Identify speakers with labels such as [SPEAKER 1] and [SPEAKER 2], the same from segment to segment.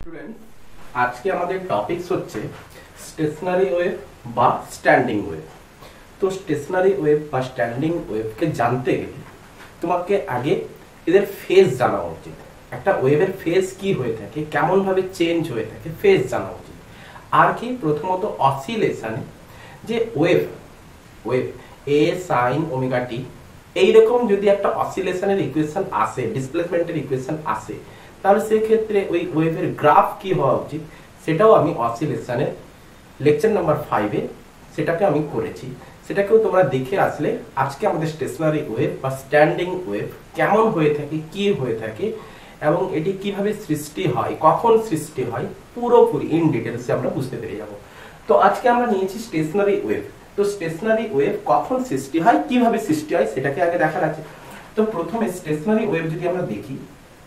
[SPEAKER 1] Student, আজকে আমাদের topics হচ্ছে স্টেশনারি ওয়েভ বা স্ট্যান্ডিং ওয়েভ। তো স্টেশনারি ওয়েভ বা স্ট্যান্ডিং ওয়েভকে জানতে গেলে তোমাকে আগে এদের ফেজ জানা উচিত। একটা ওয়েভের ফেজ কি হয়ে থাকে, কেমন ভাবে চেঞ্জ হয়ে থাকে, ফেজ জানা উচিত। আর কি প্রথমত অসিলেশনে যে wave A sine omega T এইরকম যদি একটা অসিলেশনের ইকুয়েশন আসে, ডিসপ্লেসমেন্টের ইকুয়েশন আসে, তাহলে সেক্ষেত্রে ওই ওয়েভের গ্রাফ কি হওয়া উচিত সেটাও আমি অসিলেশনের লেকচার নাম্বার 5-এ সেটাকে আমি করেছি। সেটাকেও তোমরা দেখে আসলে আজকে আমাদের স্টেশনারি ওয়েভ বা স্ট্যান্ডিং ওয়েভ কেমন হয়ে থাকে, কি হয়ে থাকে এবং এটি কিভাবে সৃষ্টি হয়, কখন সৃষ্টি হয়, পুরোপুরি ইন ডিটেলসে আমরা বুঝতে পেরে যাব। তো আজকে আমরা নিয়েছি স্টেশনারি ওয়েভ। তো স্টেশনারি ওয়েভ কখন সৃষ্টি হয়, কিভাবে সৃষ্টি হয় সেটাকে আগে দেখার আছে। তো প্রথমে স্টেশনারি ওয়েভ যদি আমরা দেখি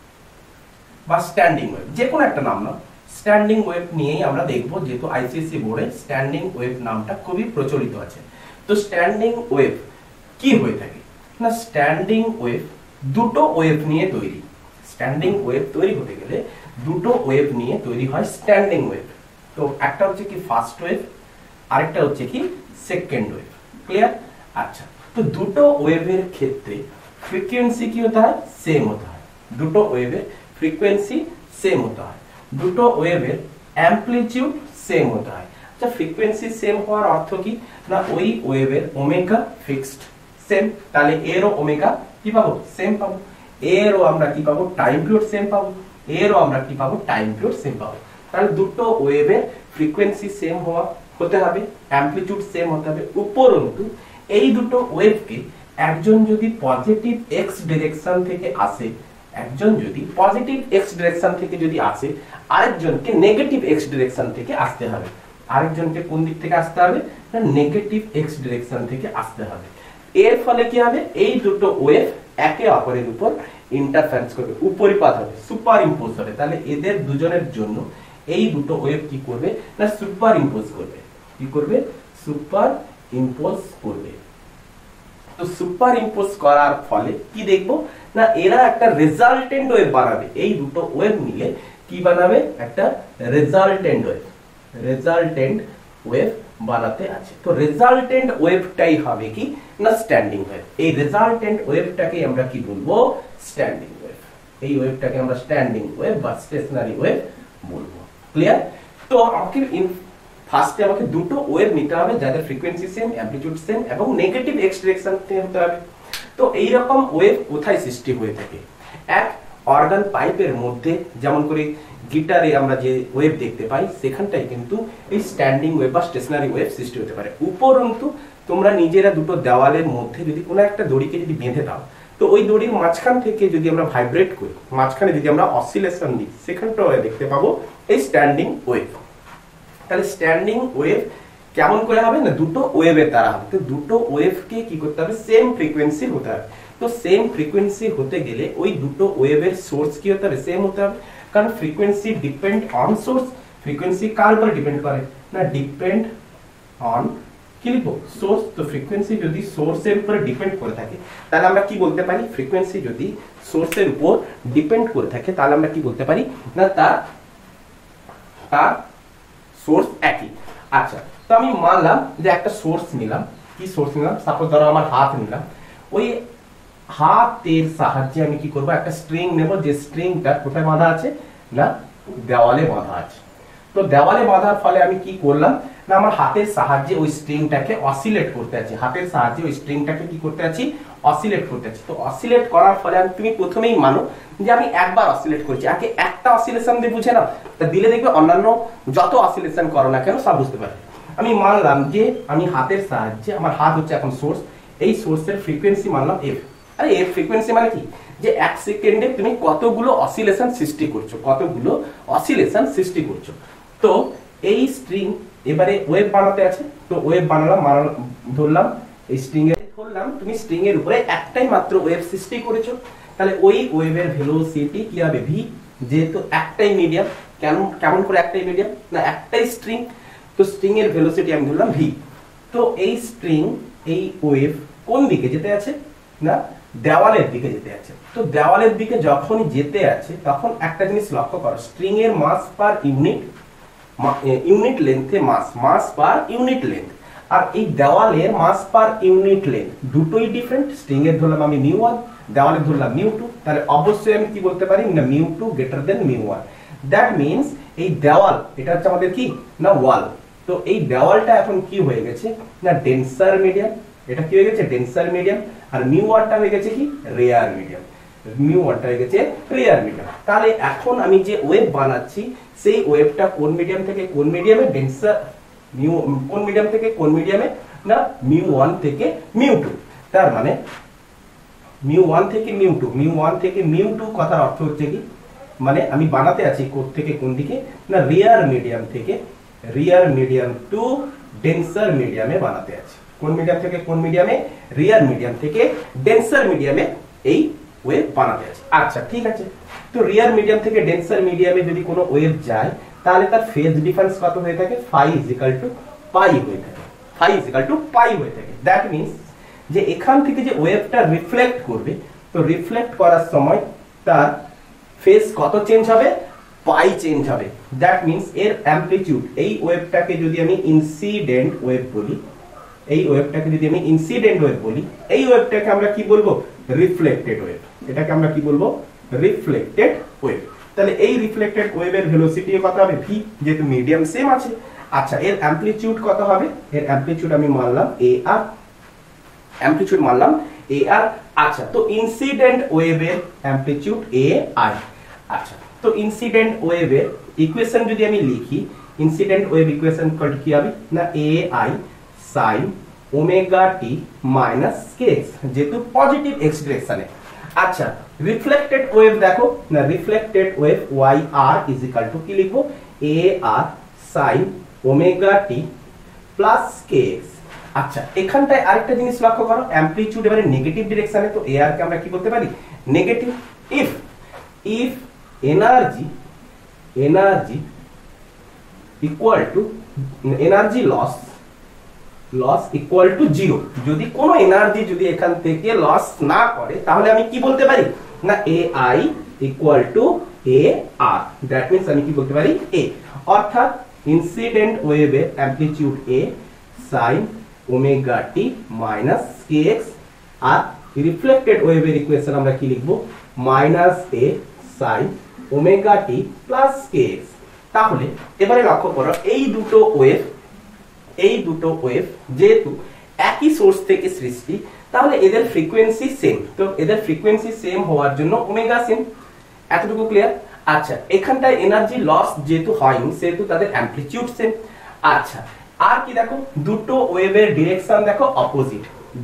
[SPEAKER 1] বা স্ট্যান্ডিং ওয়েভ, যে কোনো একটা নাম না, স্ট্যান্ডিং ওয়েভ নিয়েই আমরা দেখব, যেহেতু আইসিএসসি বোর্ডে স্ট্যান্ডিং ওয়েভ নামটা খুবই প্রচলিত আছে। তো স্ট্যান্ডিং ওয়েভ কি হয়ে থাকে না, স্ট্যান্ডিং ওয়েভ দুটো ওয়েভ নিয়ে তৈরি। স্ট্যান্ডিং ওয়েভ তৈরি হতে গেলে দুটো ওয়েভ নিয়ে তৈরি হয় স্ট্যান্ডিং ওয়েভ। তো একটা হচ্ছে কি ফার্স্ট ওয়েভ, আরেকটা হচ্ছে কি সেকেন্ড ওয়েভ। ক্লিয়ার? আচ্ছা, তো দুটো ওয়েভের ক্ষেত্রে ফ্রিকোয়েন্সি কি হতে হয়, সেম হতে হয়। দুটো ওয়েভের ফ্রিকোয়েন্সি সেম হতে হয়, দুটো ওয়েভের অ্যামপ্লিটিউড সেম হতে হয়। আচ্ছা, ফ্রিকোয়েন্সি সেম হওয়ার অর্থ কি না, ওই ওয়েভের ওমেগা ফিক্সড সেম, তাহলে এরও ওমেগা কি পাবো, সেম পাবো। এরও আমরা কি পাবো, টাইম পিরিয়ড সেম পাবো। এরও আমরা কি পাবো, টাইম পিরিয়ড সেম পাবো। তাহলে দুটো ওয়েভের ফ্রিকোয়েন্সি সেম হতে হবে, অ্যামপ্লিটিউড সেম হতে হবে। উপরন্তু এই দুটো ওয়েভকে একজন যদি পজিটিভ এক্স ডিরেকশন থেকে আসে, একজন যদি পজিটিভ এক্স ডিরেকশন থেকে যদি আসে, আরেকজনকে নেগেটিভ এক্স ডিরেকশন থেকে আসতে হবে। আরেকজনকে কোন দিক থেকে আসতে হবে না, নেগেটিভ এক্স ডিরেকশন থেকে আসতে হবে। এর ফলে কি হবে, এই দুটো ওয়েভ একে অপরের উপর ইন্টারফারেন্স করবে, উপরিপাত হবে, সুপার ইম্পোজ হবে। তাহলে এদের দুজনের জন্য এই দুটো ওয়েভ কি করবে না, সুপার ইম্পোজ করবে। কি করবে, সুপার ইম্পোজ করবে। তো সুপার ইম্পোজ করার ফলে কি দেখবো না, এরা একটা রেজাল্টেন্ট ওয়েভ বানাবে। এই দুটো ওয়েভ মিলে কি বানাবে, একটা রেজাল্টেন্ট ওয়েভ। রেজাল্টেন্ট ওয়েভ বানাতে আছে। তো রেজাল্টেন্ট ওয়েভটাই হবে কি না, স্ট্যান্ডিং ওয়েভ। এই রেজাল্টেন্ট ওয়েভটাকে আমরা কি বলবো, স্ট্যান্ডিং ওয়েভ। এই ওয়েভটাকে আমরা স্ট্যান্ডিং ওয়েভ বা স্টেশনারি ওয়েভ বলবো। ক্লিয়ার? তো আমাকে ফার্স্টে আমাকে দুটো ওয়েভ নিতে হবে যাদের ফ্রিকোয়েন্সি সেম, অ্যামপ্লিটিউড সেম এবং নেগেটিভ এক্স ডিরেকশন হতে হবে। তো এই রকম ওয়েভ কোথায় সৃষ্টি হয়ে থাকে, এক অর্গান পাইপের মধ্যে, যেমন করে গিটারে আমরা যে ওয়েভ দেখতে পাই, সেখানটাই কিন্তু এই স্ট্যান্ডিং ওয়েভ বা স্টেশনারি ওয়েভ সৃষ্টি হতে পারে। উপরন্তু তোমরা নিজেরা দুটো দেওয়ালের মধ্যে যদি কোনো একটা দড়িকে যদি বেঁধে দাও, তো ওই দড়ির মাঝখান থেকে যদি আমরা ভাইব্রেট করি, মাঝখানে যদি আমরা অসিলেশন দিই, সেখানটাও দেখতে পাবো এই স্ট্যান্ডিং ওয়েভ। তাহলে স্ট্যান্ডিং ওয়েভ কেমন করে হবে না, দুটো ওয়েভের দ্বারা হবে। তো দুটো ওয়েভকে কি করতে হবে, সেম ফ্রিকোয়েন্সি হতে হবে। তো সেম ফ্রিকোয়েন্সি হতে গেলে ওই দুটো ওয়েভের সোর্স কি হতে হবে, সেম হতে হবে। কারণ frequency depend on source. Frequency কার উপর ডিপেন্ড করে না, ডিপেন্ড অন কি লিখবো, সোর্স। তো ফ্রিকোয়েন্সি যদি সোর্সের উপর ডিপেন্ড করে থাকে, তাহলে আমরা কি বলতে পারি, ফ্রিকোয়েন্সি যদি সোর্সের উপর ডিপেন্ড করে থাকে, তাহলে আমরা কি বলতে পারি না, তার সোর্স একই। আচ্ছা, তো আমি মানলাম যে একটা সোর্স নিলাম। কি সোর্স নিলাম, সাপোজ ধরো আমার হাত নিলাম। ওই হাতের সাহায্যে আমি কি করব, একটা স্ট্রিং নেব, যে স্ট্রিংটা কোথায় বাঁধা আছে না, দেওয়ালে বাঁধা আছে। তো দেওয়ালে বাঁধার ফলে আমি কি করলাম না, আমার হাতের সাহায্যে ওই স্ট্রিংটাকে অসিলেট করতে আছি। হাতের সাহায্যে ওই স্ট্রিংটাকে কি করতে আছি, অসিলেট করতে আছি। তো অসিলেট করার ফলে তুমি প্রথমেই মানো যে আমি একবার অসিলেট করেছি, আগে একটা অসিলেশন দিয়ে বুঝে নাও, তা দিলে দেখবে অন্যান্য যত অসিলেশন করো না কেন সব বুঝতে পারবে। আমি মানলাম যে আমি হাতের সাহায্যে, আমার হাত হচ্ছে এখন সোর্স, এই সোর্সের ফ্রিকোয়েন্সি মানলাম এফ। আরে এফ ফ্রিকোয়েন্সি মানে কি, যে এক সেকেন্ডে তুমি কতগুলো অসিলেশন সৃষ্টি করছো, কতগুলো অসিলেশন সৃষ্টি করছো। তো এই স্ট্রিং এবারে ওয়েভ বানাতে আছে। তো ওয়েভ বানালাম, ধরলাম এই স্ট্রিং এর, ধরলাম তুমি স্ট্রিং এর উপরে একটাই মাত্র ওয়েভ সৃষ্টি করেছো। তাহলে ওই ওয়েভের ভেলোসিটি কি হবে, ভি। যেহেতু একটাই মিডিয়াম, কেমন করে একটাই মিডিয়াম না, একটাই স্ট্রিং, তো স্ট্রিং এর ভেলোসিটি আমি ধরলাম ভি। তো এই স্ট্রিং, এই ওয়েভ কোন দিকে যেতে আছে না, দেওয়ালের দিকে যেতে আছে। তো দেওয়ালের দিকে যখনই যেতে আছে তখন একটা জিনিস লক্ষ্য করো, স্ট্রিং এর মাস পার ইউনিট লেন্থে মাস পার ইউনিট লেন্থ, আর এই দেওয়ালের মাস পার ইউনিট লেন্থ দুটোই ডিফারেন্ট। স্ট্রিং এর ধরলাম আমি μ1, দেওয়ালের ধরলাম μ2, তাহলে অবশ্যই আমি কি বলতে পারি না μ2 গ্রেটার দেন μ1। দ্যাট মিনস এই দেওয়াল এটা হচ্ছে আমাদের কি না ওয়াল, তো এই দেওয়ালটা এখন কি হয়ে গেছে না ডেন্সার মিডিয়াম, এটা কি হয়ে গেছে ডেন্সার মিডিয়াম, আর μ1টা হয়ে গেছে কি রেয়ার মিডিয়াম, μ1টা হয়ে গেছে রেয়ার মিডিয়াম। তাহলে এখন আমি যে ওয়েভ বানাচ্ছি সেই ওয়েভটা কোন মিডিয়াম থেকে কোন মিডিয়ামে ডেন্সার কোন মিডিয়াম থেকে কোন মিডিয়ামে না μ1 থেকে μ2। তার মানে μ1 থেকে μ2 কথার অর্থ হচ্ছে কি মানে আমি বানাতে আছি কোন থেকে কোন দিকে না রিয়ার মিডিয়াম টু ডেন্সার মিডিয়ামে বানাতে আছি। কোন মিডিয়াম থেকে কোন মিডিয়ামে রিয়ার মিডিয়াম থেকে ডেন্সার মিডিয়ামে এই ওয়েভ বানাতে আছে। আচ্ছা ঠিক আছে, তো রিয়ার মিডিয়াম থেকে ডেন্সার মিডিয়ামে যদি কোনো ওয়েভ যায় তাহলে তার ফেজ ডিফারেন্স কত হয়ে থাকে φ পাই হয়ে থাকে, পাই হয়ে থাকে। দ্যাট মিন্স যে এখান থেকে যে ওয়েভটা রিফ্লেক্ট করবে, তো রিফ্লেক্ট করার সময় তার ফেজ কত চেঞ্জ হবে পাই চেঞ্জ হবে। দ্যাট মিন্স এর অ্যামপ্লিটিউড, এই ওয়েভটাকে যদি আমি ইনসিডেন্ট ওয়েভ বলি, এই ওয়েভটাকে যদি আমি ইনসিডেন্ট ওয়েভ বলি, এই ওয়েভটাকে আমরা কি বলবো রিফ্লেক্টেড ওয়েভ, এটাকে আমরা কি বলবো রিফ্লেক্টেড ওয়েভ। তাহলে এই রিফ্লেক্টেড ওয়েভের ভেলোসিটি কত হবে ভি, যেহেতু মিডিয়াম সেম আছে। আচ্ছা এর অ্যামপ্লিটিউড কত হবে, এর অ্যামপ্লিটিউড আমি মানলাম আর, অ্যামপ্লিটিউড মানলাম আর। আচ্ছা তো ইনসিডেন্ট ওয়েভের অ্যামপ্লিটিউড আই। আচ্ছা তো ইনসিডেন্ট ওয়েভের ইকুয়েশন যদি আমি লিখি, ইনসিডেন্ট ওয়েভ ইকুয়েশন কি হবে না I sin omega T minus kx, যেহেতু পজিটিভ এক্স ডিরেকশনে। আচ্ছা রিফ্লেক্টেড ওয়েভ দেখো না, reflected wave Y R is equal to কি লিখবো আর sin ওমেগা টি প্লাস kx। আচ্ছা এখানটায় আরেকটা জিনিস লক্ষ্য করো, অ্যামপ্লিটিউড এবারে নেগেটিভ ডিরেকশনে, তো আর কে আমরা কি করতে পারি negative. If energy equal to energy loss equal to 0, যদি কোনো এনার্জি যদি এখান থেকে লস না করে তাহলে আমি কি বলতে পারি না ai equal to R. That means আমি কি বলতে পারি অর্থাৎ ইনসিডেন্ট ওয়েভের অ্যামপ্লিটিউড sin ওমেগা টি মাইনাস kx, আর রিফ্লেক্টেড ওয়েভের ইকুয়েশন আমরা কি লিখবো মাইনাস sin ওমেগা টি প্লাস kx। তাহলে এবারে লক্ষ্য করো এই দুটো ওয়েভ যেহেতু একই সোর্স থেকে সৃষ্টি, তাহলে এদের ফ্রিকোয়েন্সি সেম, তো এদের ফ্রিকোয়েন্সি সেম হওয়ার জন্য ওমেগা সেম। এতটুকু ক্লিয়ার। আচ্ছা এখানটায় এনার্জি লস যেহেতু হয়নি সেহেতু তাদের অ্যামপ্লিটিউড সেম। আচ্ছা আর কি দেখো দুটো ওয়েভের ডিরেকশন দেখো অপোজিট,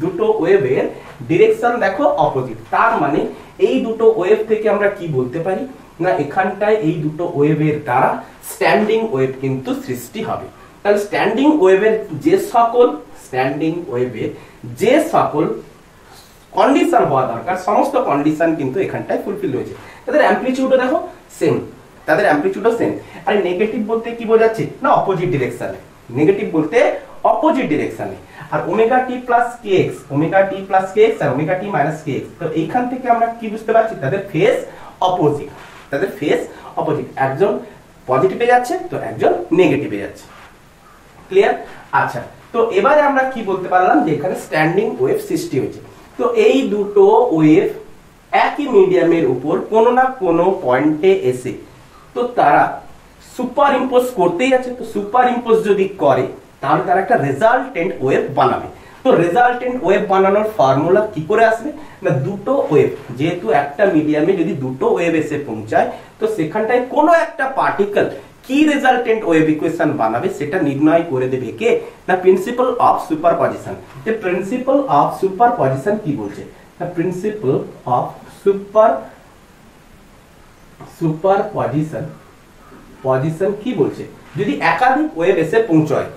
[SPEAKER 1] তার মানে এই দুটো ওয়েভ থেকে আমরা কি বলতে পারি না এখানটায় এই দুটো ওয়েভের দ্বারা স্ট্যান্ডিং ওয়েভ কিন্তু সৃষ্টি হবে। তাহলে স্ট্যান্ডিং ওয়েভের যে সকল কন্ডিশন হওয়া দরকার সমস্ত কন্ডিশন কিন্তু এখানটায় ফুলফিল হয়েছে। তাদের অ্যামপ্লিটিউডও দেখো সেম, আর নেগেটিভ বলতে কি বোঝাচ্ছে না অপোজিট ডিরেকশনে, আর ওমেগা টি প্লাস kx আর ওমেগা টি মাইনাস kx, তো এইখান থেকে আমরা কি বুঝতে পারছি তাদের ফেজ অপোজিট, একজন পজিটিভে যাচ্ছে তো একজন নেগেটিভে যাচ্ছে। ক্লিয়ার। আচ্ছা তো এবারে আমরা কি বলতে পারলাম যে এখানে স্ট্যান্ডিং ওয়েভ সৃষ্টি হয়েছে। তো এই দুটো ওয়েভ একই মিডিয়ামের উপর কোনো না কোনো পয়েন্টে এসে তো তারা সুপার ইম্পোজ করতেই আছে, তো সুপার ইম্পোজ যদি করে তাহলে তারা একটা রেজাল্টেন্ট ওয়েভ বানাবে। তো রেজাল্টেন্ট ওয়েভ বানানোর ফর্মুলা কি করে আসবে না দুটো ওয়েভ, যেহেতু একটা মিডিয়ামে যদি দুটো ওয়েভ এসে পৌঁছায় তো সেখানটায় কোনো একটা পার্টিকেল কি রেজাল্টেন্ট ওয়েভ ইকুয়েশন বানাবে সেটা নির্ণয় করে দেবে কে না প্রিন্সিপাল অফ সুপারপজিশন। যে প্রিন্সিপাল অফ সুপারপজিশন কি বলছে না প্রিন্সিপাল অফ সুপারপজিশন কি বলছে, যদি একাধিক ওয়েভ এসে পৌঁছয়,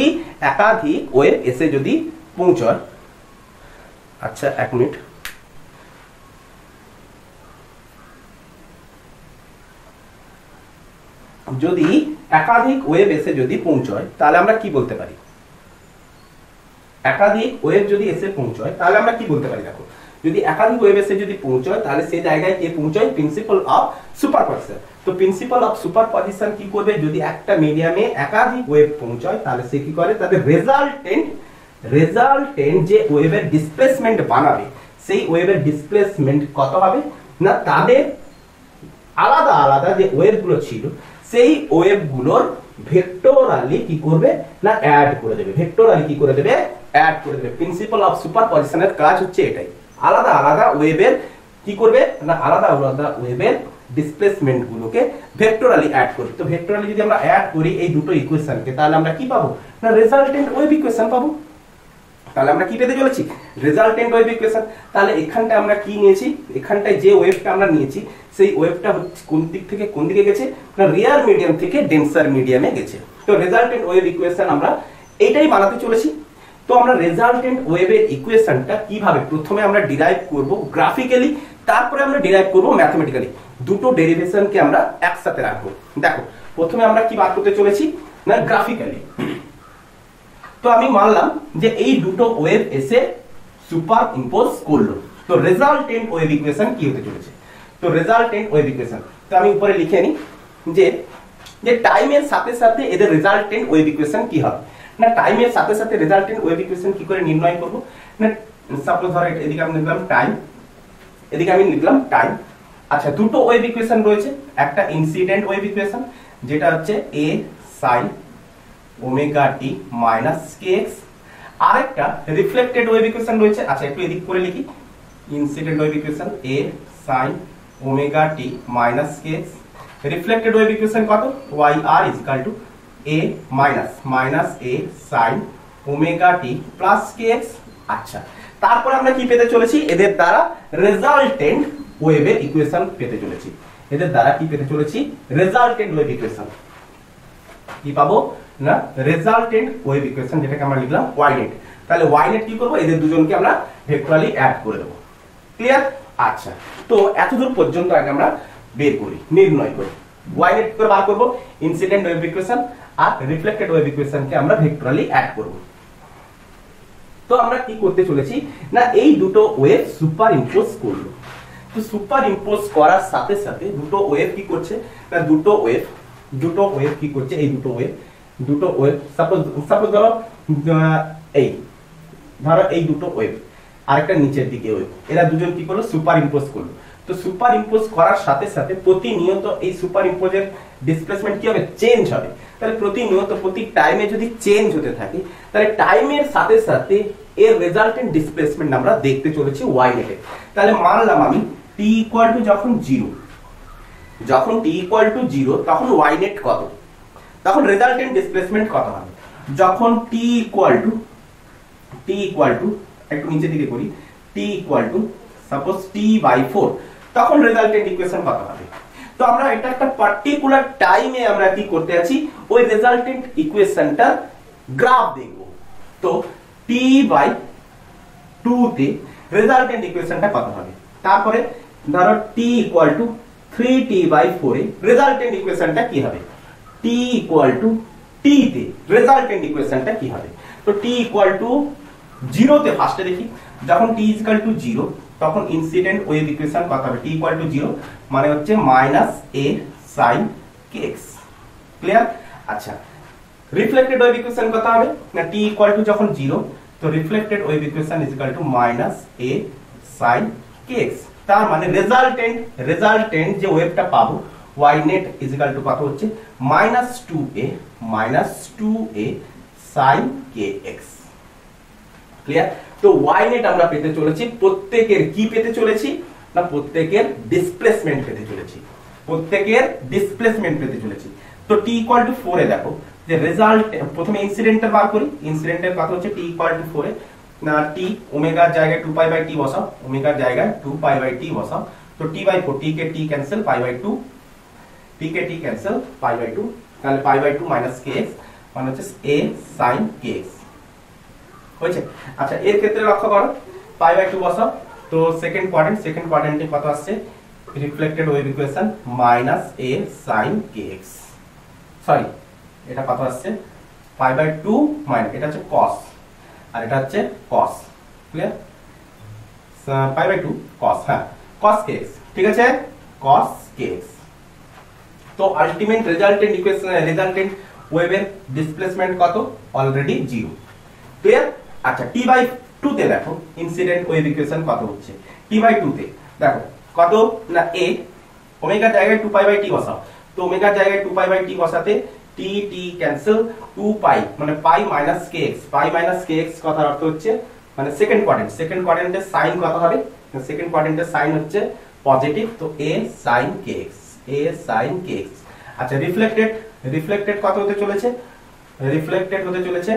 [SPEAKER 1] আচ্ছা এক মিনিট, যদি একাধিক ওয়েভ এসে যদি পৌঁছয় তাহলে আমরা কি বলতে পারি, একাধিক ওয়েভ যদি এসে পৌঁছয় তাহলে আমরা কি বলতে পারি দেখো, যদি একাধিক ওয়েভ এসে যদি পৌঁছায় তাহলে সেই জায়গায় কে পৌঁছায়, প্রিন্সিপাল অফ সুপারপজিশন। তো প্রিন্সিপাল অফ সুপারপজিশন কি করবে, যদি একটা মিডিয়ামে একাধিক ওয়েভ পৌঁছায় তাহলে সে কি করে, তাদের রেজাল্টেন্ট যে ওয়েভের ডিসপ্লেসমেন্ট বানাবে সেই ওয়েভের ডিসপ্লেসমেন্ট কত হবে না, তাদের আলাদা আলাদা যে ওয়েভগুলো ছিল সেই ওয়েভগুলোর ভেক্টরালি কি করবে না অ্যাড করে দেবে, ভেক্টরালি কি করে দেবে, অ্যাড করে দেবে। প্রিন্সিপাল অফ সুপারপজিশনের কাজ হচ্ছে এটাই, আলাদা আলাদা ওয়েভের কি করবে না, আলাদা আলাদা ওয়েভের ডিসপ্লেসমেন্ট গুলোকে ভেক্টরালি অ্যাড করি। তো ভেক্টরালি যদি আমরা অ্যাড করি এই দুটো ইকুয়েশনকে তাহলে আমরা কি পাবো না, রেজাল্টেন্ট ওয়েভ ইকুয়েশন পাবো। তাহলে আমরা কি পেতে চলেছি, রেজাল্টেন্ট ওয়েভ ইকুয়েশন। তাহলে এখানটা আমরা কি নিয়েছি, এখানটায় যে ওয়েভটা আমরা নিয়েছি সেই ওয়েভটা হচ্ছে কোন দিক থেকে কোন দিকে গেছে না, রিয়ার মিডিয়াম থেকে ডেন্সার মিডিয়ামে গেছে। তো রেজাল্টেন্ট ওয়েভ ইকুয়েশন আমরা এটাই বানাতে চলেছি। তো আমরা রেজাল্টেন্ট ওয়েভের ইকুয়েশনটা কিভাবে প্রথমে আমরা ডিরাইভ করব গ্রাফিক্যালি, তারপরে আমরা ডিরাইভ করব ম্যাথমেটিক্যালি। দুটো ডেরিভেশনকে আমরা একসাথে রাখবো। দেখো প্রথমে আমরা কি বার করতে চলেছি না, গ্রাফিক্যালি। তো আমি মানলাম যে এই দুটো ওয়েভ এসে সুপার ইম্পোজ করলো, তো রেজাল্টেন্ট ওয়েভ ইকুয়েশন কি হতে চলেছে। তো রেজাল্টেন্ট ওয়েভ ইকুয়েশন তো আমি উপরে লিখে নিই যে টাইমের সাথে সাথে এদের রেজাল্টেন্ট ওয়েভ ইকুয়েশন কি হবে না, টাইমের সাথে সাথে রেজাল্টেন্ট ওয়েভ ইকুয়েশন কি করে নির্ণয় করব না, সাপোজ ধরো এদিকে আমি লিখলাম টাইম, এদিকে আমি লিখলাম টাইম। আচ্ছা দুটো ওয়েভ ইকুয়েশন রয়েছে, একটা ইনসিডেন্ট ওয়েভ ইকুয়েশন যেটা হচ্ছে a sin omega T minus kx, আরেকটা রিফ্লেক্টেড ওয়েভ ইকুয়েশন রয়েছে। আচ্ছা একটু এদিক করে লিখি, incident wave equation a sin omega T minus kx, reflected wave equation কত, yr = a minus a sin omega T plus kx। আচ্ছা তারপর আমরা কি পেতে চলেছি, এদের দ্বারা রেজাল্টেন্ট ওয়েভের ইকুয়েশন পেতে চলেছি, এদের দ্বারা কি পেতে চলেছি, রেজাল্টেন্ট ওয়েভ ইকুয়েশন কি পাবো না, রেজাল্টেন্ট ওয়েভ ইকুয়েশন যেটাকে আমরা লিখলাম ynet। তাহলে ynet কি করব, এদের দুজনকে আমরা ভেক্টরালি অ্যাড করে দেব। ক্লিয়ার? আচ্ছা তো এতদূর পর্যন্ত আগে আমরা বের করি, নির্ণয় করি ynet করে বার করব ইনসিডেন্ট ওয়েভ ইকুয়েশন আর রিফ্লেক্টেড ওয়েভ ইকুয়েশনকে আমরা ভেক্টরালি অ্যাড করব। তো আমরা কি করতে চলেছি না, এই দুটো ওয়েভ সুপার ইম্পোজ করলো। তো সুপার ইম্পোজ করার সাথে সাথে দুটো ওয়েভ কি করছে না, দুটো ওয়েভ কি করছে, এই দুটো ওয়েভ সাপোজ ধরো এই দুটো ওয়েভ আরেকটা নিচের দিকে ওয়েভ, এরা দুজন কি করলো, সুপার ইম্পোজ করলো। তো সুপার ইম্পোজ করার সাথে সাথে প্রতিনিয়ত এই সুপার ইম্পোজের ডিসপ্লেসমেন্ট কি হবে, চেঞ্জ হবে। তাহলে প্রতিনিয়ত প্রতি টাইমে যদি চেঞ্জ হতে থাকে তাহলে টাইমের সাথে সাথে এর রেজাল্টেন্ট ডিসপ্লেসমেন্ট আমরা দেখতে চলেছি ynet এ। তাহলে মানলাম আমি t = যখন 0, যখন t = 0 তখন ynet কত, তখন রেজাল্টেন্ট ডিসপ্লেসমেন্ট কত হবে, যখন t একটু নিচে দিকে করি, t সাপোজ t/4 তখন রেজাল্টেন্ট ইকুয়েশন কত হবে। তো আমরা এটা একটা পার্টিকুলার টাইমে আমরা কি করতে আছি, ওই রেজাল্টেন্ট ইকুয়েশনটার গ্রাফ দেখব। তো t/2 তে রেজাল্টেন্ট ইকুয়েশনটা কত হবে, তারপরে ধরো t = 3t/4 এ রেজাল্টেন্ট ইকুয়েশনটা কি হবে, t t তে রেজাল্টেন্ট ইকুয়েশনটা কি হবে। তো t = 0 তে ফার্স্টে দেখি, যখন t = 0 তখন ইনসিডেন্ট ওয়েভ ইকুয়েশন কত হবে, t = 0 মানে হচ্ছে -a sin kx। ক্লিয়ার? আচ্ছা রিফ্লেক্টেড ওয়েভ ইকুয়েশন কত হবে না, t = যখন 0 তো reflected wave equation = -a sin kx। তার মানে রেজাল্টেন্ট যে ওয়েভটা পাবো ynet কত হচ্ছে, -2a sin kx। ক্লিয়ার? তো ynet আমরা পেতে চলেছি, প্রত্যেকের কি পেতে চলেছি না, প্রত্যেকের ডিসপ্লেসমেন্ট পেতে চলেছি, তো t = 4 এ দেখো যে রেজাল্ট, প্রথমে ইনসিডেন্টের বার করি, ইনসিডেন্টের কত হচ্ছে t = 4 এ না, t ওমেগার জায়গায় 2π/t বসাও, ওমেগার জায়গায় 2π/t বসাও। তো t/4 t কে t ক্যান্সেল, π/2 t কে t ক্যান্সেল, π/2 তাহলে π/2 kx মানে হচ্ছে a sin kx হয়েছে। আচ্ছা এর ক্ষেত্রে লক্ষ্য করো π/2 বসাও, তো সেকেন্ড কোয়াড্রেন্টে কত আসছে, reflected wave equation -a sin kx, sorry এটা কত আসছে π/2 এটা হচ্ছে cos আর এটা হচ্ছে cos। Clear? Pi by 2 cos, হ্যাঁ cos kx, ঠিক আছে cos kx। তো আলটিমেট রেজাল্টেন্ট ইকুয়েশন, রেজাল্টেন্ট ওয়েভের ডিসপ্লেসমেন্ট কত? অলরেডি 0। ক্লিয়ার? আচ্ছা t/2 তে দেখো ইনসিডেন্ট ওয়েভ ইকুয়েশন কত হচ্ছে। t/2 তে দেখো কত না a, ওমেগার জায়গায় 2 পাই বাই t বসাও, তো ওমেগার জায়গায় 2 পাই বাই t বসাতে t t ক্যান্সেল, 2 পাই মানে pi minus kx, pi minus kx কথার অর্থ হচ্ছে মানে সেকেন্ড কোয়াড্রেন্টের সাইন কত হবে? সেকেন্ড কোয়াড্রেন্টের সাইন হচ্ছে পজিটিভ, তো a sin kx, a sin kx। আচ্ছা রিফ্লেক্টেড কত হতে চলেছে? রিফ্লেক্টেড হতে চলেছে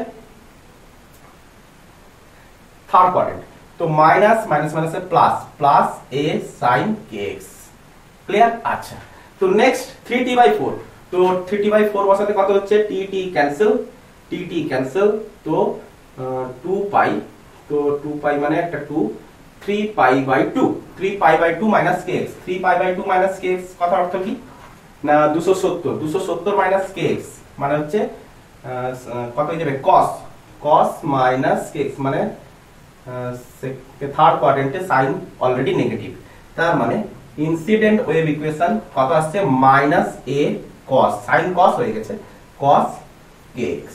[SPEAKER 1] থার্ড কোয়াড্রেন্ট, তো মাইনাস মাইনাসে plus, plus a sin kx। Clear? আচ্ছা তো নেক্সট 3t/4, তো 3t/4 বসাতে কত হচ্ছে? t t ক্যান্সেল, তো 2 পাই, তো 2 পাই মানে একটা 2, 3 pi by 2, 3 pi by 2 minus kx, 3 pi by 2 minus kx কথার অর্থ কি না 270 মাইনাস kx মানে হচ্ছে কত হয়ে যাবে? cos মাইনাস kx মানে থার্ড কোয়াড্রেন্টে সাইন অলরেডি নেগেটিভ, তার মানে ইনসিডেন্ট ওয়েভ ইকুয়েশন কত আসছে? Minus a cos, sine cos হয়ে গেছে cos kx,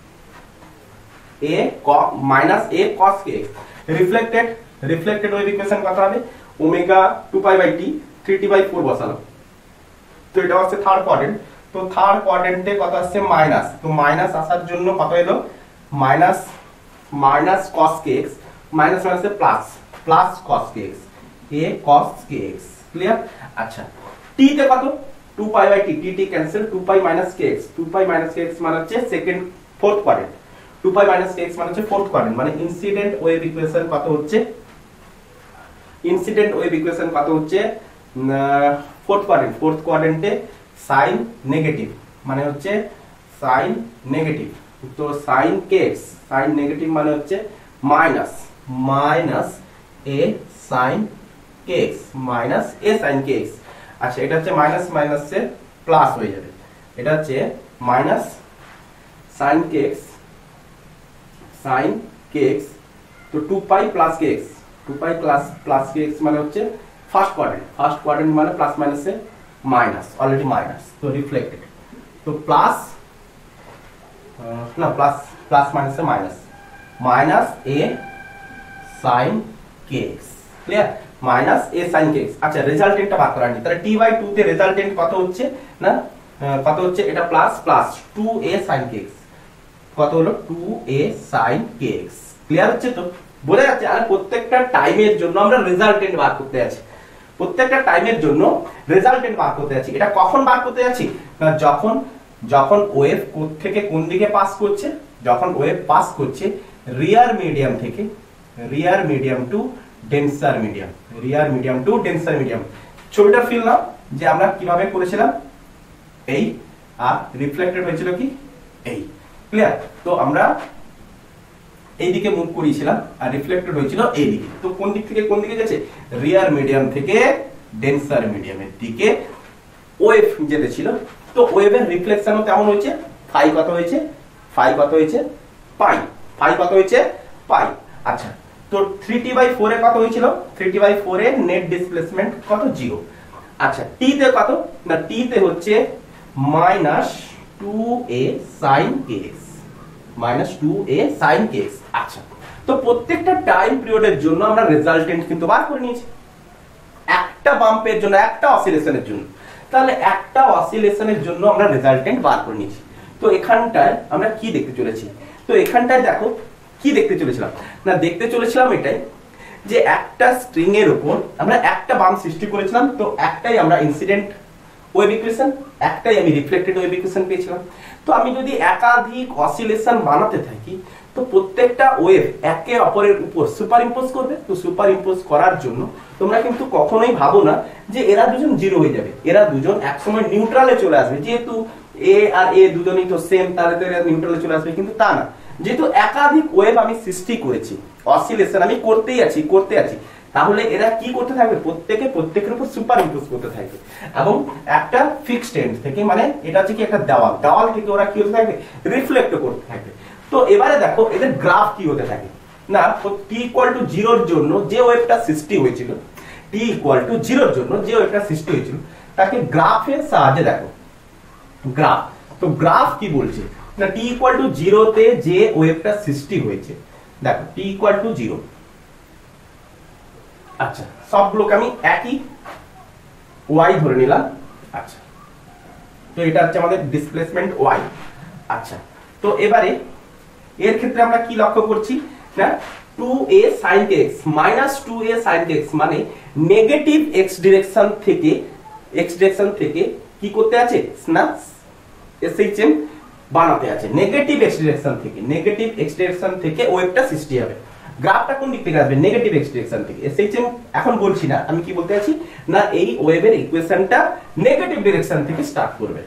[SPEAKER 1] minus a cos kx। Reflected wave equation কত হবে? Omega 2 pi by t, 3t/4 বসানো, তো এটা হচ্ছে থার্ড কোয়াড্রেন্ট, তো থার্ড কোয়াড্রেন্টে কত আসছে? মাইনাস, তো মাইনাস আসার জন্য কত এলো? মাইনাস cos kx, মাইনাস মাইনাসে plus, plus cos kx, a cos kx। Clear? আচ্ছা t তে কত? 2 pi by t, t cancel, 2 pi minus kx, 2 pi minus kx মানে হচ্ছে fourth quadrant, 2 pi minus kx মানে হচ্ছে ফোর্থ কোয়াড্রেন্ট, মানে incident wave equation কত হচ্ছে? ইনসিডেন্ট ওয়েভ ইকুয়েশন কত হচ্ছে? ফোর্থ কোয়াড্রেন্টে সাইন নেগেটিভ মানে হচ্ছে সাইন নেগেটিভ, তো সাইন kx, সাইন নেগেটিভ মানে হচ্ছে minus a sin kx, minus a sin kx। আচ্ছা এটা হচ্ছে মাইনাস মাইনাসে প্লাস হয়ে যাবে, এটা হচ্ছে মাইনাস sin kx, তো 2 pi plus kx, 2 pi plus kx মানে হচ্ছে ফার্স্ট কোয়াড্রেন্ট মানে প্লাস মাইনাসে মাইনাস, অলরেডি মাইনাস, তো রিফ্লেক্টেড, তো প্লাস না প্লাস মাইনাসে minus a sin kx। Clear? Minus a sin kx। আচ্ছা রেজাল্টেন্টটা বার করা নি, তাহলে t/2 তে রেজাল্টেন্ট কত হচ্ছে না কত হচ্ছে? এটা প্লাস 2a sin kx, কত হলো? 2a sin kx। ক্লিয়ার হচ্ছে তো? বলে যাচ্ছে আর প্রত্যেকটা টাইমের জন্য আমরা রেজাল্টেন্ট বার করতে যাচ্ছি, প্রত্যেকটা টাইমের জন্য রেজাল্টেন্ট বার করতে যাচ্ছি। এটা কখন বার করতে যাচ্ছি? যখন ওয়েভ থেকে কোন দিকে পাস করছে? যখন ওয়েভ পাস করছে rarer medium to denser medium, ছবিটা ফিল নাও যে আমরা কিভাবে করেছিলাম, এই আর রিফ্লেক্টেড হয়েছিল কি এই। ক্লিয়ার? তো আমরা এই দিকে মুভ করিয়েছিলাম আর রিফ্লেক্টেড হয়েছিল এই দিকে, তো কোন দিক থেকে কোন দিকে গেছে? রিয়ার মিডিয়াম থেকে ডেন্সার মিডিয়ামের দিকে ওয়েভ যেতেছিল, তো ওয়েভের রিফ্লেকশনও কেমন হয়েছে? ফাই কত হয়েছে? পাই। আচ্ছা তো 3t/4 এ কত হয়েছিল? 3t/4 এর নেট ডিসপ্লেসমেন্ট কত? 0। আচ্ছা t তে কত না? t তে হচ্ছে -2a sin kx, আচ্ছা তো প্রত্যেকটা টাইম পিরিয়ডের জন্য আমরা রেজাল্টেন্ট কিন্তু বার করে নিয়েছি, একটা বাম্পের জন্য, একটা অসিলেশনের জন্য, তাহলে একটা অসিলেশনের জন্য আমরা রেজাল্টেন্ট বার করে নিয়েছি। তো এখানটায় আমরা কি দেখতে চলেছি? তো এখানটায় দেখো কি দেখতে চলেছিলাম না, দেখতে চলেছিলাম এটাই যে একটা স্ট্রিং এর উপর আমরা একটা বাম্প সৃষ্টি করেছিলাম, তো একটাই আমরা ইনসিডেন্ট ওয়েভ ইকুয়েশন, একটাই আমি রিফ্লেক্টেড ওয়েভ ইকুয়েশন পেয়েছিলাম। তো আমি যদি একাধিক অসিলেশন বানাতে থাকি তো প্রত্যেকটা ওয়েভ একে অপরের উপর সুপার ইম্পোজ করবে, তো সুপার ইম্পোজ করার জন্য তোমরা কিন্তু কখনোই ভাবো না যে এরা দুজন জিরো হয়ে যাবে, এরা দুজন একসময় নিউট্রালে চলে আসবে, যেহেতু এ আর এ দুজনই তো সেম, তাহলে তো এরা নিউট্রালে চলে আসবে, কিন্তু তা না, যেহেতু একাধিক ওয়েভ আমি সৃষ্টি করেছি, অসিলেশন আমি করতে আছি, তাহলে এরা কি করতে থাকবে? প্রত্যেকের উপর সুপার ইম্পোজ করতে থাকবে এবং একটা ফিক্সড এন্ড থেকে, মানে এটা হচ্ছে কি একটা দেওয়াল থেকে ওরা কি হতে থাকবে? রিফ্লেক্ট করতে থাকবে। তো এবারে দেখো এদের গ্রাফ কি হতে থাকে, না টি ইকুয়াল টু 0 এর জন্য যে ওয়েভটা সৃষ্টি হয়েছিল, টি ইকুয়াল টু 0 এর জন্য যে ওয়েভটা সৃষ্টি হয়েছিল তাকে গ্রাফের সাহায্যে দেখো, গ্রাফ। তো গ্রাফ কি বলছে না টি ইকুয়াল টু 0 তে যে ওয়েভটা সৃষ্টি হয়েছে, দেখো টি ইকুয়াল টু 0। আচ্ছা সবগুলোকে আমি একই y ধরে নিলাম। আচ্ছা তো এটা হচ্ছে আমাদের ডিসপ্লেসমেন্ট y। আচ্ছা তো এবারে এর ক্ষেত্রে আমরা কি লক্ষ্য করছি না 2a sin kx minus 2a sin kx মানে নেগেটিভ x ডিরেকশন থেকে কি করতে আছে না SHM বানাতে আছে, নেগেটিভ x ডিরেকশন থেকে ওয়েভটা সৃষ্টি হবে। গ্রাফটা কোন দিক থেকে আসবে, নেগেটিভ x ডিরেকশন থেকে। SHM এখন বলছি না, আমি কি বলতে আছি না এই ওয়েভের ইকুয়েশনটা নেগেটিভ ডিরেকশন থেকে স্টার্ট করবে,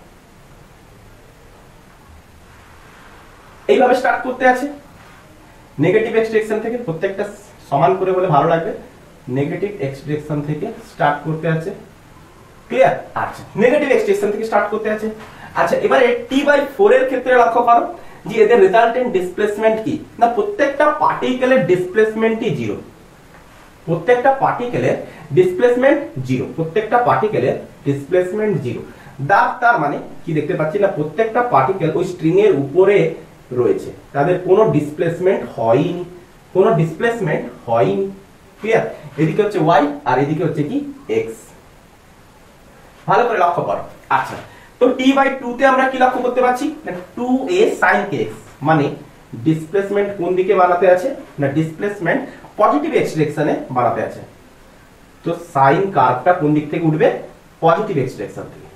[SPEAKER 1] এইভাবে স্টার্ট করতে আছে নেগেটিভ x ডিরেকশন থেকে। প্রত্যেকটা সমান করে বলে ভালো লাগবে, নেগেটিভ x ডিরেকশন থেকে স্টার্ট করতে আছে, ক্লিয়ার। আচ্ছা নেগেটিভ x ডিরেকশন থেকে স্টার্ট করতে আছে। আচ্ছা এবারে t/4 এর ক্ষেত্রে লক্ষ্য করো যে এদের রেজাল্টেন্ট ডিসপ্লেসমেন্ট কি না প্রত্যেকটা পার্টিকেলের ডিসপ্লেসমেন্টই 0, প্রত্যেকটা পার্টিকেলের ডিসপ্লেসমেন্ট 0, প্রত্যেকটা পার্টিকেলের ডিসপ্লেসমেন্ট 0। তার মানে কি দেখতে পাচ্ছি না প্রত্যেকটা পার্টিকেল ওই স্ট্রিং এর উপরে রয়েছে, তাদের কোনো ডিসপ্লেসমেন্ট হয়নি, কোনো ডিসপ্লেসমেন্ট হয়নি, ক্লিয়ার। এদিকে হচ্ছে y আর এদিকে হচ্ছে কি x, ভালো করে লক্ষ্য করো। আচ্ছা তো t/2 তে আমরা কি লক্ষ্য করতে পারছি না 2a sin kx মানে ডিসপ্লেসমেন্ট কোন দিকে বানাতে আছে না ডিসপ্লেসমেন্ট পজিটিভ x ডিরেকশনে বানাতে আছে। তো সাইন কার্ভটা কোন দিক থেকে উঠবে, পজিটিভ x ডিরেকশন থেকে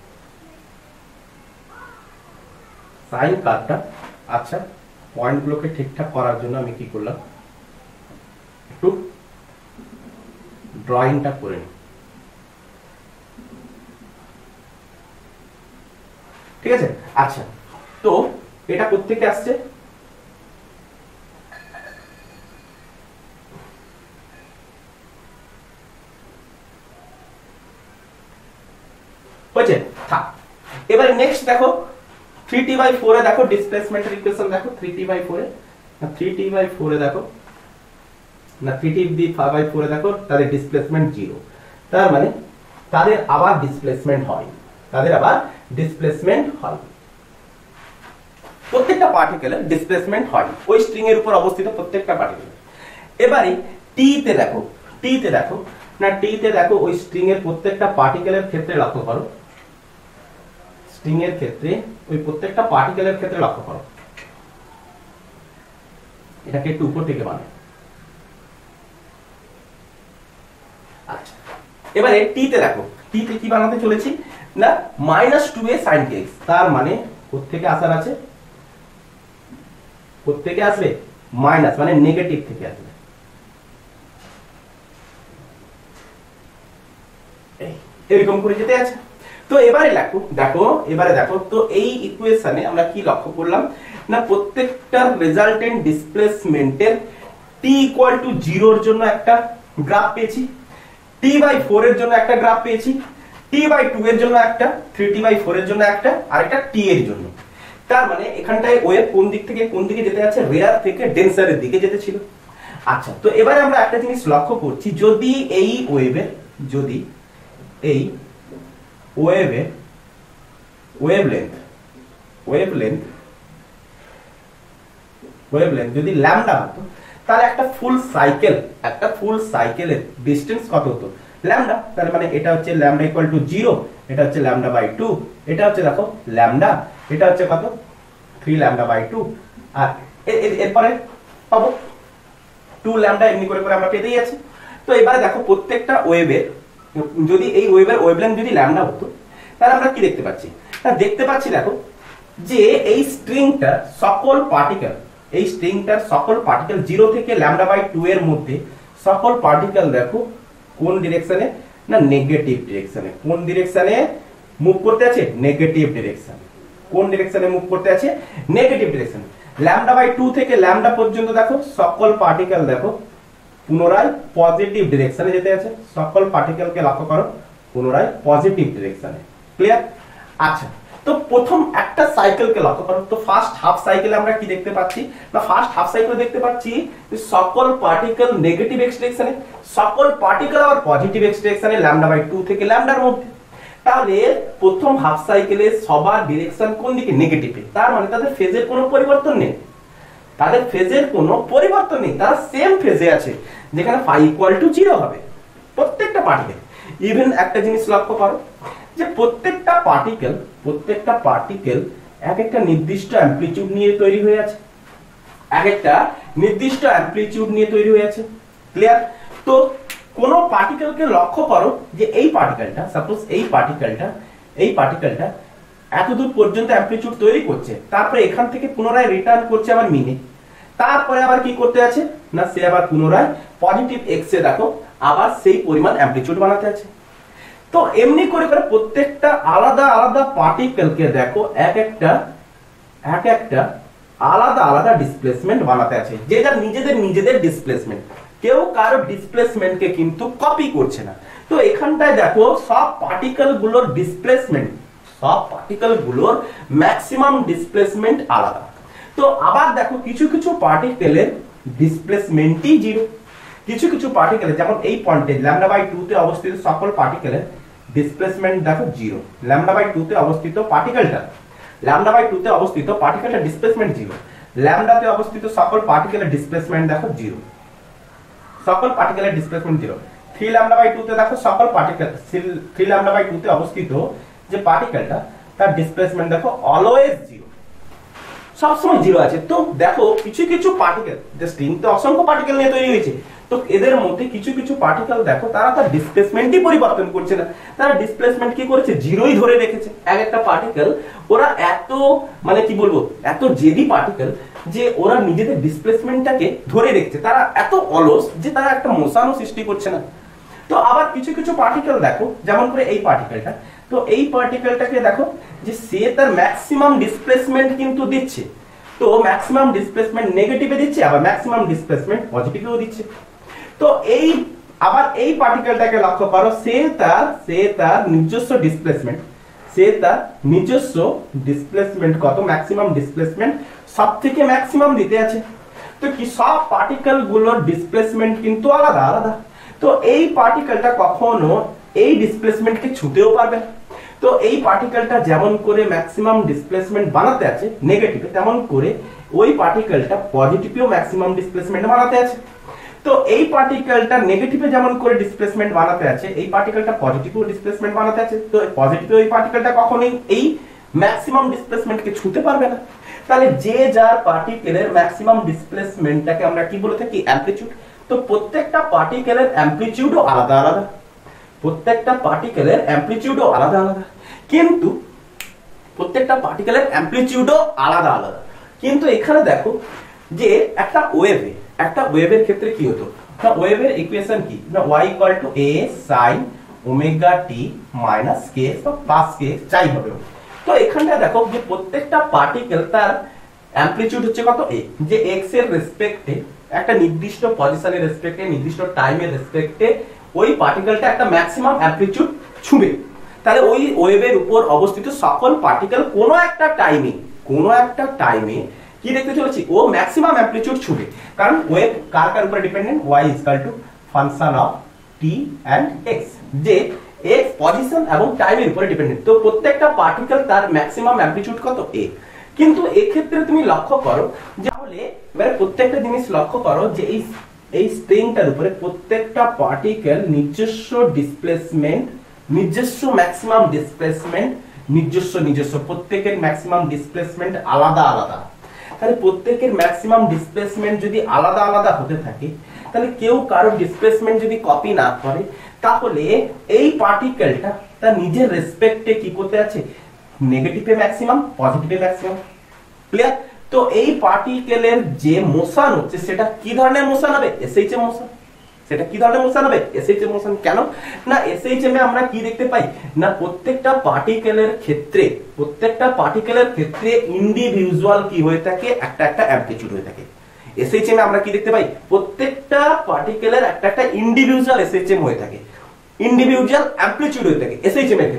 [SPEAKER 1] সাইন কার্ভটা। আচ্ছা পয়েন্টগুলোকে ঠিকঠাক করার জন্য আমি কি করলাম একটু ড্রয়িংটা করে নিই, ঠিক আছে। আচ্ছা তো এটা কোত্থেকে আসছে, হয়েছে থাক। এবারে নেক্সট দেখো 3t/4 এ দেখো ডিসপ্লেসমেন্টের ইকুয়েশন দেখো 3t/4 এ না 3t/4 এ দেখো না 3t/4 এ দেখো তাদের ডিসপ্লেসমেন্ট 0, তার মানে তাদের আবার ডিসপ্লেসমেন্ট হয়, প্রত্যেকটা পার্টিকেলের ডিসপ্লেসমেন্ট হয় ওই স্ট্রিং এর উপর অবস্থিত প্রত্যেকটা পার্টিকেল। এবারে টি তে দেখো ওই স্ট্রিং এর প্রত্যেকটা পার্টিকেলের ক্ষেত্রে লক্ষ্য করো, স্ট্রিং এর ক্ষেত্রে ওই প্রত্যেকটা পার্টিকেলের ক্ষেত্রে লক্ষ্য করো, এটাকে একটু উপর থেকে বানাও। আচ্ছা এবারে টি তে দেখো, টি তে কি বানাতে চলেছি না -2a sin kx, তার মানে কোত্থেকে আসার আছে, কোত্থেকে আসবে মাইনাস মানে নেগেটিভ থেকে আসবে, এরকম করে যেতে আছে। তো এবারে দেখো তো এই ইকুয়েশনে আমরা কি লক্ষ্য করলাম না প্রত্যেকটা রেজাল্টেন্ট ডিসপ্লেসমেন্টের t ইকুয়াল টু 0 এর জন্য একটা গ্রাফ পেয়েছি, t/4 এর জন্য একটা গ্রাফ পেয়েছি, t/2 এর জন্য একটা, 3t/4 এর জন্য একটা, আর একটা t এর জন্য। তার মানে এখানটায় ওয়েভ কোন দিক থেকে কোন দিকে যেতে আছে, রেয়ার থেকে ডেন্সারের দিকে যেতে ছিল। আচ্ছা তো এবারে আমরা একটা জিনিস লক্ষ্য করছি, যদি এই ওয়েভের ওয়েভলেন্থ যদি ল্যামডা হতো তাহলে একটা ফুল সাইকেলের ডিসটেন্স কত হতো ল্যামডা। তার মানে এটা হচ্ছে ল্যামডা ইকুয়াল টু 0, এটা হচ্ছে ল্যামডা বাই 2, এটা হচ্ছে দেখো ল্যামডা, এটা হচ্ছে কত 3 ল্যামডা বাই 2, আর এরপরে পাবো 2 ল্যামডা, এমনি করে করে আমরা পেতেই আছি। তো এবারে দেখো প্রত্যেকটা ওয়েভের যদি এই ওয়েভের ওয়েভলেন্থ যদি ল্যামডা হতো তাহলে আমরা কি দেখতে পাচ্ছি না দেখতে পাচ্ছি দেখো যে এই স্ট্রিংটার সকল পার্টিকেল 0 থেকে ল্যামডা বাই 2 এর মধ্যে সকল পার্টিকেল দেখো কোন ডিরেকশনে না নেগেটিভ ডিরেকশনে, কোন ডিরেকশনে মুভ করতে আছে নেগেটিভ ডিরেকশনে, কোন ডিরেকশনে মুভ করতে আছে নেগেটিভ ডিরেকশনে। ল্যামডা বাই 2 থেকে ল্যামডা পর্যন্ত দেখো সকল পার্টিকেল দেখো পুনরায় পজিটিভ ডিরেকশনে যেতে আছে, সকল পার্টিকেলকে লক্ষ্য করো পুনরায় পজিটিভ ডিরেকশনে, ক্লিয়ার। আচ্ছা তো তো প্রথম একটা সাইকেলকে লক্ষ্য করো। তো ফার্স্ট হাফ সাইকেলে আমরা কি দেখতে পাচ্ছি না, ফার্স্ট হাফ সাইকেলে দেখতে পাচ্ছি সকল পার্টিকেল নেগেটিভ এক্স ডিরেকশনে, সকল পার্টিকেল আবার পজিটিভ এক্স ডিরেকশনে λ/2 থেকে ল্যামডার মধ্যে। তাহলে প্রথম হাফ সাইকেলে সবার ডিরেকশন কোন দিকে? নেগেটিভে। তার মানে তাদের ফেজের কোনো পরিবর্তন নেই, তাদের ফেজের কোনো পরিবর্তন নেই, তারা সেম ফেজে আছে, যেখানে φ = 0 হবে প্রত্যেকটা পার্টিকেল। ইভেন একটা জিনিস লক্ষ্য করো যে প্রত্যেকটা পার্টিকেল এক একটা নির্দিষ্ট অ্যামপ্লিটিউড নিয়ে তৈরি হয়ে আছে, এক একটা নির্দিষ্ট অ্যামপ্লিটিউড নিয়ে তৈরি হয়ে আছে। ক্লিয়ার? তো কোন পার্টিকেলকে লক্ষ্য করো যে এই পার্টিকেলটা, সাপোজ এই পার্টিকেলটা এতদূর পর্যন্ত অ্যামপ্লিটিউড তৈরি করছে, তারপরে এখান থেকে পুনরায় রিটার্ন করছে আবার মিনে, তারপরে আবার কি করতে আছে না, সে আবার পুনরায় পজিটিভ এক্স এ দেখো আবার সেই পরিমাণ অ্যামপ্লিটিউড বানাতে আছে। তো এমনি করে করে প্রত্যেকটা আলাদা আলাদা পার্টিকেলকে দেখো এক একটা আলাদা আলাদা ডিসপ্লেসমেন্ট বানাতে আছে, যে যার নিজেদের ডিসপ্লেসমেন্ট, কেউ কারো ডিসপ্লেসমেন্টকে কিন্তু কপি করছে না। তো এখানটায় দেখো সব পার্টিকেলগুলোর ম্যাক্সিমাম ডিসপ্লেসমেন্ট আলাদা। তো আবার দেখো কিছু কিছু পার্টিকেলের ডিসপ্লেসমেন্টই 0, কিছু পার্টিকেল যেমন এই পয়েন্টে λ/2 তে অবস্থিত সকল পার্টিকেলের ডিসপ্লেসমেন্ট দেখো 0, λ/2 তে অবস্থিত পার্টিকেলটা ডিসপ্লেসমেন্ট 0, ল্যামডাতে অবস্থিত সকল পার্টিকেলের ডিসপ্লেসমেন্ট দেখো 0, সকল পার্টিকেলের ডিসপ্লেসমেন্ট 0। 3λ/2 তে দেখো সকল পার্টিকেল 3λ/2 তে অবস্থিত যে পার্টিকেলটা তার ডিসপ্লেসমেন্ট দেখো অলওয়েজ 0, সবসময় 0 আছে। তো দেখো কিছু কিছু পার্টিকেল, যে স্ট্রিং তো অসংখ্য পার্টিকেল নিয়ে তৈরি হয়েছে, তো এদের মধ্যে কিছু কিছু পার্টিকেল দেখো তারা তার ডিসপ্লেসমেন্টই পরিবর্তন করছে না, তারা ডিসপ্লেসমেন্ট কি করেছে 0ই ধরে রেখেছে। এক একটা পার্টিকেল ওরা এত মানে কি বলবো এত জেদি পার্টিকেল যে ওরা নিজেদের ডিসপ্লেসমেন্টটাকে ধরে রেখেছে, তারা এত অলস যে তারা একটা মোশনও সৃষ্টি করছে না। তো আবার কিছু কিছু পার্টিকেল দেখো যেমন করে এই পার্টিকেলটা, তো এই পার্টিকেলটাকে দেখো যে সে তার ম্যাক্সিমাম ডিসপ্লেসমেন্ট কিন্তু দিচ্ছে, তো ম্যাক্সিমাম ডিসপ্লেসমেন্ট নেগেটিভে দিচ্ছে, আবার ম্যাক্সিমাম ডিসপ্লেসমেন্ট পজিটিভেও দিচ্ছে। তো এই আবার এই পার্টিকেলটাকে লক্ষ্য করো, সে তার নিজস্ব ডিসপ্লেসমেন্ট কত, ম্যাক্সিমাম ডিসপ্লেসমেন্ট সবথেকে ম্যাক্সিমাম দিতে আছে। তো কি সব পার্টিকেল গুলোর ডিসপ্লেসমেন্ট কিন্তু আলাদা আলাদা, তো এই পার্টিকেলটা কখনো এই ডিসপ্লেসমেন্টকে ছুঁতেও পারবে না। তো এই পার্টিকেলটা যেমন করে ম্যাক্সিমাম ডিসপ্লেসমেন্ট বানাতে আছে নেগেটিভে, তেমন করে ওই পার্টিকেলটা পজিটিভেও ম্যাক্সিমাম ডিসপ্লেসমেন্ট বানাতে আছে। তো এই পার্টিকেলটা নেগেটিভে যেমন করে ডিসপ্লেসমেন্ট বানাতে আছে, এই পার্টিকেলটা পজিটিভেও ডিসপ্লেসমেন্ট বানাতে আছে। তো পজিটিভে ওই পার্টিকেলটা কখনোই এই ম্যাক্সিমাম ডিসপ্লেসমেন্টকে ছুঁতে পারবে না। তাহলে যে যার পার্টিকেলের ম্যাক্সিমাম ডিসপ্লেসমেন্টটাকে আমরা কি বলে থাকি? অ্যামপ্লিটিউড। তো প্রত্যেকটা পার্টিকেলের অ্যামপ্লিটিউডও আলাদা আলাদা, কিন্তু এখানে দেখো যে একটা ওয়েভের ক্ষেত্রে কি হতো না, ওয়েভের ইকুয়েশন কি না, y = a sin ωt - k বা +k যাই হবে। তো এখানটা দেখো যে প্রত্যেকটা পার্টিকেল তার অ্যামপ্লিটিউড হচ্ছে কত, a, যে x এর রেসপেক্টে একটা নির্দিষ্ট পজিশনের রেসপেক্টে নির্দিষ্ট টাইমের রেসপেক্টে ওই পার্টিকেলটা একটা ম্যাক্সিমাম অ্যামপ্লিটিউড ছুবে। তাহলে ওই ওয়েভের উপর অবস্থিত সকল পার্টিকেল কোনো একটা টাইমে কি দেখতে চলেছি, ও ম্যাক্সিমাম অ্যামপ্লিটিউড ছুবে। কারণ ওয়েভ কার উপরে dependent, y = function of t and x, যে x পজিশন এবং টাইমের উপরে ডিপেন্ডেন্ট। তো প্রত্যেকটা পার্টিকেল তার ম্যাক্সিমাম অ্যামপ্লিটিউড কত, a। কিন্তু এক্ষেত্রে তুমি লক্ষ্য করো যে তাহলে এবারে প্রত্যেকটা জিনিস লক্ষ্য করো যে এই স্ট্রিংটার উপরে প্রত্যেকটা পার্টিকেল নিজস্ব ডিসপ্লেসমেন্ট, নিজস্ব ম্যাক্সিমাম ডিসপ্লেসমেন্ট, নিজস্ব প্রত্যেকের ম্যাক্সিমাম ডিসপ্লেসমেন্ট আলাদা আলাদা। তাহলে প্রত্যেকের ম্যাক্সিমাম ডিসপ্লেসমেন্ট যদি আলাদা আলাদা হতে থাকে, তাহলে কেউ কারো ডিসপ্লেসমেন্ট যদি কপি না করে, তাহলে এই পার্টিকেলটা তার নিজের রেসপেক্টে কি করতে আছে, নেগেটিভে ম্যাক্সিমাম, পজিটিভে ম্যাক্সিমাম। ক্লিয়ার? তো এই পার্টিকেলের যে মোশন হচ্ছে সেটা কি ধরনের মোশন হবে, এসএইচএম মোশন। সেটা কি ধরনের মোশন হবে, এসএইচএম মোশন। কেন না, এসএইচএম এ আমরা কি দেখতে পাই না, প্রত্যেকটা পার্টিকেলের ক্ষেত্রে ইন্ডিভিজুয়াল কি হয়ে থাকে, একটা অ্যামপ্লিটিউড হয়ে থাকে। এসএইচএম এ আমরা কি দেখতে পাই, প্রত্যেকটা পার্টিকেলের একটা ইন্ডিভিজুয়াল এসএইচএম হয়ে থাকে, ইন্ডিভিজুয়াল অ্যামপ্লিটিউড হয়ে থাকে এসএইচএম এর ক্ষেত্রে।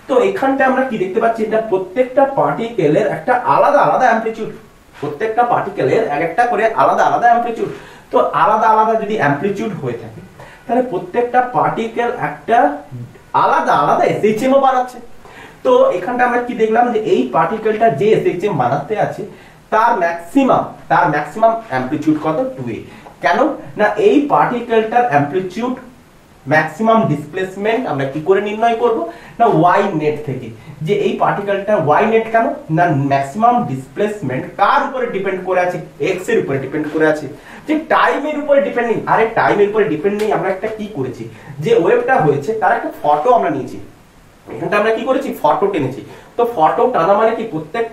[SPEAKER 1] তো এখানটা আমরা কি দেখতে পাচ্ছি, এটা প্রত্যেকটা পার্টিকেলের একটা আলাদা আলাদা অ্যামপ্লিটিউড, প্রত্যেকটা পার্টিকেলের এক একটা করে আলাদা আলাদা অ্যামপ্লিটিউড। তো আলাদা আলাদা যদি অ্যামপ্লিটিউড হয়ে থাকে তাহলে প্রত্যেকটা পার্টিকেল একটা আলাদা আলাদা এসএইচএম বানাচ্ছে। তো এখানটা আমরা কি দেখলাম যে এই পার্টিকেলটা যে এসএইচএম বানাতে আছে তার ম্যাক্সিমাম অ্যামপ্লিটিউড কত, 2a। কেন না এই পার্টিকেলটার অ্যামপ্লিটিউড ম্যাক্সিমাম ডিসপ্লেসমেন্ট আমরা কি করে নির্ণয় করব না y নেট থেকে, যে এই পার্টিকেলটার y নেট কেন না ম্যাক্সিমাম ডিসপ্লেসমেন্ট কার উপরে ডিপেন্ড করে আছে, x এর উপরে ডিপেন্ড করে আছে, যে টাইমের উপরে ডিপেন্ড নেই। আরে টাইমের উপরে ডিপেন্ড নেই, আমরা একটা কি করেছি, যে ওয়েভটা হয়েছে তার একটা ফটো আমরা নিয়েছি, এখানটা আমরা কি করেছি ফটো টেনেছি। তো ফটো টানা মানে কি প্রত্যেকটা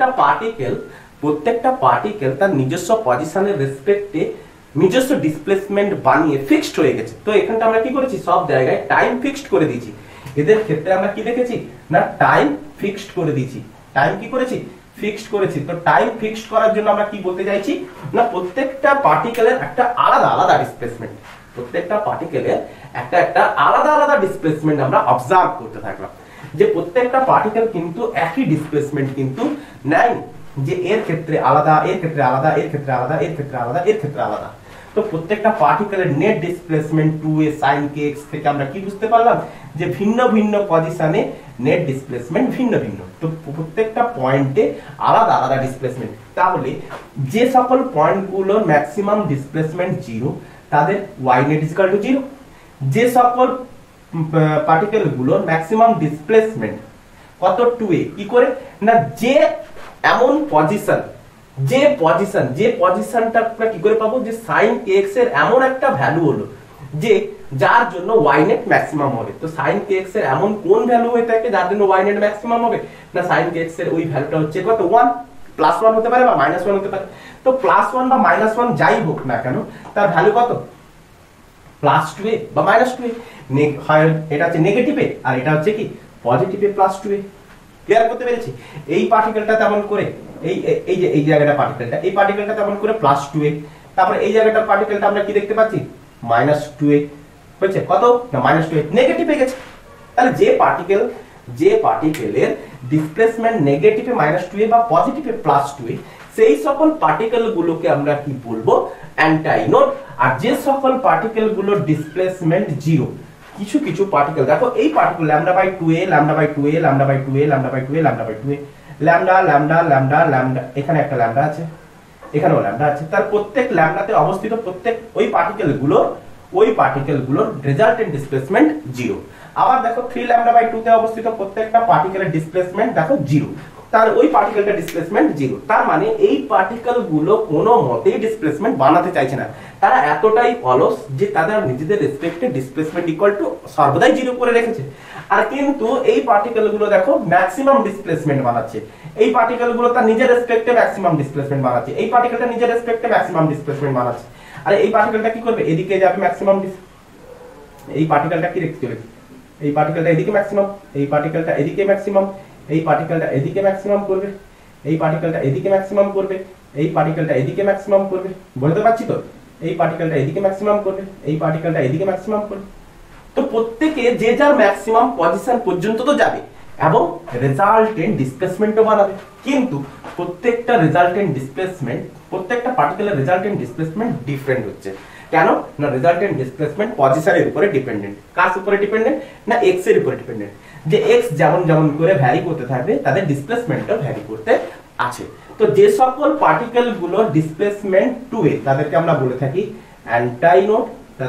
[SPEAKER 1] পার্টিকেল তার নিজস্ব পজিশনের রেসপেক্টে নিজস্ব ডিসপ্লেসমেন্ট বানিয়ে ফিক্সড হয়ে গেছে। তো এখানটা আমরা কি করেছি সব জায়গায় টাইম ফিক্সড করে দিয়েছি। এদের ক্ষেত্রে আমরা কি দেখেছি না টাইম ফিক্সড করে দিয়েছি, টাইম কি করেছি ফিক্সড করেছি। তো টাইম ফিক্সড করার জন্য আমরা কি বলতে চাইছি না প্রত্যেকটা পার্টিকেলের একটা আলাদা আলাদা ডিসপ্লেসমেন্ট, প্রত্যেকটা পার্টিকেলের একটা আলাদা আলাদা ডিসপ্লেসমেন্ট আমরা অবজার্ভ করতে থাকলাম, যে প্রত্যেকটা পার্টিকেল কিন্তু একই ডিসপ্লেসমেন্ট কিন্তু নেয়, যে এর ক্ষেত্রে আলাদা, এর ক্ষেত্রে আলাদা, এর ক্ষেত্রে আলাদা, এর ক্ষেত্রে আলাদা, এর ক্ষেত্রে আলাদা। তো প্রত্যেকটা পার্টিকেলের net displacement 2a sin kx থেকে আমরা কি বুঝতে পারলাম যে ভিন্ন ভিন্ন পজিশনে নেট ডিসপ্লেসমেন্ট ভিন্ন ভিন্ন। তো প্রত্যেকটা পয়েন্টে আলাদা আলাদা ডিসপ্লেসমেন্ট। তাহলে যে সকল পয়েন্টগুলোর ম্যাক্সিমাম ডিসপ্লেসমেন্ট 0 তাদের y net = 0। যে সকল পার্টিকেলগুলোর ম্যাক্সিমাম ডিসপ্লেসমেন্ট কত 2a, কি করে না যে এমন পজিশন, যে পজিশনটা আমরা কি করে পাবো যে sin kx এর এমন একটা ভ্যালু হলো যে যার জন্য y net ম্যাক্সিমাম হবে। তো sin kx এর এমন কোন ভ্যালু হয়ে থাকে যার জন্য y net ম্যাক্সিমাম হবে না sin kx এর ওই ভ্যালুটা হচ্ছে কত 1, +1 হতে পারে বা -1 হতে পারে। তো +1 বা -1 যাই হোক না কেন তার ভ্যালু কত +2a বা -2a। এটা হচ্ছে নেগেটিভে আর এটা হচ্ছে কি পজিটিভে +2a। ক্লিয়ার করতে পেরেছি। এই পার্টিকেলটা তেমন করে এই জায়গাটা পার্টিকেলটা, এই পার্টিকেলটা তেমন করে +2a, তারপরে এই জায়গাটার পার্টিকেলটা আমরা কি দেখতে পাচ্ছি -2a হয়েছে কত না -2a, নেগেটিভে গেছে। তাহলে যে পার্টিকেলের ডিসপ্লেসমেন্ট নেগেটিভে -2a বা পজিটিভে +2a সেই সকল পার্টিকেল গুলোকে আমরা কি বলবো অ্যান্টাইনোড। আর যে সকল পার্টিকেল গুলোর ডিসপ্লেসমেন্ট 0, কিছু পার্টিকেল দেখো এই particle λ/2a λ/2a λ/2a λ/2a λ/2a λ, এখানে একটা ল্যামডা আছে, এখানেও ল্যামডা আছে, তার প্রত্যেক ল্যামডাতে অবস্থিত প্রত্যেক ওই পার্টিকেলগুলোর রেজাল্টেন্ট ডিসপ্লেসমেন্ট 0। আবার দেখো 3λ/2 তে অবস্থিত প্রত্যেকটা পার্টিকেলের ডিসপ্লেসমেন্ট দেখো 0, তার ওই পার্টিকেলটা ডিসপ্লেসমেন্ট 0। তার মানে এই পার্টিকেলগুলো কোনো মতেই ডিসপ্লেসমেন্ট বানাতে চাইছে না, তারা এতটাই অলস যে তাদের নিজেদের রেসপেক্টে ডিসপ্লেসমেন্ট সর্বদাই 0 করে রেখেছে। আর কিন্তু এই পার্টিকেলগুলো দেখো ম্যাক্সিমাম ডিসপ্লেসমেন্ট বানাচ্ছে, এই পার্টিকেলগুলো তার নিজের রেসপেক্টে ম্যাক্সিমাম ডিসপ্লেসমেন্ট বানাচ্ছে, এই পার্টিকেলটা নিজের রেসপেক্টে ম্যাক্সিমাম ডিসপ্লেসমেন্ট বানাচ্ছে। আর এই পার্টিকেলটা কি করবে এদিকে যাবে ম্যাক্সিমাম, এই পার্টিকেলটা কি রেখে চলেছে, এই পার্টিকেলটা এদিকে ম্যাক্সিমাম, এই পার্টিকেলটা এদিকে ম্যাক্সিমাম, এই পার্টিকেলটা এদিকে ম্যাক্সিমাম করবে, এই পার্টিকেলটা এদিকে ম্যাক্সিমাম করবে, এই পার্টিকেলটা এদিকে ম্যাক্সিমাম করবে, বলতে পারছি তো এই পার্টিকেলটা এদিকে ম্যাক্সিমাম করবে, এই পার্টিকেলটা এদিকে ম্যাক্সিমাম করবে। তো প্রত্যেকে যে যার ম্যাক্সিমাম পজিশন পর্যন্ত তো যাবে এবং রেজাল্টেন্ট ডিসপ্লেসমেন্টও বানাবে, কিন্তু প্রত্যেকটা পার্টিকেলের রেজাল্টেন্ট ডিসপ্লেসমেন্ট ডিফারেন্ট হচ্ছে। কেন না রেজাল্টেন্ট ডিসপ্লেসমেন্ট পজিশনের উপরে ডিপেন্ডেন্ট। কার উপরে ডিপেন্ডেন্ট না x এর উপরে ডিপেন্ডেন্ট, যে x যেমন করে ভ্যারি করতে থাকবে তাদের ডিসপ্লেসমেন্টও ভ্যারি করতে আছে। তো যে সকল পার্টিকেলগুলোর ডিসপ্লেসমেন্ট 2a তাদেরকে আমরা বলে থাকি অ্যান্টাইনোড,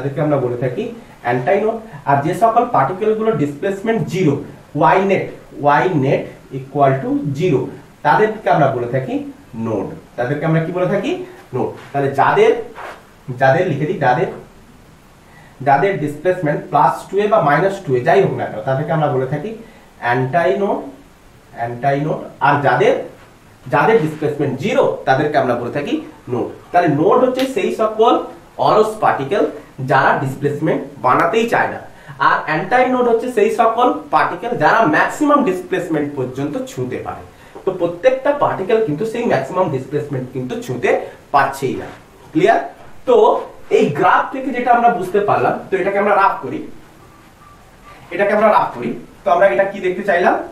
[SPEAKER 1] আর যে সকল পার্টিকেলগুলোর ডিসপ্লেসমেন্ট 0 y net = 0 তাদেরকে আমরা বলে থাকি নোড, তাদেরকে আমরা কি বলে থাকি নোড। তাহলে যাদের লিখে দিই যাদের ডিসপ্লেসমেন্ট +2a বা -2a যাই হোক না কেন তাদেরকে আমরা বলে থাকি অ্যান্টাইনোড। আর যাদের ডিসপ্লেসমেন্ট 0 তাদেরকে আমরা বলে থাকি নোড। তাহলে নোড হচ্ছে সেই সকল অলস পার্টিকেল যারা ডিসপ্লেসমেন্ট বানাতেই চায় না, আর অ্যান্টাইনোড হচ্ছে সেই সকল পার্টিকেল যারা ম্যাক্সিমাম ডিসপ্লেসমেন্ট পর্যন্ত ছুঁতে পারে। তো প্রত্যেকটা পার্টিকেল কিন্তু সেই ম্যাক্সিমাম ডিসপ্লেসমেন্ট কিন্তু ছুঁতে পারছেই না। ক্লিয়ার? তো এই গ্রাফ থেকে যেটা আমরা বুঝতে পারলাম, তো এটাকে আমরা রাফ করি, তো আমরা এটা কি দেখতে চাইলাম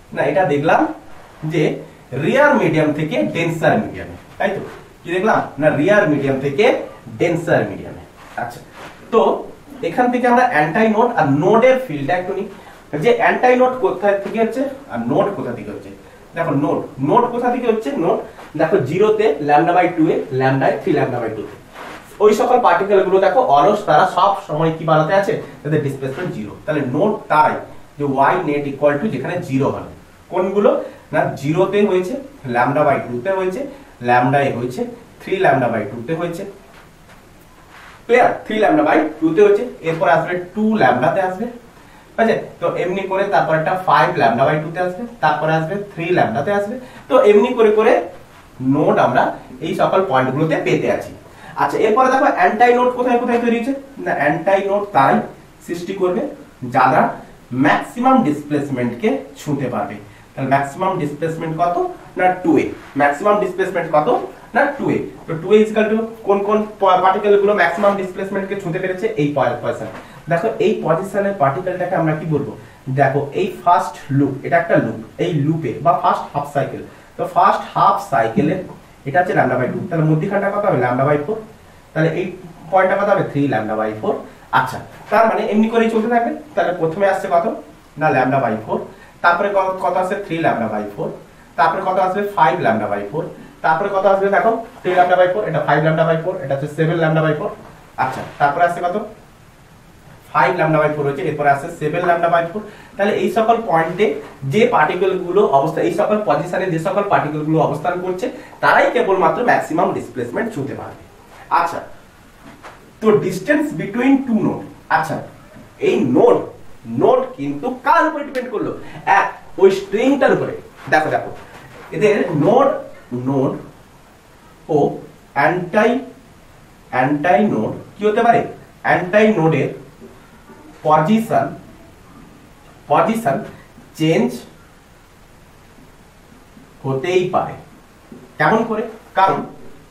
[SPEAKER 1] না এটা দেখলাম যে রিয়ার মিডিয়াম থেকে ডেন্সার মিডিয়ামে, তাই তো? কি দেখলাম না রিয়ার মিডিয়াম থেকে ডেন্সার মিডিয়ামে। আচ্ছা, তো এখান থেকে আমরা অ্যান্টাই নোড আর নোডের ফিল্ডটা একটু নিই, যে অ্যান্টাই নোড কোথা থেকে হচ্ছে আর নোড কোথা থেকে হচ্ছে। দেখো নোড কোথা থেকে হচ্ছে, নোড দেখো 0 তে λ/2 এ, λ 3 λ/2 তে ওই সকল পার্টিকেল গুলো দেখো অলস, তারা সব সময় কি বানাতে আছে, তাদের ডিসপ্লেসমেন্ট 0। তাহলে নোড তাই যে y net ইকুয়াল টু যেখানে 0 হবে, কোনগুলো না 0 তে হয়েছে, λ/2 তে হয়েছে, λ এ হয়েছে, 3 λ/2 তে হয়েছে, ক্লিয়ার? 3 λ/2 তে হচ্ছে, এরপর আসবে 2 λ তে আসবে, ঠিক আছে? তো এমনি করে তারপর একটা 5 λ/2 তে আসবে, তারপর আসবে 3 λ তে আসবে। তো এমনি করে করে নোড আমরা এই সকল পয়েন্টগুলোতে পেতে আছি। আচ্ছা, এরপরে দেখো অ্যান্টাই নোড কোথায় কোথায় তৈরি হচ্ছে না, অ্যান্টাই নোড তাই সৃষ্টি করবে যারা ম্যাক্সিমাম ডিসপ্লেসমেন্টকে ছুঁতে পারবে। তাহলে ম্যাক্সিমাম ডিসপ্লেসমেন্ট কত না 2a, ম্যাক্সিমাম ডিসপ্লেসমেন্ট কত না 2a। তো 2a ইকুয়াল টু কোন কোন পার্টিকেল গুলো ম্যাক্সিমাম ডিসপ্লেসমেন্টকে ছুঁতে পেরেছে, এই পজিশন। দেখো এই পজিশনের পার্টিকেলটাকে আমরা কি বলবো, দেখো এই ফার্স্ট লুপ, এটা একটা লুপ, এই লুপে বা ফার্স্ট হাফ সাইকেল, তো ফার্স্ট হাফ সাইকেলে এটা হচ্ছে λ/2, তাহলে মধ্যখানটা কত হবে λ/4, তাহলে এই পয়েন্টটা কত হবে 3 λ/4। আচ্ছা, তার মানে এমনি করেই চলতে থাকবে। তাহলে প্রথমে আসছে কত না λ/4, তারপরে কত আসছে 3 λ/4, তারপরে কত আসবে 5 λ/4, তারপরে কত আসবে দেখো 3 λ/4, এটা 5 λ/4, এটা হচ্ছে 7 λ/4। আচ্ছা, তারপরে আসছে কত 5 λ/4 হচ্ছে, এরপরে আসছে 7 λ/4। তাহলে এই সকল পয়েন্টে যে পার্টিকেল গুলো অবস্থা, এই সকল পজিশনে যে সকল পার্টিকেল গুলো অবস্থান করছে, তারাই কেবলমাত্র ম্যাক্সিমাম ডিসপ্লেসমেন্ট ছুঁতে পারবে। আচ্ছা, তো ডিসটেন্স বিটুইন টু নোড। আচ্ছা, এই নোড কিন্তু কার উপরে ডিপেন্ড করলো, ওই স্ট্রিংটার উপরে। দেখো দেখো এদের নোড ও অ্যান্টাই নোড কি হতে পারে, অ্যান্টাই নোডের পজিশন চেঞ্জ হতেই পারে। কেমন করে? কারণ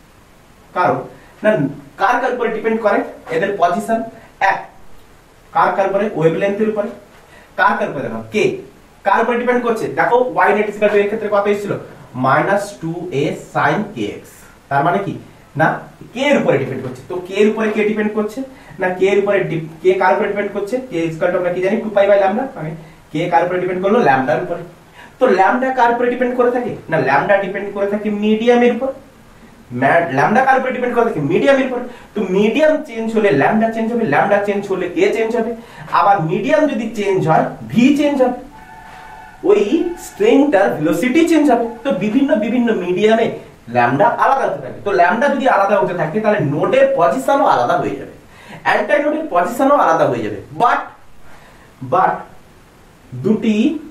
[SPEAKER 1] না কার উপরে ডিপেন্ড করে এদের পজিশন, কার উপরে, ওয়েভলেন্থের উপরে, কার উপরে দেখো কে কার উপরে ডিপেন্ড করছে। দেখো y net ইকুয়াল টু এর ক্ষেত্রে কত এসেছিল -2a sin kx, তার মানে কি না কে এর উপরে ডিপেন্ড করছে। তো কে এর উপরে কে ডিপেন্ড করছে না, কে এর উপরে কে কার উপরে ডিপেন্ড করছে, কে ইকুয়াল টু আমরা কি জানি 2π/λ, মানে কে কার উপরে ডিপেন্ড করলো ল্যামডার উপরে। তো ল্যামডা কার উপরে ডিপেন্ড করে থাকে না, ল্যামডা ডিপেন্ড করে থাকে মিডিয়ামের উপর। ল্যামডা কার উপরে ডিপেন্ড করে থাকে মিডিয়ামের উপর। তো মিডিয়াম চেঞ্জ হলে ল্যামডা চেঞ্জ হবে, ল্যামডা চেঞ্জ হলে কে চেঞ্জ হবে, আবার মিডিয়াম যদি চেঞ্জ হয় ভি চেঞ্জ হবে, ওই স্ট্রিংটার ভেলোসিটি চেঞ্জ হবে। তো বিভিন্ন মিডিয়ামে ল্যামডা আলাদা হতে থাকে। তো ল্যামডা যদি আলাদা হতে থাকে তাহলে নোডের পজিশনও আলাদা হয়ে যাবে, অ্যান্টাই নোডের পজিশনও আলাদা হয়ে যাবে। বাট দুটি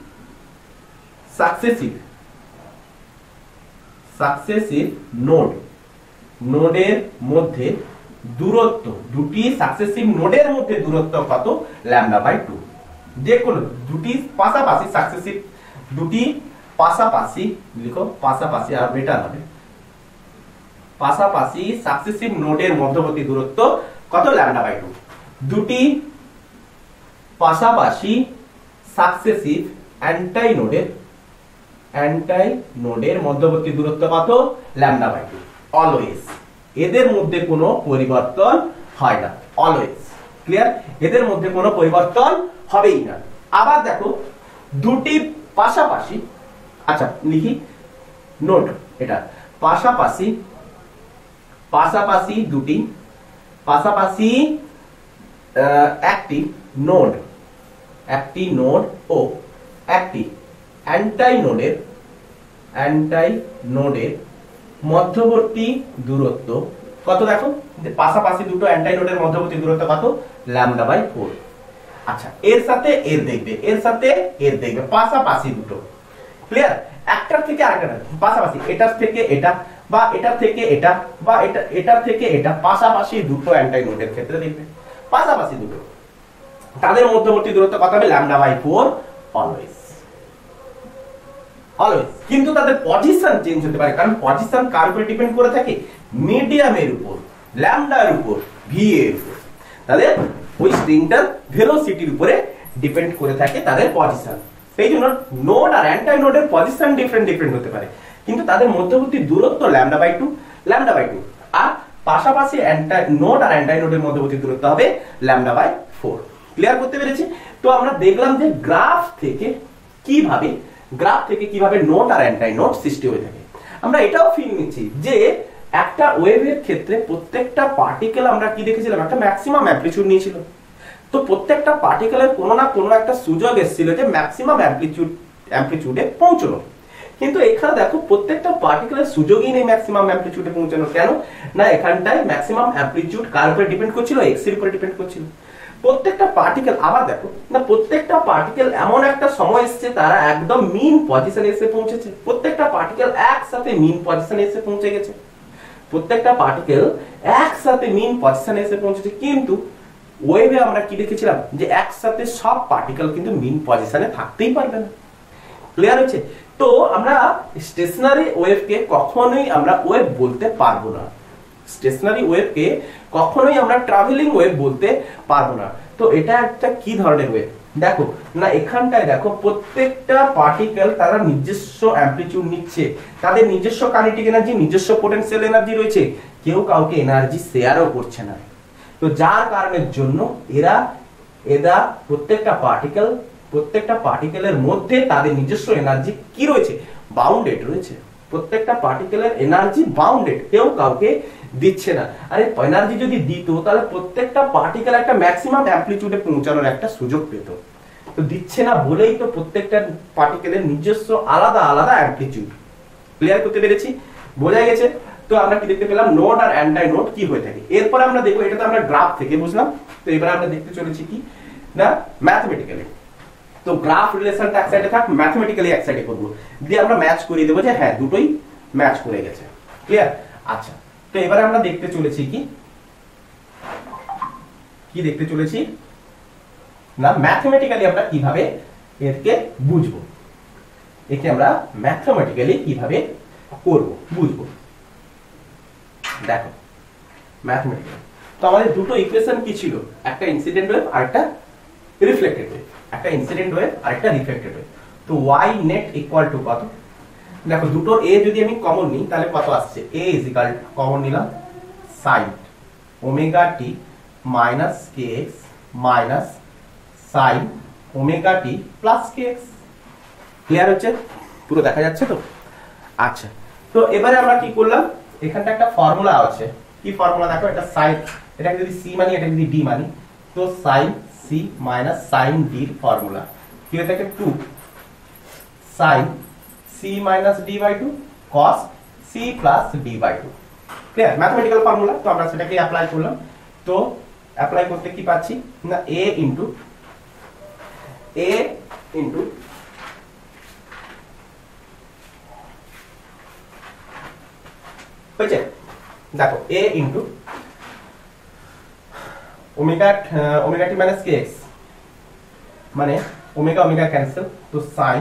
[SPEAKER 1] সাকসেসিভ নোডের মধ্যে দূরত্ব, দুটি সাকসেসিভ নোডের মধ্যে দূরত্ব কত λ/2। যে কোনো দুটি পাশাপাশি সাকসেসিভ, দুটি পাশাপাশি লিখো, পাশাপাশি আর বেটার হবে, পাশাপাশি সাকসেসিভ নোডের মধ্যবর্তী দূরত্ব কত λ/2। দুটি পাশাপাশি সাকসেসিভ অ্যান্টাই নোডের মধ্যবর্তী দূরত্ব কত λ/2। অলওয়েজ এদের মধ্যে কোনো পরিবর্তন হয় না, অলওয়েজ, ক্লিয়ার? এদের মধ্যে কোনো পরিবর্তন হবেই না। আবার দেখো দুটি পাশাপাশি, আচ্ছা লিখি নোড, এটা পাশাপাশি দুটি পাশাপাশি একটি নোড ও একটি অ্যান্টাই নোডের মধ্যবর্তী দূরত্ব কত, দেখো পাশাপাশি দুটো অ্যান্টাই নোডের মধ্যবর্তী দূরত্ব কত λ/4। আচ্ছা, এর সাথে এর দেখবে পাশাপাশি দুটো, ক্লিয়ার? একটার থেকে আরেকটা পাশাপাশি, এটার থেকে এটা বা এটার থেকে এটা বা এটার থেকে এটা, পাশাপাশি দুটো অ্যান্টাই নোডের ক্ষেত্রে দেখবে পাশাপাশি দুটো, তাদের মধ্যবর্তী দূরত্ব কত হবে λ/4 অলওয়েজ। কিন্তু তাদের পজিশন চেঞ্জ হতে পারে, কারণ পজিশন কার উপরে ডিপেন্ড করে থাকে, মিডিয়ামের উপর, ল্যামডার উপর, ভি এর উপর। তাহলে ওই স্ট্রিংটার ভেলোসিটির উপরে ডিপেন্ড করে থাকে তাদের পজিশন। সেই জন্য নোড আর অ্যান্টাই নোডের পজিশন ডিফারেন্ট হতে পারে, কিন্তু তাদের মধ্যবর্তী দূরত্ব λ/2 λ/2, আর পাশাপাশি নোড আর অ্যান্টাই নোডের মধ্যবর্তী দূরত্ব হবে λ/4। ক্লিয়ার করতে পেরেছি? তো আমরা দেখলাম যে গ্রাফ থেকে কিভাবে নোড আর অ্যান্টাই নোড সৃষ্টি হয়ে থাকে। আমরা এটাও ফিল নিচ্ছি যে একটা ওয়েভের ক্ষেত্রে প্রত্যেকটা পার্টিকেল আমরা কি দেখেছিলাম, একটা ম্যাক্সিমাম অ্যামপ্লিটিউড নিয়েছিল। তো প্রত্যেকটা পার্টিকেলের কোনো না কোনো একটা সুযোগ এসেছিল যে ম্যাক্সিমাম অ্যামপ্লিটিউডে পৌঁছানো, কিন্তু এখানে দেখো প্রত্যেকটা পার্টিকেলের সুযোগই নেই ম্যাক্সিমাম অ্যামপ্লিটিউডে পৌঁছানো। কেন না, এখানটায় ম্যাক্সিমাম অ্যামপ্লিটিউড কার উপরে ডিপেন্ড করছিল, এক্স এর উপরে ডিপেন্ড করছিল। প্রত্যেকটা পার্টিকেল আবার দেখো না, প্রত্যেকটা পার্টিকেল এমন একটা সময় এসেছে তারা একদম মিন পজিশনে এসে পৌঁছেছে। প্রত্যেকটা পার্টিকেল একসাথে মিন পজিশনে এসে পৌঁছে গেছে, প্রত্যেকটা পার্টিকেল একসাথে মিন পজিশনে এসে পৌঁছেছে। কিন্তু ওয়েভে আমরা কি দেখেছিলাম যে একসাথে সব পার্টিকেল কিন্তু মিন পজিশনে থাকতেই পারবে না। ক্লিয়ার হচ্ছে? তো আমরা স্টেশনারি ওয়েভকে কখনোই আমরা ওয়েভ বলতে পারবো না, স্টেশনারি ওয়েভকে কখনোই আমরা ট্রাভেলিং ওয়েভ বলতে পারবো না। তো এটা একটা কি ধরনের ওয়েভ দেখো না, এখানটায় দেখো প্রত্যেকটা পার্টিকেল তারা নিজস্ব অ্যামপ্লিটিউড নিচ্ছে, তাদের নিজস্ব কাইনেটিক এনার্জি, নিজস্ব পোটেনশিয়াল এনার্জি রয়েছে, কেউ কাউকে এনার্জি শেয়ারও করছে না। তো যার কারণের জন্য এরা প্রত্যেকটা পার্টিকেলের মধ্যে তাদের নিজস্ব এনার্জি কি রয়েছে, বাউন্ডেড রয়েছে। প্রত্যেকটা পার্টিকেলের এনার্জি বাউন্ডেড, কেউ কাউকে দিচ্ছে না। আর এই এনার্জি যদি দিত তাহলে প্রত্যেকটা পার্টিকেল একটা ম্যাক্সিমাম অ্যামপ্লিটিউডে পৌঁছানোর একটা সুযোগ পেত। তো দিচ্ছে না বলেই তো প্রত্যেকটা পার্টিকেলের নিজস্ব আলাদা আলাদা অ্যামপ্লিটিউড। ক্লিয়ার করতে পেরেছি? বোঝা গেছে? তো আমরা কি দেখতে পেলাম, নোড আর অ্যান্টাই নোড কি হয়ে থাকে। এরপর আমরা দেখবো, এটা তো আমরা গ্রাফ থেকে বুঝলাম, তো এবার আমরা দেখতে চলেছি কি না ম্যাথমেটিক্যালি। তো গ্রাফ রিলেশনটা এক সাইডে থাক, ম্যাথমেটিক্যালি এক সাইডে করব, দিয়ে আমরা ম্যাচ করিয়ে দেবো যে হ্যাঁ দুটোই ম্যাচ করে গেছে। ক্লিয়ার? আচ্ছা, তো এবারে আমরা দেখতে চলেছি কি দেখতে চলেছি না ম্যাথমেটিক্যালি আমরা কিভাবে এরকে বুঝবো, একে আমরা ম্যাথমেটিক্যালি কিভাবে করব বুঝবো। দেখো ম্যাথমেটিক্যালি তো আমাদের দুটো ইকুয়েশন কি ছিল, একটা ইনসিডেন্ট ওয়েভ আর একটা রিফ্লেক্টেড ওয়েভ, একটা ইনসিডেন্ট ওয়েভ আর একটা রিফ্লেক্টেড ওয়েভ। তো y নেট ইকুয়াল টু কত, দেখো দুটো a যদি আমি কমন নিই তাহলে কত আসছে, a ইজ ইকুয়াল কমন নিলাম sin omega t minus kx minus sin omega t plus kx। Clear হচ্ছে? পুরো দেখা যাচ্ছে তো? আচ্ছা, তো এবারে আমরা কি করলাম, এখানটা একটা ফর্মুলা আছে, কি ফর্মুলা দেখো, এটা sin, এটাকে যদি c মানি এটাকে যদি d মানি, তো sin c minus sin d এর ফর্মুলা কি হয়ে থাকে, 2 sin c minus d by 2 cos c plus d by 2। Clear? Mathematical formula, তো আমরা সেটাকে অ্যাপ্লাই করলাম। তো অ্যাপ্লাই করতে কি পাচ্ছি না, a ইনটু হয়েছে, দেখো a into omega T minus kx, মানে ওমেগা ওমেগা ক্যান্সেল, তো sin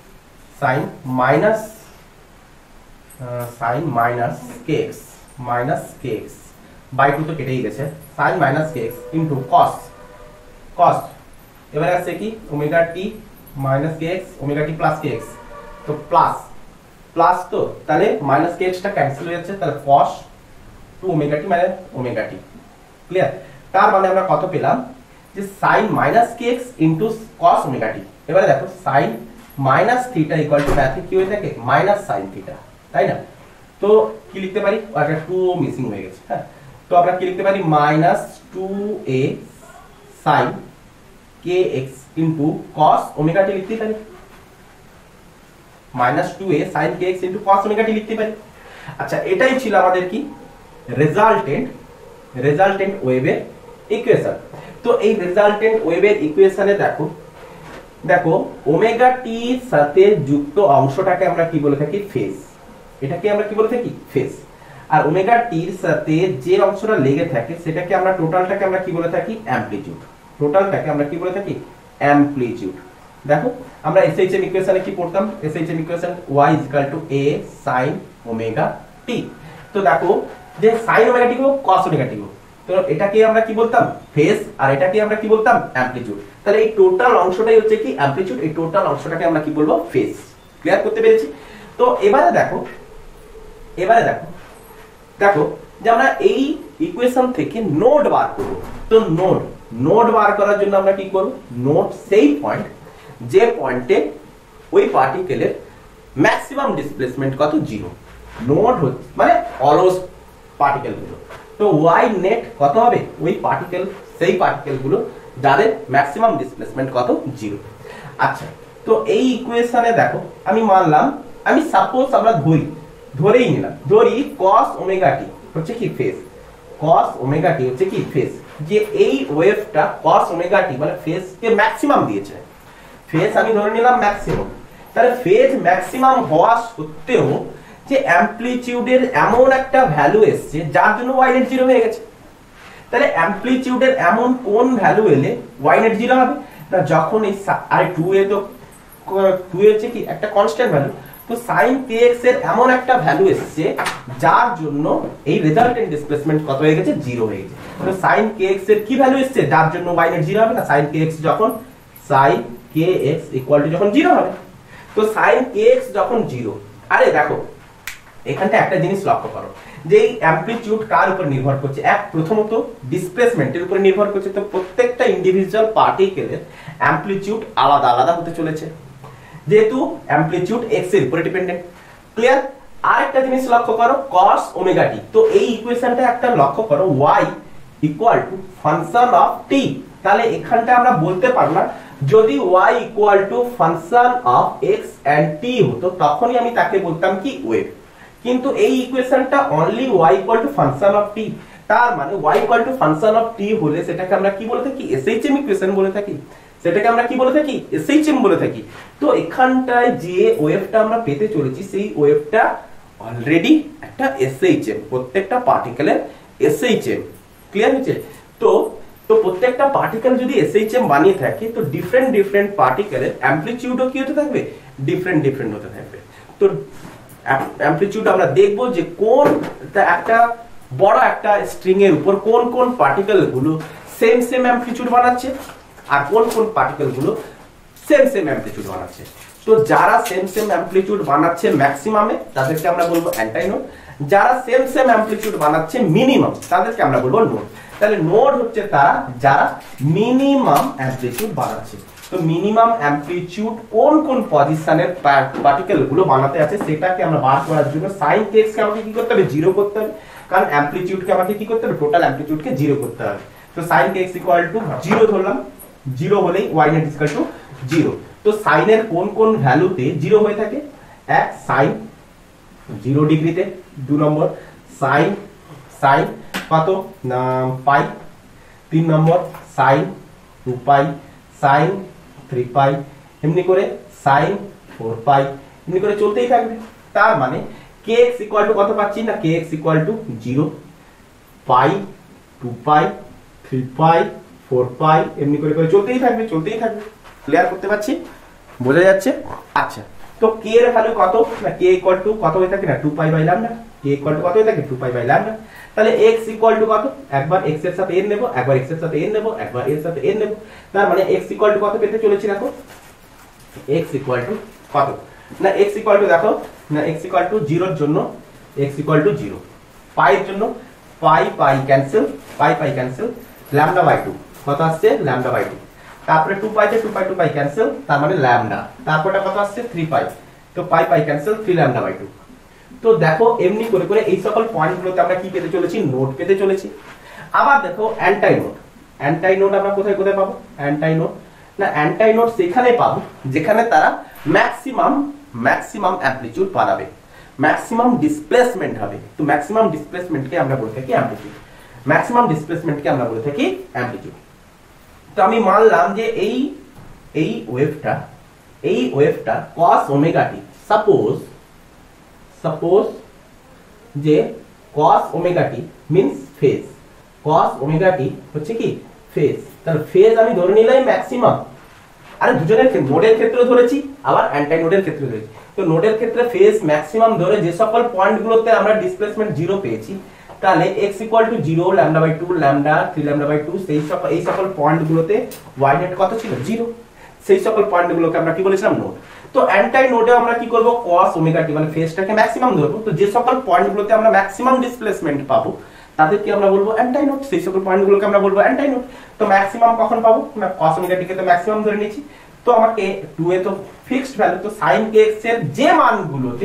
[SPEAKER 1] মাইনাস kx বাই 2 তো কেটেই গেছে, sin minus kx into cos এবারে আছে কি ওমেগা টি মাইনাস kx ওমেগা টি প্লাস kx, তো প্লাস তো তাহলে মাইনাস kx টা ক্যান্সেল হয়ে যাচ্ছে, তাহলে cos 2 ওমেগা টি মানে ওমেগা টি। ক্লিয়ার? তার মানে আমরা কত পেলাম যে sin minus kx into cos omega t. এবারে দেখো sin minus theta equal to ম্যাথে কি হয়ে থাকে, মাইনাস sin থিটা, তাই না? তো কি লিখতে পারি, একটা 2 মিসিং হয়ে গেছে, হ্যাঁ, তো আমরা কি লিখতে পারি, minus 2a sin kx into cos omega t লিখতে পারি, minus 2a sin kx into cos omega t লিখতে পারি। আচ্ছা, এটাই ছিল আমাদের কি রেজাল্টেন্ট ওয়েভের ইকুয়েশন। তো এই রেজাল্টেন্ট ওয়েভের ইকুয়েশনে দেখো ওমেগা টি সাথে যুক্ত অংশটাকে আমরা কি বলে থাকি, ফেজ। এটাকে আমরা কি বলে থাকি, ফেজ। আর ওমেগা টির সাথে যে অংশটা লেগে থাকে সেটাকে আমরা টোটালটাকে আমরা কি বলে থাকি, অ্যামপ্লিটিউড। টোটালটাকে আমরা কি বলে থাকি, অ্যামপ্লিটিউড। দেখো আমরা এসএইচএম ইকুয়েশনে কি পড়তাম, SHM equation y a sin omega t। তো দেখো যে sin ওমেগা t কো cos ওমেগা t কো, তো এটাকে আমরা কি বলতাম ফেজ, আর এটাকে আমরা কি বলতাম অ্যামপ্লিটিউড। তাহলে এই টোটাল অংশটাই হচ্ছে কি অ্যামপ্লিটিউড, এই টোটাল অংশটাকে আমরা কি বলবো ফেজ। ক্লিয়ার করতে পেরেছি? তো এবারে দেখো দেখো যে আমরা এই ইকুয়েশন থেকে নোড বার করব। তো নোড বার করার জন্য আমরা কি করব, নোড সেই পয়েন্ট যে পয়েন্টে ওই পার্টিকেলের ম্যাক্সিমাম ডিসপ্লেসমেন্ট কত, জিরো। নোড হচ্ছে মানে অলওয়েজ পার্টিকেল গুলো। তো ওয়াই নেট কত হবে, ওই পার্টিকেল সেই পার্টিকেল গুলো যাদের ম্যাক্সিমাম ডিসপ্লেসমেন্ট কত, জিরো। আচ্ছা, তো এই ইকুয়েশনে দেখো আমি মানলাম, আমি সাপোজ আমরা ধরেই নিলাম, ধরি cos ওমেগা টি হচ্ছে কি ফেজ, cos ওমেগা টি হচ্ছে কি ফেজ, যে এই ওয়েভটা cos ওমেগা টি মানে ফেজ কে ম্যাক্সিমাম দিয়েছে। ফেজ আমি ধরে নিলাম ম্যাক্সিমাম, তাহলে ফেজ ম্যাক্সিমাম হওয়া সত্ত্বেও যে অ্যামপ্লিটিউডের এমন একটা ভ্যালু এসছে যার জন্য y নেট 0 হয়ে গেছে। তাহলে অ্যামপ্লিটিউডের এমন কোন ভ্যালু এলে y নেট 0 হবে না, যখন এই আর 2 এ তো 2 হচ্ছে কি একটা কনস্ট্যান্ট ভ্যালু, তো sin kx এর এমন একটা ভ্যালু এসছে যার জন্য এই রেজাল্টেন্ট ডিসপ্লেসমেন্ট কত হয়ে গেছে, 0 হয়ে গেছে। তো sin kx এর কি ভ্যালু এসছে যার জন্য y নেট 0 হবে না, sin kx যখন sin kx যখন 0 হবে। তো sin kx যখন 0, আরে দেখো এখানটা একটা জিনিস লক্ষ্য করো যে এই অ্যামপ্লিটিউড কার উপর নির্ভর করছে, প্রথমত ডিসপ্লেসমেন্টের উপর নির্ভর করছে। তো প্রত্যেকটা ইন্ডিভিজুয়াল পার্টিকেলের অ্যামপ্লিটিউড আলাদা আলাদা হতে চলেছে, যেহেতু অ্যামপ্লিটিউড x এর উপরে ডিপেন্ডেন্ট। ক্লিয়ার? আরেকটা জিনিস লক্ষ্য করো cos ওমেগা টি। তো এই ইকুয়েশনটা একটা লক্ষ্য করো, y equal to function of t। তাহলে এখানটা আমরা বলতে পারবো না, যদি y equal to function of x and t হতো তখনই আমি তাকে বলতাম কি ওয়েভ। কিন্তু এই ইকুয়েশনটা only y equal to function of t, তার মানে y equal to function of t হলে সেটাকে আমরা কি বলে থাকি, SHM ইকুয়েশন বলে থাকি। সেটাকে আমরা কি বলে থাকি, SHM বলে থাকি। তো এখানটায় যে ওয়েভটা আমরা পেতে চলেছি সেই ওয়েভটা অলরেডি একটা SHM, প্রত্যেকটা পার্টিকেলের SHM। ক্লিয়ার হচ্ছে? তো প্রত্যেকটা পার্টিকেল যদি SHM বানিয়ে থাকে, তো ডিফারেন্ট পার্টিকেলের অ্যামপ্লিটিউডও কি হতে থাকবে, ডিফারেন্ট হতে থাকবে। তো অ্যামপ্লিটিউড আমরা দেখব যে কোন একটা বড় একটা স্ট্রিং এর উপর কোন পার্টিকেল গুলো সেম অ্যামপ্লিটিউড বানাচ্ছে আর কোন পার্টিকেল গুলো সেম অ্যামপ্লিটিউড বানাচ্ছে। তো যারা সেম অ্যামপ্লিটিউড বানাচ্ছে ম্যাক্সিমামে তাদেরকে আমরা বলবো অ্যান্টাইনোড, যারা সেম অ্যামপ্লিটিউড বানাচ্ছে মিনিমাম তাদেরকে আমরা বলবো নোড। তাহলে নোড হচ্ছে তারা যারা মিনিমাম অ্যামপ্লিটিউড বানাচ্ছে। তো মিনিমাম অ্যামপ্লিটিউড কোন পজিশনের পার্টিকেল গুলো বানাতে আছে সেটাকে আমরা বার করার জন্য sin kx কে আমাকে কি করতে হবে, 0 করতে হবে। কারণ অ্যামপ্লিটিউডকে আমাকে কি করতে হবে, টোটাল অ্যামপ্লিটিউডকে 0 করতে হবে। তো sin kx ইকুয়াল টু 0 ধরলাম, 0 হলেই y নেট ইকুয়াল টু 0। তো sin এর কোন ভ্যালুতে 0 হয়ে থাকে, এক sin 0 ডিগ্রিতে, 2 নম্বর sin কত না পাই, 3 নম্বর sin 2 পাই, sin 3 পাই, এমনি করে sin 4 পাই, এমনি করে চলতেই থাকবে। তার মানে kx ইকুয়াল টু কত পাচ্ছি না, kx equal to 0 pi, 2 pi, 3 pi, 4 pi, এমনি করে চলতেই থাকবে। ক্লিয়ার করতে পারছি? বোঝা যাচ্ছে? আচ্ছা, তো k এর ভ্যালু কত না, k ইকুয়াল টু কত হয়ে থাকে না, 2 pi by lambda. k equal to কত হয়ে থাকে, 2 পাই বাই ল্যামডা। তাহলে x ইকুয়াল টু কত, একবার x এর সাথে n নেব, একবার x এর সাথে n নেব, একবার এর সাথে n নেব। তার মানে x ইকুয়াল টু কত পেতে চলেছি, দেখো x ইকুয়াল টু কত না, x ইকুয়াল টু দেখো না, x ইকুয়াল টু 0 এর জন্য x ইকুয়াল টু 0, পাই এর জন্য pi cancel, pi cancel, lambda by 2 কত আসছে, ল্যামডা বাই 2। তারপরে 2 পাইতে 2 পাই ক্যান্সেল, তার মানে ল্যামডা। তারপরটা কত আসছে, 3 পাই, তো পাই ক্যান্সেল, 3 ল্যামডা বাই 2। তো দেখো এমনি করে এই সকল পয়েন্টগুলোতে আমরা কি পেতে চলেছি, নোড পেতে চলেছি। আবার দেখো অ্যান্টাইনোড আমরা কোথায় পাবো, অ্যান্টাইনোড সেখানে পাবো যেখানে তারা ম্যাক্সিমাম অ্যামপ্লিটিউড বাড়াবে, ম্যাক্সিমাম ডিসপ্লেসমেন্ট হবে। তো ম্যাক্সিমাম ডিসপ্লেসমেন্টকে আমরা বলে থাকি অ্যামপ্লিটিউড, তো আমি মানলাম যে এই ওয়েভটা cos ওমেগা টি, সাপোজ যে cos omega t means phase, cos omega t হচ্ছে কি ফেজ। তাহলে ফেজ আমি ধরে নিলাম ম্যাক্সিমাম, আরে দুজনের নোডের ক্ষেত্রে ধরেছি আবার অ্যান্টাইনোডের ক্ষেত্রে ধরেছি। তো নোডের ক্ষেত্রে ফেজ ম্যাক্সিমাম ধরে যে সকল পয়েন্টগুলোতে আমরা ডিসপ্লেসমেন্ট 0 পেয়েছি তাহলে x equal to 0 lambda by 2 lambda 3 lambda by 2 এই সকল পয়েন্টগুলোতে y নেট কত ছিল 0, সেই সকল পয়েন্টগুলোকে আমরা কি বলেছিলাম নোড। তো অ্যান্টাই নোডে আমরা কি করব cos ওমেগা টি মানে ফেজটাকে ম্যাক্সিমাম ধরবো। তো যে সকল পয়েন্টগুলোতে আমরা ম্যাক্সিমাম ডিসপ্লেসমেন্ট পাবো তাদেরকে আমরা বলবো অ্যান্টাই নোড, সেই সকল পয়েন্টগুলোকে আমরা বলবো অ্যান্টাই নোড। তো ম্যাক্সিমাম কখন পাবো না cos ওমেগা টি কে তো ম্যাক্সিমাম ধরে নিয়েছি। তো আমাকে 2 এ তো ফিক্সড ভ্যালু, তো sin kx এর যে মানগুলোতে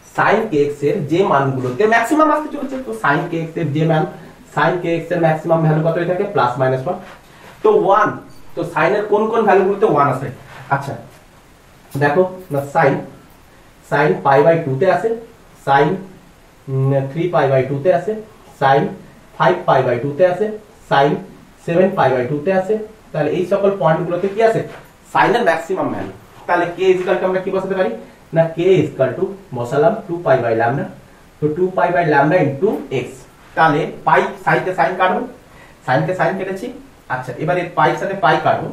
[SPEAKER 1] ম্যাক্সিমাম আসতে চলেছে, তো sin kx এর যে মান sin kx এর ম্যাক্সিমাম ভ্যালু কত হয়ে থাকে প্লাস মাইনাস 1, তো 1। তো sin এর কোন কোন ভ্যালুগুলোতে 1 আসে? আচ্ছা দেখো না sin পাই বাই 2 তে আছে, sin 3 পাই বাই 2 তে আছে, sin 5 পাই বাই 2 তে আছে, sin 7 পাই বাই 2 তে আছে। তাহলে এই সকল পয়েন্টগুলোতে কি আছে sin এর ম্যাক্সিমাম ভ্যালু। তাহলে k ইকুয়াল টু আমরা কি বসাতে পারি না k ইকুয়াল টু বসালাম 2 পাই বাই ল্যামডা, তো 2 pi by lambda into x। তাহলে পাই sin কে sin কাটবো, sin কে sin কেটেছি। আচ্ছা এবারে পাই সাথে পাই কাটবো,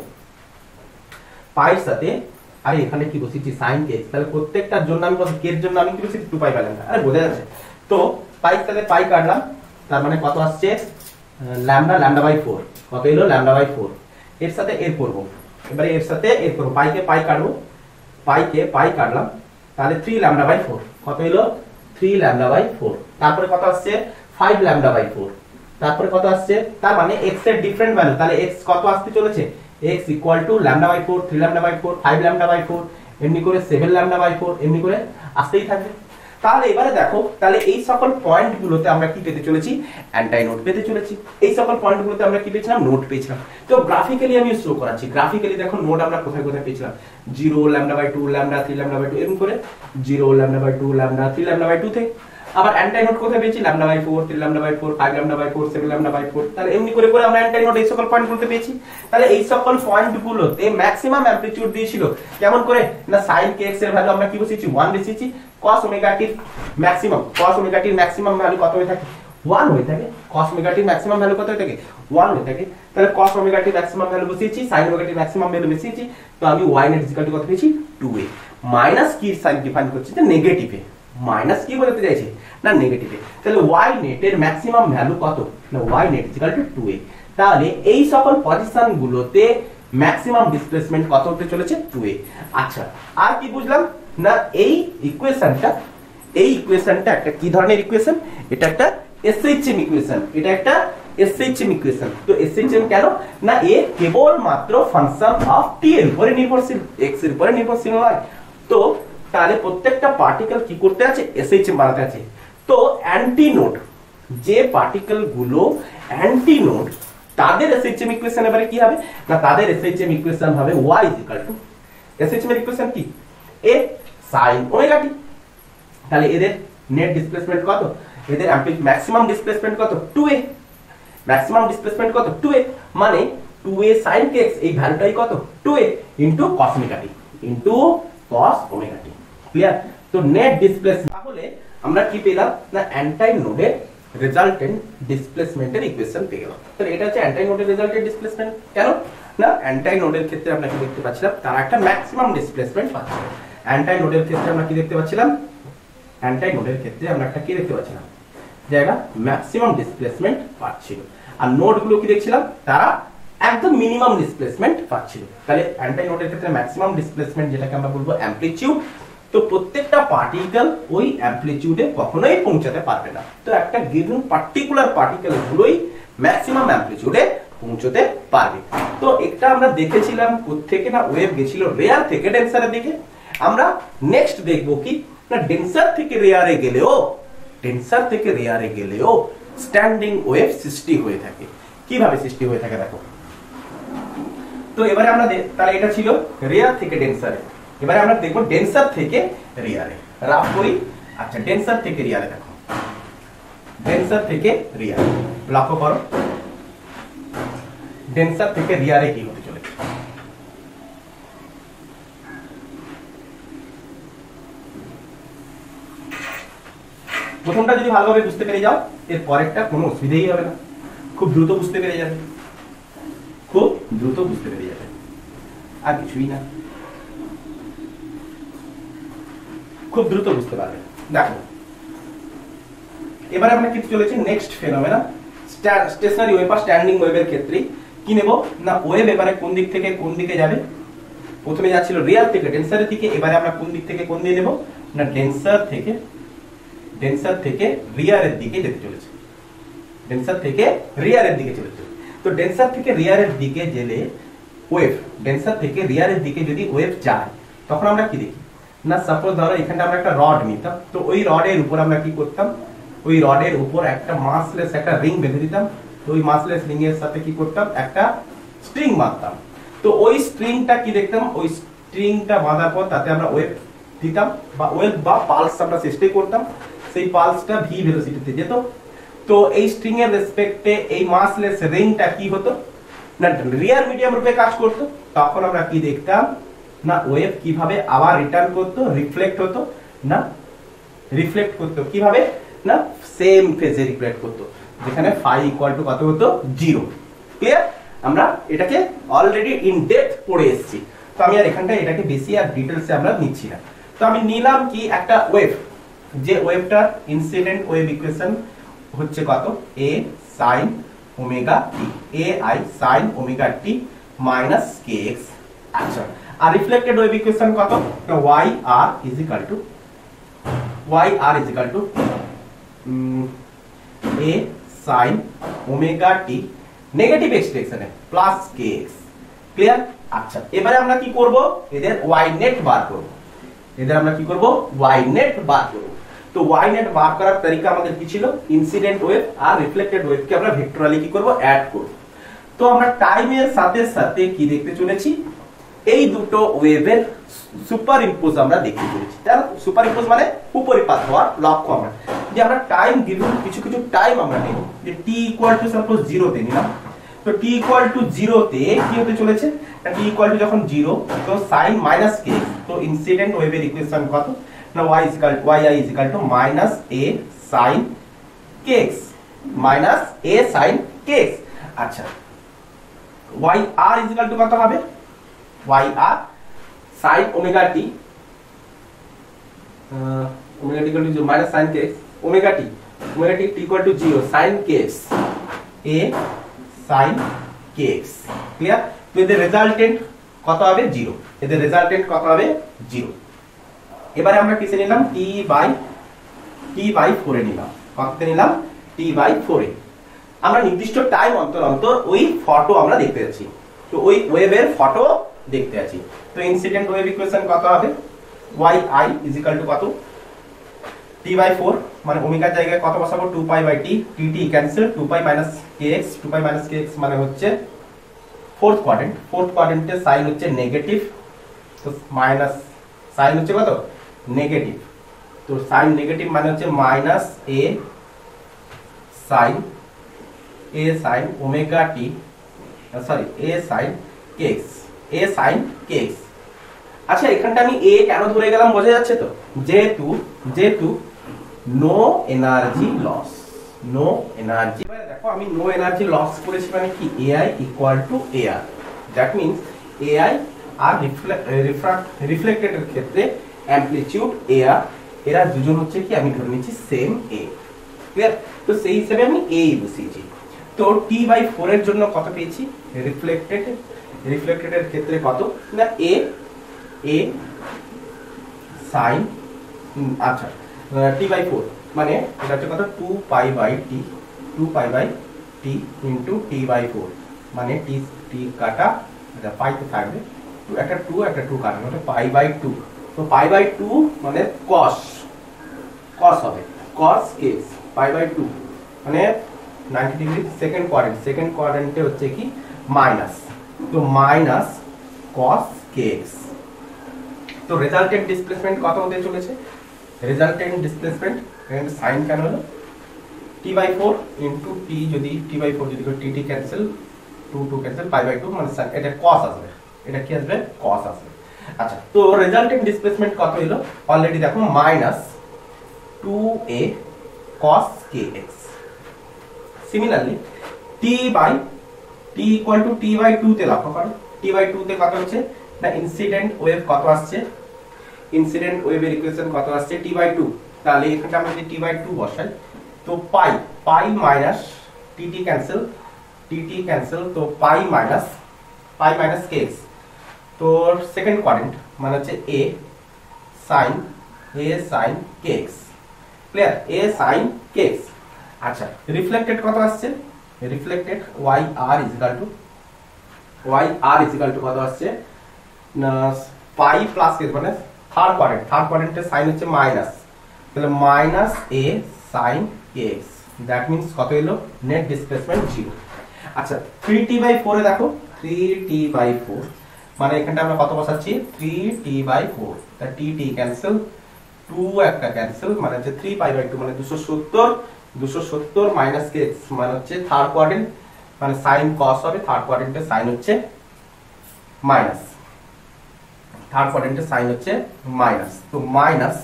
[SPEAKER 1] পাইর সাথে আরে এখানে কি বসিয়েছি sin kx, তাহলে প্রত্যেকটার জন্য আমি বলছি k এর জন্য আমি কি বসিয়েছি 2 পাই বাই ল্যামডা, আরে বোঝা যাচ্ছে। তো পাই সাথে পাই কাটলাম, তার মানে কত আসছে ল্যামডা বাই 4, কত এলো ল্যামডা বাই 4। এর সাথে এর করব, এবারে এর সাথে এর করব, পাই কে পাই কাটবো, পাই কে পাই কাটলাম, তাহলে 3 ল্যামডা বাই 4, কত এলো 3 ল্যামডা বাই 4। তারপরে কত আসছে 5 ল্যামডা বাই 4, তারপরে কত আসছে, তার মানে x এর ডিফারেন্ট ভ্যালু, তাহলে x কত আসতে চলেছে x equal to lambda by 4, 3 lambda by 4, 5 lambda by 4, এমনি করে 7 ল্যামডা বাই 4, এমনি করে আসতেই থাকবে। তাহলে এবারে দেখো, তাহলে এই সকল পয়েন্টগুলোতে আমরা কি পেতে চলেছি অ্যান্টাই নোড পেতে চলেছি। এই সকল পয়েন্টগুলোতে আমরা কি পেয়েছিলাম নোড পেয়েছিলাম। তো গ্রাফিক্যালি আমি শো করাচ্ছি, গ্রাফিক্যালি দেখো নোড আমরা কোথায় কোথায় পেয়েছিলাম 0 lambda by 2 lambda 3 lambda by 2 এরকম করে 0 lambda by 2 lambda 3 lambda by 2 থেকে। আবার অ্যান্টাই নোড কোথায় পেয়েছি lambda by 4, 3 lambda by 4, 5 lambda by 4, 7 lambda by 4। তাহলে এমনি করে করে আমরা অ্যান্টাই নোড এই সকল পয়েন্টগুলোতে পেয়েছি। তাহলে এই সকল পয়েন্টগুলোতে ম্যাক্সিমাম অ্যামপ্লিটিউড দিয়েছিল কেমন করে না sin kx এর ভ্যালু আমরা কি বসিয়েছি 1 বসিয়েছি, cos ওমেগা টির ম্যাক্সিমাম ভ্যালু কত হয়ে থাকে 1 হয়ে থাকে, cos ওমেগা টির ম্যাক্সিমাম ভ্যালু কত হয়ে থাকে 1 হয়ে থাকে। তাহলে cos ওমেগা টির ম্যাক্সিমাম ভ্যালু বসিয়েছি, sin ওমেগা টির ম্যাক্সিমাম ভ্যালু বসিয়েছি। তো আমি y নেট ইকুয়াল টু কত পেয়েছি 2a, মাইনাস কি সাইন ডিফাইন করছি যে নেগেটিভে, মাইনাস কি বলতে চাইছে না নেগেটিভে। তাহলে y নেট এর ম্যাক্সিমাম ভ্যালু কত না y net equal to 2a। তাহলে এই সকল পজিশন গুলোতে ম্যাক্সিমাম ডিসপ্লেসমেন্ট কত হতে চলেছে 2a। আচ্ছা আর কি বুঝলাম না এই ইকুয়েশনটা একটা কি ধরনের ইকুয়েশন, এটা একটা SHM ইকুয়েশন, এটা একটা SHM ইকুয়েশন। তো SHM কেন না এ কেবল মাত্র ফাংশন অফ t এর উপরে নির্ভরশীল, x এর উপরে নির্ভরশীল নয়। তো তাহলে প্রত্যেকটা পার্টিকেল কি করতে আছে SHM বানাতে আছে। তো অ্যান্টি নোড, যে পার্টিকেল গুলো অ্যান্টি নোড তাদের SHM ইকুয়েশন এবারে কি হবে না তাদের SHM ইকুয়েশন হবে y SHM এর ইকুয়েশন কি a sin ওমেগা t। তাহলে এদের নেট ডিসপ্লেসমেন্ট কত, এদের ম্যাক্সিমাম ডিসপ্লেসমেন্ট কত 2a, ম্যাক্সিমাম ডিসপ্লেসমেন্ট কত 2a, মানে 2a sin kx এই ভ্যালুটাই কত 2a into cos omega t into cos omega t। Clear? তো নেট ডিসপ্লেসমেন্ট, তাহলে আমরা কি পেলাম না অ্যান্টাই নোডের রেজাল্টেন্ট ডিসপ্লেসমেন্টের ইকুয়েশন পেয়ে গেলাম। তাহলে এটা হচ্ছে অ্যান্টাই নোডের রেজাল্টেন্ট ডিসপ্লেসমেন্ট। কেন না অ্যান্টাই নোডের ক্ষেত্রে আমরা কি দেখতে পাচ্ছিলাম তারা একটা ম্যাক্সিমাম ডিসপ্লেসমেন্ট পাচ্ছে। অ্যান্টাই নোডের ক্ষেত্রে আমরা কি দেখতে পাচ্ছিলাম, অ্যান্টাই নোডের ক্ষেত্রে আমরা একটা কি দেখতে পাচ্ছিলাম জায়গা ম্যাক্সিমাম ডিসপ্লেসমেন্ট পাচ্ছিল, আর নোডগুলো কি দেখছিলাম তারা একদম মিনিমাম ডিসপ্লেসমেন্ট পাচ্ছিল। তাহলে অ্যান্টাই নোডের ক্ষেত্রে ম্যাক্সিমাম ডিসপ্লেসমেন্ট যেটাকে আমরা বলবো অ্যামপ্লিটিউড। তো প্রত্যেকটা পার্টিকেল ওই অ্যামপ্লিটিউডে কখনোই পৌঁছাতে পারবে না। তো একটা গিভেন পার্টিকুলার পার্টিকেল গুলোই ম্যাক্সিমাম অ্যামপ্লিটিউডে পৌঁছতে পারবে। তো একটা আমরা দেখেছিলাম কোত্থেকে না ওয়েভ গেছিল রেয়ার থেকে ডেন্সারের দিকে। আমরা নেক্সট দেখবো কি না ডেন্সার থেকে রেয়ারে গেলেও স্ট্যান্ডিং ওয়েভ সৃষ্টি হয়ে থাকে। কিভাবে সৃষ্টি হয়ে থাকে দেখো। তো এবারে আমরা তাহলে এটা ছিল রেয়ার থেকে ডেন্সারে, এবারে আমরা দেখবো ডেন্সার থেকে রেয়ারে। রাফ করি। আচ্ছা ডেন্সার থেকে রেয়ারে দেখো, ডেন্সার থেকে রেয়ারে লক্ষ্য করো ডেন্সার থেকে রেয়ারে কি হতে চলেছে। প্রথমটা যদি ভালোভাবে বুঝতে পেরে যাও এর পরেরটা কোনো অসুবিধাই হবে না, খুব দ্রুত বুঝতে পেরে যাবে, আর কিছুই না, খুব দ্রুত বুঝতে পারবে। দেখো এবারে আমরা কি চলেছি নেক্সট ফেনোমেনা স্টেশনারি ওয়েভ বা স্ট্যান্ডিং ওয়েভের ক্ষেত্রে কি নেব না ওয়েভ এবারে কোন দিক থেকে কোন দিকে যাবে প্রথমে যাচ্ছিল রিয়াল থেকে ডেন্সারের দিকে এবারে আমরা কোন দিক থেকে কোন দিকে নেব না ডেন্সার থেকে রিয়ারের দিকে যেতে চলেছে ডেন্সার থেকে রিয়ারের দিকে চলেছে তো ডেন্সার থেকে রিয়ারের দিকে গেলে ওয়েভ ডেন্সার থেকে রিয়ারের দিকে যদি ওয়েভ যায় তখন আমরা কি দেখি না সাপোজ ধরো এখানে আমরা একটা রড নিতাম তো ওই রডের উপর আমরা কি করতাম ওই রডের উপর একটা মাসলেস একটা রিং বেঁধে দিতাম তো ওই মাসলেস রিং এর সাথে কি করতাম একটা স্ট্রিং বাঁধতাম তো ওই স্ট্রিংটা কি দেখতাম ওই স্ট্রিংটা বাঁধার পর তাতে আমরা ওয়েভ দিতাম বা ওয়েভ বা পালস আমরা সৃষ্টি করতাম সেই পালসটা ভি ভেলোসিটিতে যেত তো এই স্ট্রিং এর রেসপেক্টে এই মাসলেস রিংটা কি হতো না রিয়ার মিডিয়াম রূপে কাজ করতো তখন আমরা কি দেখতাম না ওয়েভ কিভাবে আবার রিটার্ন করতো রিফ্লেক্ট হতো না রিফ্লেক্ট করতো কিভাবে না সেম ফেজে রিফ্লেক্ট করতো যেখানে ফাই ইকুয়াল টু কত হতো 0 ক্লিয়ার আমরা এটাকে অলরেডি ইন ডেপথ পড়ে এসেছি তো আমি আর এখানটা এটাকে বেশি আর ডিটেইলসে আমরা নিচ্ছি না তো আমি নিলাম কি একটা ওয়েভ যে ওয়েভটার ইনসিডেন্ট ওয়েভ ইকুয়েশন হচ্ছে কত a sin omega t ai sin omega t minus kx আচ্ছা আর রিফ্লেক্টেড ওয়েভ ইকুয়েশন কত yr is equal to a sin omega t negative এক্সটেনশনে প্লাস kx ক্লিয়ার আচ্ছা এবারে আমরা কি করব এদের y নেট বার করব y নেট বার করব তো y নেট বার করার তরিকা আমাদের কি ছিল ইনসিডেন্ট ওয়েভ আর রিফ্লেক্টেড ওয়েভকে আমরা ভেক্টরালি কি করব অ্যাড করব তো আমরা টাইমের সাথে সাথে কি দেখতে চলেছি এই দুটো ওয়েভের সুপার ইম্পোজ আমরা দেখতে চলেছি তার সুপার ইম্পোজ মানে উপরিপাত হওয়ার লক্ষ্য আমরা যে আমরা টাইম গিভেন কিছু টাইম আমরা নেব যে t = সাপোজ 0 তে নিলাম তো t = 0 তে কি হতে চলেছে t = যখন 0 তো sin - k তো ইনসিডেন্ট ওয়েভের ইকুয়েশন কত না y = a sin kx আচ্ছা yr কত হবে yr sin omega t omega t = 0 minus sin kx omega t equal to 0 sin kx a sin kx clear তো এদের রেজাল্টেন্ট কত হবে 0 এদের রেজাল্টেন্ট কত হবে 0 এবারে আমরা কিসে নিলাম t/4 এ নিলাম কততে নিলাম t/4 এ আমরা নির্দিষ্ট টাইম অন্তর অন্তর ওই ফটো আমরা দেখতে যাচ্ছি তো ওই ওয়েভের ফটো দেখতে আছি তো ইনসিডেন্ট ওয়েভ ইকুয়েশন কত হবে yi = কত t/4 মানে ওমেগার জায়গায় কত বসাবো 2π/t tt cancel 2π - kx 2π - kx মানে হচ্ছে ফোর্থ কোয়াড্রেন্টে সাইন হচ্ছে নেগেটিভ তো মাইনাস সাইন হচ্ছে কত নেগেটিভ তো সাইন নেগেটিভ মানে হচ্ছে - a sin omega t a sin kx আচ্ছা এখানটা আমি a কেন ধরে গেলাম বোঝা যাচ্ছে তো যেহেতু নো এনার্জি লস এবারে দেখো আমি নো এনার্জি লস করেছি মানে কি ai = ar that means ai আর রিফ্লেক্টেড এর ক্ষেত্রে অ্যামপ্লিটিউড ar এরা দুজন হচ্ছে কি আমি ধরে নিচ্ছি সেম a ক্লিয়ার তো সেই হিসেবে আমি a বসিয়েছি তো t/4 এর জন্য কত পেয়েছি রিফ্লেক্টেড এর ক্ষেত্রে কত না a sin আচ্ছা t/4 মানে এটা হচ্ছে কত 2π/t t/4 মানে t কাটা এটা পাই তো থাকবে একটা 2 কাটা মানে π/2 তো π/2 মানে cos হবে cos kx π/2 মানে 90 ডিগ্রি সেকেন্ড কোয়াড্রেন্টে হচ্ছে কি মাইনাস তো মাইনাস cos kx তো রেজাল্টেন্ট ডিসপ্লেসমেন্ট কত হতে চলেছে রেজাল্টেন্ট ডিসপ্লেসমেন্ট এখানে সাইন কেন হলো t/4 * t যদি t/4 যদি t ক্যান্সেল 2 ক্যান্সেল π/2 মানে এটা cos আসবে এটা কি আসবে cos আসবে আচ্ছা তো রেজাল্টেন্ট ডিসপ্লেসমেন্ট কত হলো অলরেডি দেখো -2a cos kx similarly t/2 তে লক্ষ্য করো t/2 তে কত হচ্ছে না ইনসিডেন্ট ওয়েভ কত আসছে ইনসিডেন্ট ওয়েভের ইকুয়েশন কত আসছে t/2 তাহলে এখানটা আমরা যদি t/2 বসাই तो पाई माइनस टी कैंसिल, तो पाई माइनस केक्स, तो सेकेंड কোয়াড্রেন্ট মানে হচ্ছে এ সাইন কেক্স। ক্লিয়ার? এ সাইন কেক্স। আচ্ছা, রিফ্লেক্টেড কত আসছে? Reflected y r is equal to কত আসছে? পাই প্লাস কেক্স, মানে থার্ড কোয়াড্রেন্টের সাইন হচ্ছে মাইনাস, তাহলে মাইনাস এ সাইন কেক্স। দ্যাট মিন্স কত এলো? Net displacement 0। আচ্ছা, 3t/4 এ দেখো, 3t/4 মানে এখানটা আমরা কত বসাচ্ছি? 3t/4, তা t ক্যান্সেল, 2 একটা ক্যান্সেল, মানে হচ্ছে 3π/2 মানে 270 মাইনাস কেক্স মানে হচ্ছে থার্ড কোয়াড্রেন্ট, মানে সাইন কস হবে, থার্ড কোয়াড্রেন্টের সাইন হচ্ছে মাইনাস, থার্ড কোয়াড্রেন্টের সাইন হচ্ছে মাইনাস, তো মাইনাস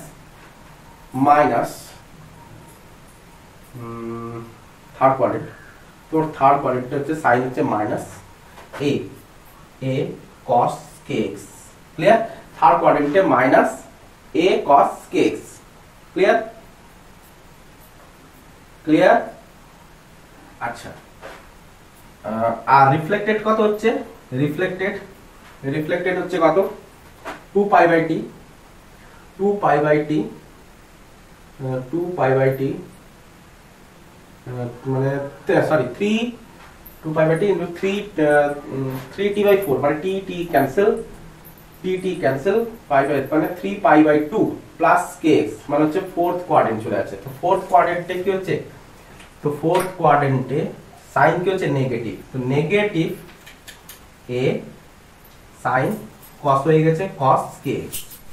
[SPEAKER 1] থার্ড কোয়াড্রেন্ট, তোর থার্ড কোয়াড্রেন্টে হচ্ছে সাইন হচ্ছে minus a cos kx। Clear? Third কোয়াড্রেন্টে minus a cos kx। Clear? আচ্ছা, আর রিফ্লেক্টেড কত হচ্ছে? রিফ্লেক্টেড হচ্ছে কত? 2π/t মানে সরি 2π/t into 3t/4 মানে t ক্যান্সেল, মানে 3π/2 প্লাস kx মানে হচ্ছে ফোর্থ কোয়াড্রেন্ট চলে আছে। তো ফোর্থ কোয়াড্রেন্টে কি হচ্ছে? তো ফোর্থ কোয়াড্রেন্টে সাইন কি হচ্ছে? নেগেটিভ, তো নেগেটিভ এ সাইন cos হয়ে গেছে cos kx।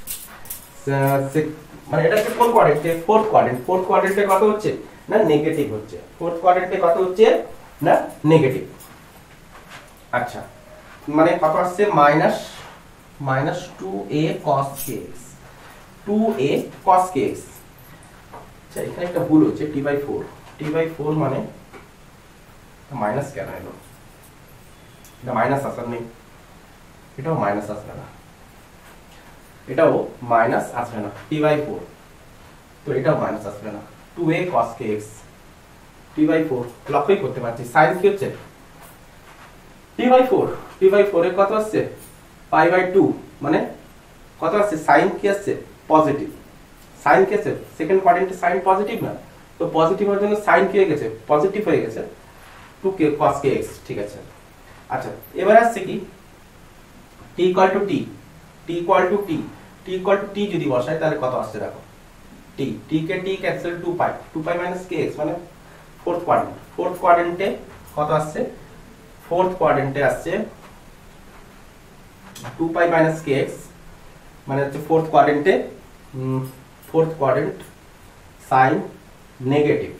[SPEAKER 1] মানে এটা হচ্ছে কোন কোয়াড্রেন্টে? ফোর্থ কোয়াড্রেন্টে কত হচ্ছে? না নেগেটিভ হচ্ছে। ফোর্থ কোয়াড্রেন্টে কত হচ্ছে? না নেগেটিভ। আচ্ছা, মানে কত আসছে? Minus 2a cos kx, 2a cos kx। আচ্ছা, এখানে একটা ভুল হচ্ছে, t/4 মানে মাইনাস কেন এলো? এটা মাইনাস আসার নেই, এটাও মাইনাস আসবে না, এটাও মাইনাস আসবে না, t/4, তো এটাও মাইনাস আসবে না, 2a cos kx t/4 লক্ষ্যই করতে পারছি। সাইন কি হচ্ছে? t/4 এর কত আসছে? π/2 মানে কত আসছে? সাইন কি আসছে? পজিটিভ। সাইন কি আছে? সেকেন্ড কোয়াড্রেন্টে সাইন পজিটিভ না, তো পজিটিভ হওয়ার জন্য সাইন কি হয়ে গেছে? পজিটিভ হয়ে গেছে, 2k cos kx। ঠিক আছে। আচ্ছা, এবার আসছে কি? t = t যদি বসাই তাহলে কত আসছে দেখো, t কে t ক্যান্সেল, 2π মাইনাস kx মানে ফোর্থ কোয়াড্রেন্টে কত আসছে? ফোর্থ কোয়াড্রেন্টে আসছে 2π মাইনাস kx মানে হচ্ছে ফোর্থ কোয়াড্রেন্ট সাইন নেগেটিভ,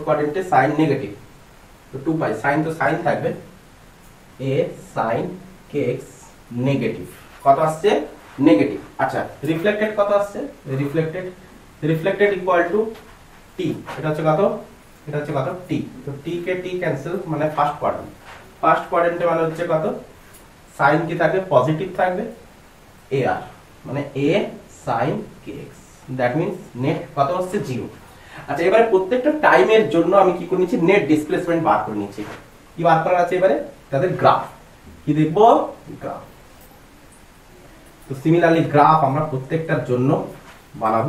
[SPEAKER 1] তো 2π সাইন, তো সাইন থাকবে a sin kx নেগেটিভ, কত আসছে? নেগেটিভ। আচ্ছা, রিফ্লেক্টেড কত আসছে? রিফ্লেক্টেড ইকুয়াল টু t, এটা হচ্ছে কত? t, তো t কে t ক্যান্সেল মানে ফার্স্ট কোয়াড্রেন্টে মানে হচ্ছে কত? সাইন কি থাকবে? পজিটিভ থাকবে, ar মানে a sin kx। That means net কত হচ্ছে? 0। আচ্ছা, এবারে প্রত্যেকটা টাইমের জন্য আমি কি করে নিচ্ছি? নেট ডিসপ্লেসমেন্ট বার করে নিচ্ছি। কি বার করা আছে? এবারে তাদের গ্রাফ কি দেখবো? গ্রাফ। তো সিমিলারলি গ্রাফ আমরা প্রত্যেকটার জন্য বানাবো।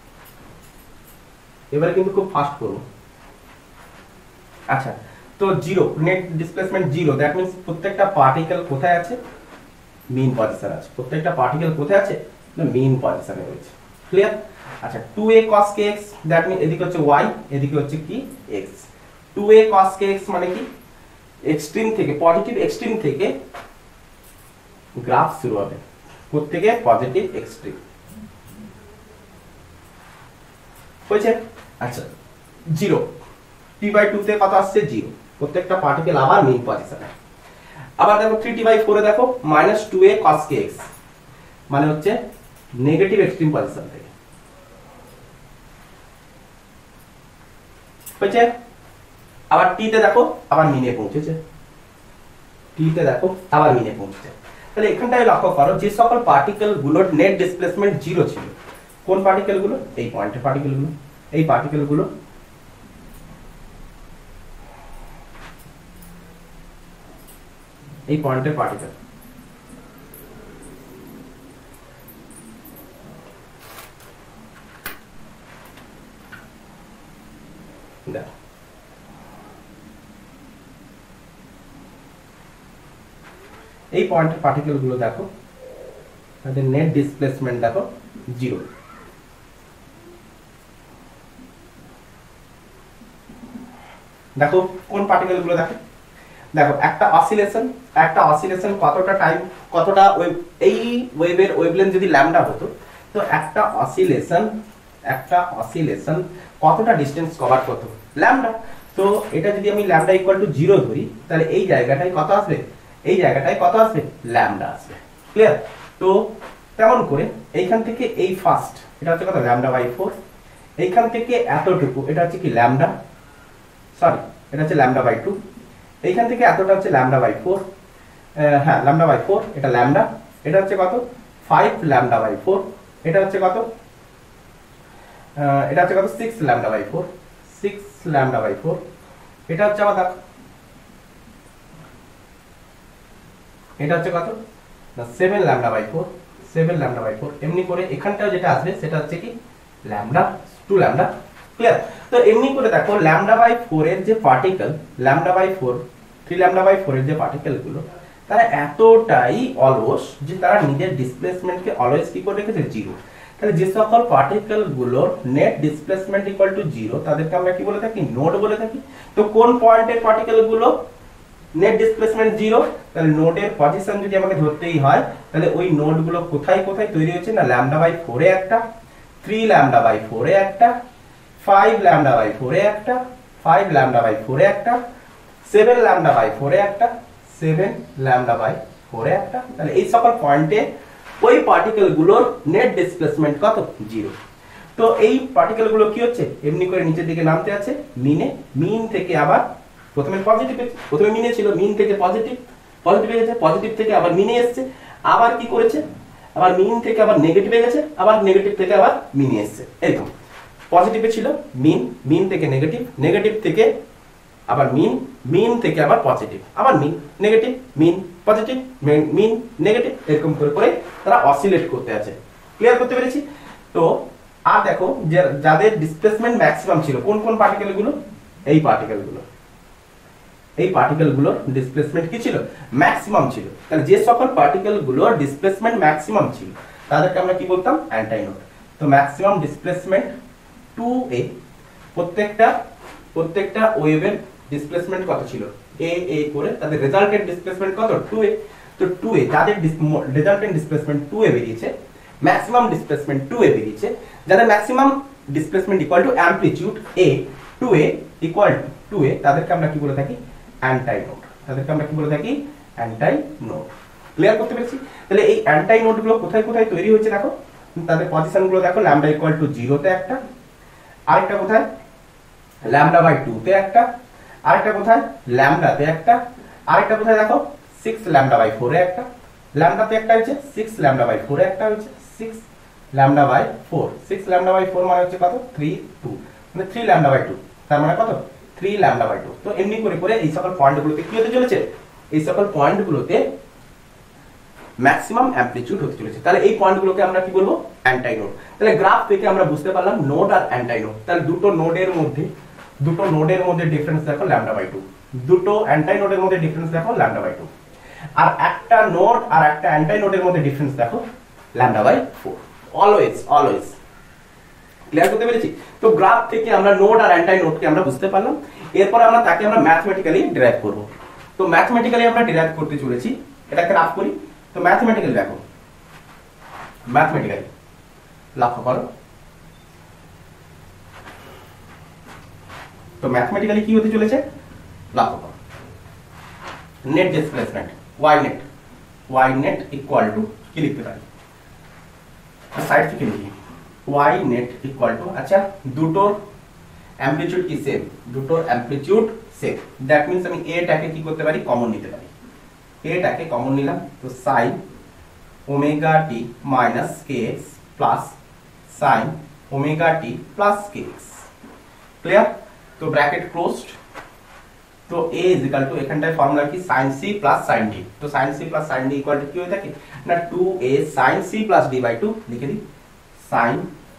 [SPEAKER 1] এবারে কিন্তু খুব ফাস্ট করব। আচ্ছা, তো 0 নেট ডিসপ্লেসমেন্ট 0, দ্যাট মিন্স প্রত্যেকটা পার্টিকেল কোথায় আছে? মিন পজিশন আছে। প্রত্যেকটা পার্টিকেল কোথায় আছে? না মিন পজিশনে রয়েছে। ক্লিয়ার? আচ্ছা, 2a cos kx, that means এদিকে হচ্ছে y, এদিকে হচ্ছে কি x। 2a cos kx মানে কি? এক্সট্রিম থেকে, পজিটিভ এক্সট্রিম থেকে গ্রাফ শুরু হবে, প্রত্যেকে পজিটিভ এক্সট্রিম হয়েছে। আচ্ছা, 0 t/2 তে কত আসছে? 0, প্রত্যেকটা পার্টিকেল আবার মিন পজিশনে। আবার দেখো 3t/4 এ দেখো -2a cos kx মানে হচ্ছে নেগেটিভ এক্সট্রিম পজিশন থেকে হয়েছে। আবার t তে দেখো আবার মিনে পৌঁছেছে, তাহলে এখানটায় লক্ষ্য করো যে সকল পার্টিকেল গুলোর নেট ডিসপ্লেসমেন্ট 0 ছিল, কোন পার্টিকেল গুলো? এই পয়েন্টের পার্টিকেল গুলো, এই পার্টিকেল গুলো এই পয়েন্টের পার্টিকেল। দেখো এই পয়েন্টের পার্টিকেল গুলো দেখো, তাদের নেট ডিসপ্লেসমেন্ট দেখো 0। দেখো কোন পার্টিকেল গুলো দেখো, দেখো একটা অসিলেশন কতটা টাইম, কতটা ওয়েভ, এই ওয়েভের ওয়েভলেন্থ যদি ল্যামডা হতো, তো একটা অসিলেশন কতটা ডিসটেন্স কভার করতো, ল্যামডা। তো এটা যদি আমি ল্যামডা ইকুয়াল টু 0 ধরি, তাহলে এই জায়গাটায় কত আসবে, এই জায়গাটায় কত আসবে, ল্যামডা আসবে। ক্লিয়ার? তো তেমন করে এইখান থেকে এই ফার্স্ট, এটা হচ্ছে কত, ল্যামডা বাই 4, এইখান থেকে এতটুকু এটা হচ্ছে কি ল্যামডা, সরি এটা হচ্ছে ল্যামডা বাই 2, এইখান থেকে এতটা হচ্ছে ল্যামডা বাই 4, হ্যাঁ ল্যামডা বাই 4, এটা ল্যামডা, এটা হচ্ছে কত 5 ল্যামডা বাই 4, এটা হচ্ছে কত, এটা হচ্ছে কত 6 ল্যামডা বাই 4, 6 ল্যামডা বাই 4, এটা হচ্ছে আবার দেখো, এটা হচ্ছে কত না 7 ল্যামডা বাই 4, 7 ল্যামডা বাই 4। এমনি করে এখানটাও যেটা আসবে সেটা হচ্ছে কি ল্যামডা 2 ল্যামডা। ক্লিয়ার? তো এমনি করে দেখো ল্যামডা বাই 4 এর যে particle, lambda by 4, 3 lambda by 4 এর যে পার্টিকেল গুলো, তারা এতটাই অলস যে তারা নিজের ডিসপ্লেসমেন্টকে অলওয়েজ কি করে রেখেছে, 0। তাহলে যে সকল পার্টিকেল গুলোর নেট ডিসপ্লেসমেন্ট ইকুয়াল টু 0, তাদেরকে আমরা কি বলে থাকি, নোড বলে থাকি। তো কোন পয়েন্টের পার্টিকেল গুলো নেট ডিসপ্লেসমেন্ট 0, তাহলে নোডের পজিশন যদি আমাকে ধরতেই হয়, তাহলে ওই নোড গুলো কোথায় কোথায় তৈরি হচ্ছে না, ল্যামডা বাই 4 এ একটা, 3 ল্যামডা বাই 4 এ একটা, 5 ল্যামডা বাই 4 এ একটা, 5 ল্যামডা বাই 4 এ একটা, 7 ল্যামডা বাই 4 এ একটা, 7 ল্যামডা বাই 4 এ একটা। তাহলে এই সকল পয়েন্টে ওই পার্টিকেল গুলোর নেট ডিসপ্লেসমেন্ট কত, 0। তো এই পার্টিকেল গুলো কি হচ্ছে, এমনি করে নিচের দিকে নামতে আছে মিনে, মিন থেকে আবার প্রথমে পজিটিভ, প্রথমে মিনে ছিল, মিন থেকে পজিটিভ, পজিটিভ হয়ে গেছে, পজিটিভ থেকে আবার মিনে এসেছে, আবার কি করেছে, আবার মিন থেকে আবার নেগেটিভে গেছে, আবার নেগেটিভ থেকে আবার মিনে এসেছে। এরকম পজিটিভে ছিল মিন, মিন থেকে নেগেটিভ, নেগেটিভ থেকে আবার মিন, মিন থেকে আবার পজিটিভ, আবার mean negative, mean positive, mean negative, এরকম করে করে তারা অসিলেট করতে আছে। ক্লিয়ার করতে পেরেছি? তো আর দেখো যে যাদের ডিসপ্লেসমেন্ট ম্যাক্সিমাম ছিল, কোন কোন পার্টিকেল গুলো, এই পার্টিকেল গুলো, এই পার্টিকেল গুলোর ডিসপ্লেসমেন্ট কি ছিল, ম্যাক্সিমাম ছিল। তাহলে যে সকল পার্টিকেল গুলোর ডিসপ্লেসমেন্ট ম্যাক্সিমাম ছিল, তাদেরকে আমরা কি বলতাম, অ্যান্টাইনোড। তো ম্যাক্সিমাম ডিসপ্লেসমেন্ট 2a, প্রত্যেকটা ওয়েভের ডিসপ্লেসমেন্ট কত ছিল, a করে, তাদের রেজাল্টেন্ট ডিসপ্লেসমেন্ট কত, 2a। তো 2a, যাদের রেজাল্টেন্ট ডিসপ্লেসমেন্ট 2a বেরিয়েছে, ম্যাক্সিমাম ডিসপ্লেসমেন্ট 2a বেরিয়েছে, যাদের maximum displacement equal to amplitude a, 2a equal to 2a, তাদেরকে আমরা কি বলে থাকি, অ্যান্টাইনোড। তাদেরকে আমরা কি বলে থাকি, অ্যান্টাইনোড। ক্লিয়ার করতে পেরেছি? তাহলে এই অ্যান্টাইনোড গুলো কোথায় কোথায় তৈরি হচ্ছে দেখো, তাদের পজিশন গুলো দেখো, ল্যামডা ইকুয়াল টু 0 তে একটা, আরেকটা কোথায় ল্যামডা বাই 2 তে একটা, আরেকটা কোথায় ল্যামডা তে একটা, আরেকটা কোথায় দেখো 6 ল্যামডা বাই 4 এ একটা, ল্যামডা তে একটা হচ্ছে, 6 ল্যামডা বাই 4 এ একটা হচ্ছে, 6 ল্যামডা বাই 4, 6 ল্যামডা বাই 4 মানে হচ্ছে কত, 3 2, মানে 3 ল্যামডা বাই 2, তার মানে কত, 3 ল্যামডা বাই 2। তো এমনি করে করে এই সকল পয়েন্টগুলোতে কি হতে চলেছে, এই সকল পয়েন্টগুলোতে ম্যাক্সিমাম অ্যামপ্লিটিউড হতে চলেছে। তাহলে এই পয়েন্টগুলোকে আমরা কি বলবো, অ্যান্টাইনোড। তাহলে গ্রাফ থেকে আমরা বুঝতে পারলাম নোড আর অ্যান্টাইনোড। তাহলে দুটো নোডের মধ্যে ডিফারেন্স দেখো ল্যামডা বাই 2, দুটো অ্যান্টাইনোডের মধ্যে ডিফারেন্স দেখো ল্যামডা বাই 2, আর একটা নোড আর একটা অ্যান্টাইনোডের মধ্যে ডিফারেন্স দেখো ল্যামডা বাই 4। অলওয়েজ ক্লিয়ার করতে পেরেছি? তো গ্রাফ থেকে আমরা নোড আর অ্যান্টাইনোডকে আমরা বুঝতে পারলাম। এরপর আমরা তাকে আমরা ম্যাথমেটিক্যালি ডিরাইভ করব। তো ম্যাথমেটিক্যালি আমরা ডিরাইভ করতে চলেছি, এটা গ্রাফ করি। তো ম্যাথমেটিক্যালি দেখো, ম্যাথমেটিক্যালি লক্ষ্য করো, তো ম্যাথমেটিক্যালি কি হতে চলেছে লক্ষ্য করো, net displacement y net equal to কি লিখতে পারি, সাইড থেকে লিখি y net ইকুয়াল টু, আচ্ছা দুটোর অ্যামপ্লিটিউড কি সেম, দুটোর অ্যামপ্লিটিউড সেম, দ্যাট মিন্স আমি a টাকে কি করতে পারি, কমন নিতে পারি। a টাকে কমন নিলাম, তো sin omega t minus kx plus sin omega t plus kx। Clear? তো ব্র্যাকেট ক্লোজড, তো a ইকুয়াল টু এখানটায় ফর্মুলা কি sin c plus sin d। তো sin c plus sin d equal to কি হয়ে থাকে না 2a sin c plus d by 2 লিখে দিই sin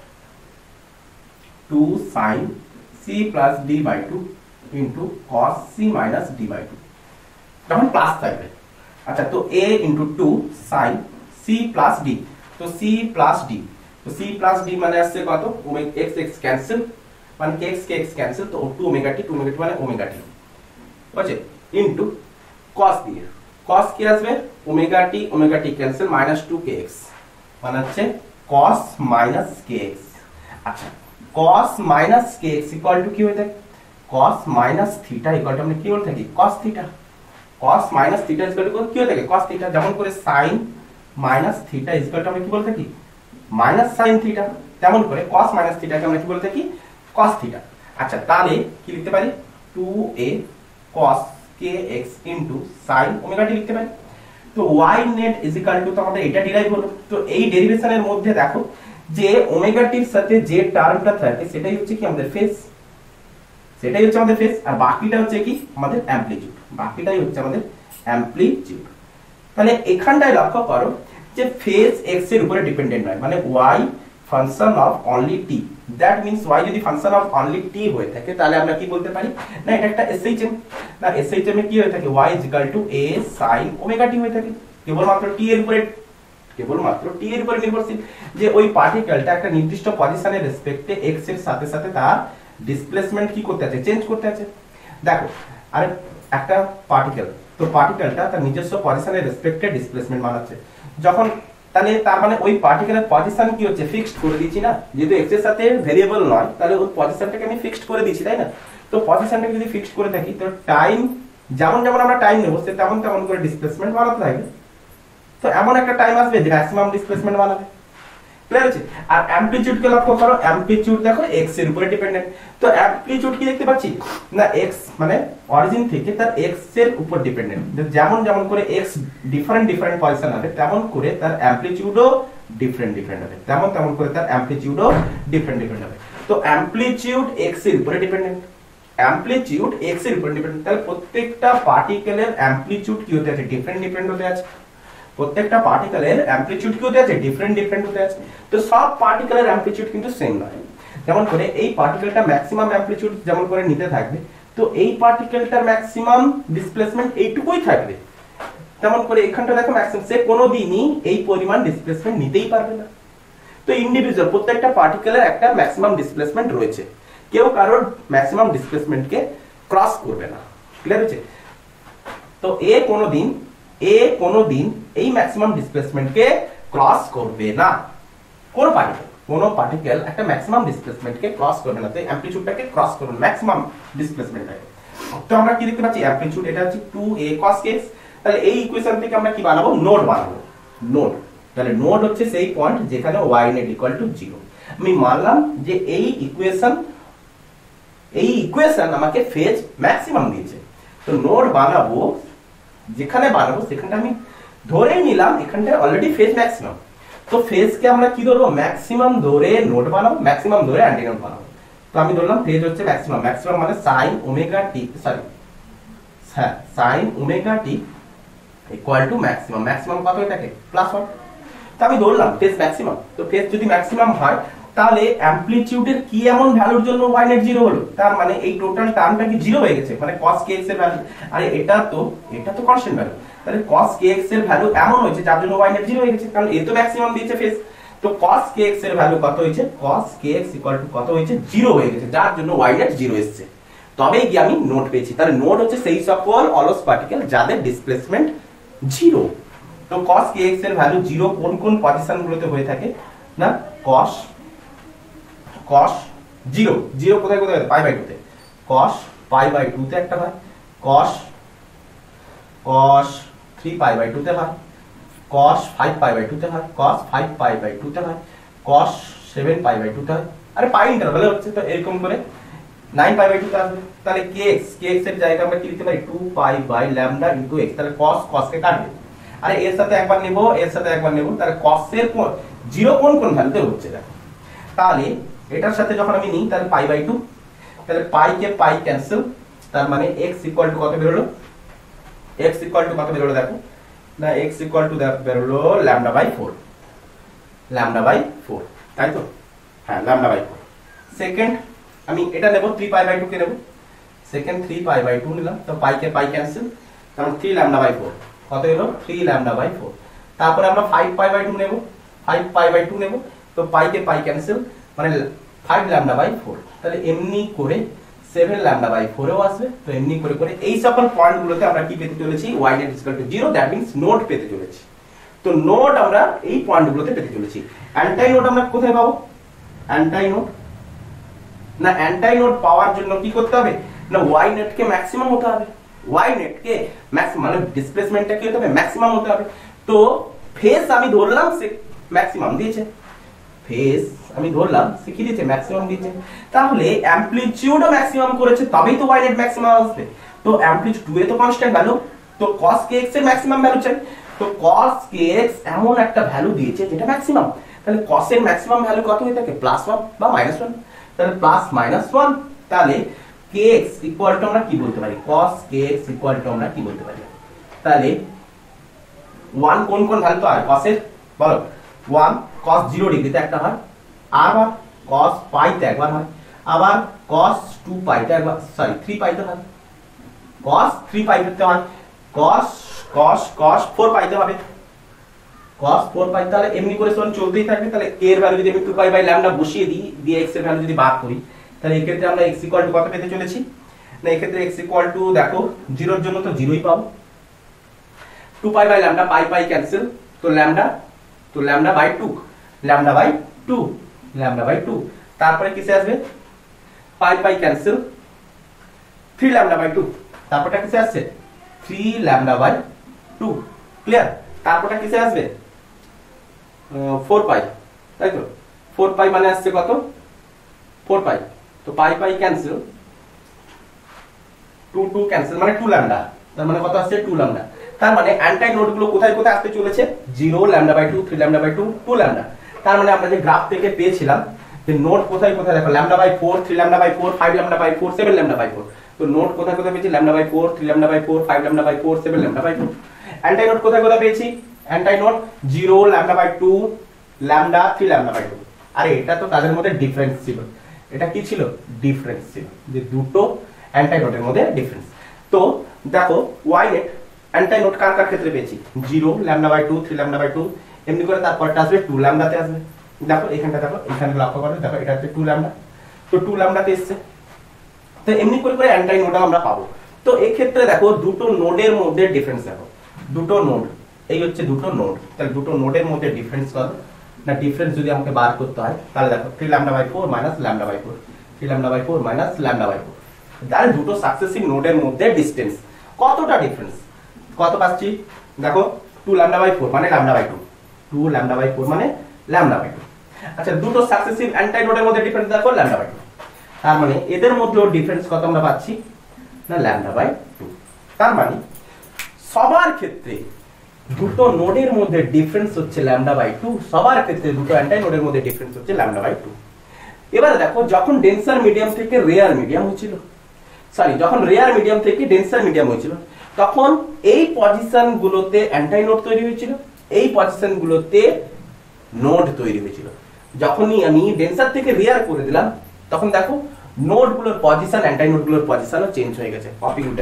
[SPEAKER 1] 2 sin c plus d by 2 into cos c minus d by 2 তখন plus থাকবে। আচ্ছা তো a into 2 sin c plus d, তো c প্লাস d, তো c প্লাস d মানে আসছে কত x x ক্যান্সেল মানে x x ক্যান্সেল, তো 2 ওমেগা t মানে ওমেগা t বুঝছে ইনটু cos দিয়ে cos কি আসবে omega t cancel minus 2kx মানে হচ্ছে cos মাইনাস kx। আচ্ছা cos minus kx equal to কি হয়ে থাকে cos minus theta equal to আমরা কি বলতে থাকি cos theta, cos minus theta equal to কি হয়ে থাকে cos থিটা, যেমন করে sin minus theta equal to আমরা কি বলতে থাকি মাইনাস sin থিটা, তেমন করে cos মাইনাস থিটাকে আমরা কি বলতে থাকি cos থিটা। আচ্ছা তাহলে কি লিখতে পারি 2a cos kx into sin omega t লিখতে পারি। তো y net is equal to তো আমাদের এটা ডিরাইভ হলো। তো এই ডেরিভেশনের মধ্যে দেখো যে ওমেগা টির সাথে যে টার্মটা থাকে সেটাই হচ্ছে কি আমাদের ফেজ, সেটাই হচ্ছে আমাদের ফেজ, আর বাকিটা হচ্ছে কি আমাদের অ্যামপ্লিটিউড, বাকিটাই হচ্ছে আমাদের অ্যামপ্লিটিউড। তাহলে এখানটায় লক্ষ্য করো যে ফেজ x এর উপরে ডিপেন্ডেন্ট নয়, মানে y function of only t, that means y যদি ফাংশন অফ অনলি t হয়ে থাকে তাহলে আমরা কি বলতে পারি না এটা একটা SHM, না SHM এ কি হয়ে থাকে y a sin omega t হয়ে থাকে, কেবলমাত্র t এর উপরে নির্ভরশীল যে ওই পার্টিকেলটা একটা নির্দিষ্ট পজিশনের রেসপেক্টে x এর সাথে সাথে তার ডিসপ্লেসমেন্ট কি করতে আছে চেঞ্জ করতে আছে। দেখো আর একটা পার্টিকেল, তো পার্টিকেলটা তার নিজস্ব পজিশনের রেসপেক্টে ডিসপ্লেসমেন্ট বানাচ্ছে, যখন তাহলে তার মানে ওই পার্টিকেলের পজিশন কি হচ্ছে ফিক্সড করে দিয়েছি না, যেহেতু x এর সাথে ভেরিয়েবল নয় তাহলে ওই পজিশনটাকে আমি ফিক্সড করে দিয়েছি তাই না। তো পজিশনটাকে যদি ফিক্সড করে থাকি তো টাইম যেমন যেমন আমরা টাইম নেব সে তেমন তেমন করে ডিসপ্লেসমেন্ট বানাতে থাকবে, তো এমন একটা টাইম আসবে যে ম্যাক্সিমাম ডিসপ্লেসমেন্ট বানাবে। ক্লিয়ার আছে? আর অ্যামপ্লিটিউড কে লক্ষ্য করো, অ্যামপ্লিটিউড দেখো x এর উপরে ডিপেন্ডেন্ট, তো অ্যামপ্লিটিউড কি দেখতে পাচ্ছি না x মানে অরিজিন থেকে তার x এর উপর ডিপেন্ডেন্ট, যেমন যেমন করে x ডিফারেন্ট পজিশন হবে তেমন করে তার অ্যামপ্লিটিউডও ডিফারেন্ট হবে, তেমন করে তার অ্যামপ্লিটিউডও ডিফারেন্ট হবে। তো অ্যামপ্লিটিউড x এর উপরে ডিপেন্ডেন্ট, অ্যামপ্লিটিউড x এর উপরে ডিপেন্ডেন্ট, তাহলে প্রত্যেকটা পার্টিকেলের অ্যামপ্লিটিউড কি হতে আছে ডিফারেন্ট হতে আছে, প্রত্যেকটা পার্টিকেলের অ্যামপ্লিটিউড কি হতে আছে ডিফারেন্ট হতে আছে। তো সব পার্টিকেলের অ্যামপ্লিটিউড কিন্তু সেম নয়, যেমন করে এই পার্টিকেলটা ম্যাক্সিমাম অ্যামপ্লিটিউড যেমন করে নিতে থাকবে তো এই পার্টিকেলটার ম্যাক্সিমাম ডিসপ্লেসমেন্ট এইটুকুই থাকবে, তেমন করে এখানটা দেখো ম্যাক্সিমাম সে কোনোদিনই এই পরিমাণ ডিসপ্লেসমেন্ট নিতেই পারবে না। তো ইন্ডিভিজুয়াল প্রত্যেকটা পার্টিকেলের একটা ম্যাক্সিমাম ডিসপ্লেসমেন্ট রয়েছে, কেউ কারোর ম্যাক্সিমাম ডিসপ্লেসমেন্টকে ক্রস করবে না। ক্লিয়ার হচ্ছে? তো এ কোনোদিন এই ম্যাক্সিমাম ডিসপ্লেসমেন্টকে ক্রস করবে না, কোন পার্টিকেল একটা ম্যাক্সিমাম ডিসপ্লেসমেন্টকে ক্রস করবে না, তো অ্যামপ্লিটিউডটাকে ক্রস করবে না ম্যাক্সিমাম ডিসপ্লেসমেন্টটাকে। তো আমরা কি দেখতে পাচ্ছি অ্যামপ্লিটিউড এটা হচ্ছে 2a cos kx, তাহলে এই ইকুয়েশন থেকে আমরা কি বানাবো নোড বানাবো, নোড। তাহলে নোড হচ্ছে সেই পয়েন্ট যেখানে y net equal to 0। আমি মানলাম যে এই ইকুয়েশন আমাকে ফেজ ম্যাক্সিমাম দিয়েছে, তো নোড বানাবো যেখানে বানাবো সেখানটা আমি ধরে নিলাম এখানটা অলরেডি ফেজ ম্যাক্সিমাম, তো ফেজ কে আমরা কি ধরবো ম্যাক্সিমাম ধরে নোড বানাবো, ম্যাক্সিমাম ধরে অ্যান্টিনোড বানাবো। তো আমি ধরলাম ফেজ হচ্ছে ম্যাক্সিমাম মানে sin omega t sin omega t equal to maximum কত হয়ে থাকে +1। তো আমি ধরলাম ফেজ ম্যাক্সিমাম, তো ফেজ যদি ম্যাক্সিমাম হয় তাহলে অ্যামপ্লিটিউডের কি এমন ভ্যালুর জন্য y net 0 হলো, তার মানে এই টোটাল টার্মটা কি 0 হয়ে গেছে, মানে cos kx এর ভ্যালু, আরে এটা তো কনস্ট্যান্ট ভ্যালু, তাহলে cos kx এর ভ্যালু এমন হয়েছে যার জন্য y net 0 হয়ে গেছে, কারণ এ তো ম্যাক্সিমাম দিয়েছে ফেজ। তো cos kx এর ভ্যালু কত হয়েছে cos kx কত হয়েছে 0 হয়ে গেছে, যার জন্য y net 0 এসেছে, তবেই কি আমি নোড পেয়েছি। তাহলে নোড হচ্ছে সেই সকল অলস পার্টিকেল যাদের ডিসপ্লেসমেন্ট 0। তো cos kx এর ভ্যালু 0 কোন পজিশনগুলোতে হয়ে থাকে না cos 0 কোথায় π/2 তে, cos π/2 তে একটা হয়, cos 3π/2 তে হয়, cos 5π/2 তে হয়, cos 5π/2 তে হয়, cos 7π/2 তে হয়, আরে পাই ইন্টারভ্যালে হচ্ছে, তো এরকম করে 9π/2 তে আসবে। তাহলে kx এর জায়গায় আমরা কি লিখতে পারি 2π/λ * x, তাহলে cos কে কাটবে, আরে এর সাথে একবার নেব তাহলে cos এর 0 কোন ভ্যালুতে হচ্ছে দেখো, তাহলে এটার সাথে যখন আমি নিই তাহলে π/2, তাহলে পাই কে পাই ক্যান্সেল, তার মানে x ইকুয়াল টু কত বেরোলো, x ইকুয়াল টু কত বেরোলো দেখো না, x ইকুয়াল টু বেরোলো ল্যামডা বাই 4, ল্যামডা বাই 4, তাই তো? হ্যাঁ, ল্যামডা বাই 4। সেকেন্ড আমি এটা নেব 3 পাই বাই 2 কে নেব, সেকেন্ড 3 পাই বাই 2 নিলাম, তো পাই কে পাই ক্যান্সেল, কারণ 3 ল্যামডা বাই 4 কত হলো 3 ল্যামডা বাই 4। তারপরে আমরা 5 পাই বাই 2 নেব, 5 পাই বাই 2 নেব, তো পাই কে পাই ক্যান্সেল, মানে 5 ল্যামডা বাই 4। তাহলে এমনি করে 7 ল্যামডা বাই 4 এও আসবে। তো এমনি করে করে এই সকল পয়েন্টগুলোতে আমরা কি পেতে চলেছি, y net is equal to 0, that means node পেতে চলেছি। তো নোড আমরা এই পয়েন্টগুলোতে পেতে চলেছি। অ্যান্টাই নোড আমরা কোথায় পাবো, অ্যান্টাই নোড না, অ্যান্টাই নোড পাওয়ার জন্য কি করতে হবে না, y net কে ম্যাক্সিমাম হতে হবে, y net কে ম্যাক্সিমাম মানে ডিসপ্লেসমেন্টটা কি হতে হবে, ম্যাক্সিমাম হতে হবে। তো ফেস আমি ধরলাম সে ম্যাক্সিমাম দিয়েছে, ফেস আমি ধরলাম সে কি দিয়েছে, ম্যাক্সিমাম দিয়েছে। তাহলে অ্যামপ্লিটিউডও ম্যাক্সিমাম করেছে, তবেই তো y net ম্যাক্সিমাম আসবে। তো অ্যামপ্লিটিউড 2 এ তো কনস্ট্যান্ট ভ্যালু, তো cos kx এর ম্যাক্সিমাম ভ্যালু চাই। তো cos kx এমন একটা ভ্যালু দিয়েছে যেটা ম্যাক্সিমাম, তাহলে cos এর ম্যাক্সিমাম ভ্যালু কত হয়ে থাকে, +1 বা -1, তাহলে +-1, তাহলে kx ইকুয়াল টু আমরা কি বলতে পারি, cos kx ইকুয়াল টু আমরা কি বলতে পারি, তাহলে 1 কোন কোন ভ্যালু তো আর cos এর বলো, 1 cos 0 ডিগ্রিতে একটা হয়, আবার cos পাই তে একবার হয়, আবার cos 2 পাই তে একবার, সরি 3 পাই তে হয়, cos 3 পাই তে হয়, cos 4 পাই তে হবে, cos 4 পাই। তাহলে এমনি করে সমান চলতেই থাকবে। তাহলে a এর ভ্যালু যদি আমি 2 পাই বাই ল্যামডা বসিয়ে দিই, দিয়ে x এর ভ্যালু যদি বাদ করি, তাহলে এই ক্ষেত্রে আমরা x ইকুয়াল টু কত পেতে চলেছি না, এই ক্ষেত্রে x ইকুয়াল টু দেখো 0 এর জন্য তো 0ই পাবো, 2 pi by lambda, pi pi cancel, তো lambda by 2, lambda by 2, lambda by 2। তারপরে কিসে আসবে, pi pi cancel, 3 lambda by 2, তারপরটা কিসে আসছে 3 ল্যামডা বাই 2, ক্লিয়ার। তারপরটা কিসে আসবে 4 পাই, তাই তো 4 পাই মানে আসছে কত 4 পাই, তো পাই পাই ক্যান্সেল, 2 2 ক্যান্সেল মানে 2 ল্যামডা, তার মানে কত আসছে 2 ল্যামডা। তার মানে অ্যান্টাই নোড গুলো কোথায় কোথায় আসতে চলেছে, 0 lambda by 2, 3 lambda by 2, 2 lambda. তার মানে আমরা যে গ্রাফ থেকে পেয়েছিলাম যে নোড কোথায় কোথায় দেখো, lambda by 4, 3 lambda by 4, 5 lambda by 4, 7 lambda by 4। তো নোড কোথায় কোথায় পেয়েছি, lambda by 4, 3 lambda by 4, 5 lambda by 4, 7 lambda by 4। Antinode কোথায় কোথায় পেয়েছি, antinode 0 lambda by 2, lambda 3 lambda by 2। আরে এটা তো তাদের মধ্যে ডিফারেন্স ছিল, এটা কি ছিল, ডিফারেন্স ছিল, যে দুটো অ্যান্টাই নোডের মধ্যে ডিফারেন্স। তো দেখো y net অ্যান্টাই নোড কার কার ক্ষেত্রে পেয়েছি, 0 ল্যামডা বাই 2, 3 ল্যামডা বাই 2, এমনি করে তারপরটা আসবে 2 ল্যামডাতে আসবে। দেখো এখানটা দেখো, এখানে লক্ষ্য করো, দেখো এটা হচ্ছে 2 ল্যামডা, তো 2 ল্যামডাতে এসেছে। তো এমনি করে করে অ্যান্টাই নোডও আমরা পাবো। তো এই ক্ষেত্রে দেখো দুটো নোডের মধ্যে ডিফারেন্স দেখো, দুটো নোড, এই হচ্ছে দুটো নোড, তাহলে দুটো নোডের মধ্যে ডিফারেন্স কত না, ডিফারেন্স যদি আমাকে বার করতে হয় তাহলে দেখো 3 lambda by 4 minus lambda by 4, 3 lambda by 4 minus lambda by 4। তাহলে দুটো সাকসেসিভ নোডের মধ্যে ডিসটেন্স কতটা ডিফারেন্স, কত পাচ্ছি দেখো 2 ল্যামডা বাই 4 মানে ল্যামডা বাই 2, 2 ল্যামডা বাই 4 মানে ল্যামডা বাই 2। আচ্ছা দুটো সাকসেসিভ অ্যান্টাই নোডের মধ্যে ডিফারেন্স দেখো ল্যামডা বাই 2, তার মানে এদের মধ্যেও ডিফারেন্স কত আমরা পাচ্ছি না, ল্যামডা বাই 2। তার মানে সবার ক্ষেত্রে দুটো নোডের মধ্যে ডিফারেন্স হচ্ছে ল্যামডা বাই 2, সবার ক্ষেত্রে দুটো অ্যান্টাই নোডের মধ্যে ডিফারেন্স হচ্ছে ল্যামডা বাই 2। এবারে দেখো যখন ডেন্সার মিডিয়াম থেকে রেয়ার মিডিয়াম হয়েছিল, সরি যখন রেয়ার মিডিয়াম থেকে ডেন্সার মিডিয়াম হয়েছিল, তখন এই পজিশন গুলোতে অ্যান্টাই নোড তৈরি হয়েছিল, এই পজিশন গুলোতে নোড তৈরি হয়েছিল। যখনই আমি ডেন্সার থেকে রেয়ার করে দিলাম, তখন দেখো নোড গুলোর পজিশন, অ্যান্টাই নোড গুলোর পজিশনও চেঞ্জ হয়ে গেছে, কপি উল্টে।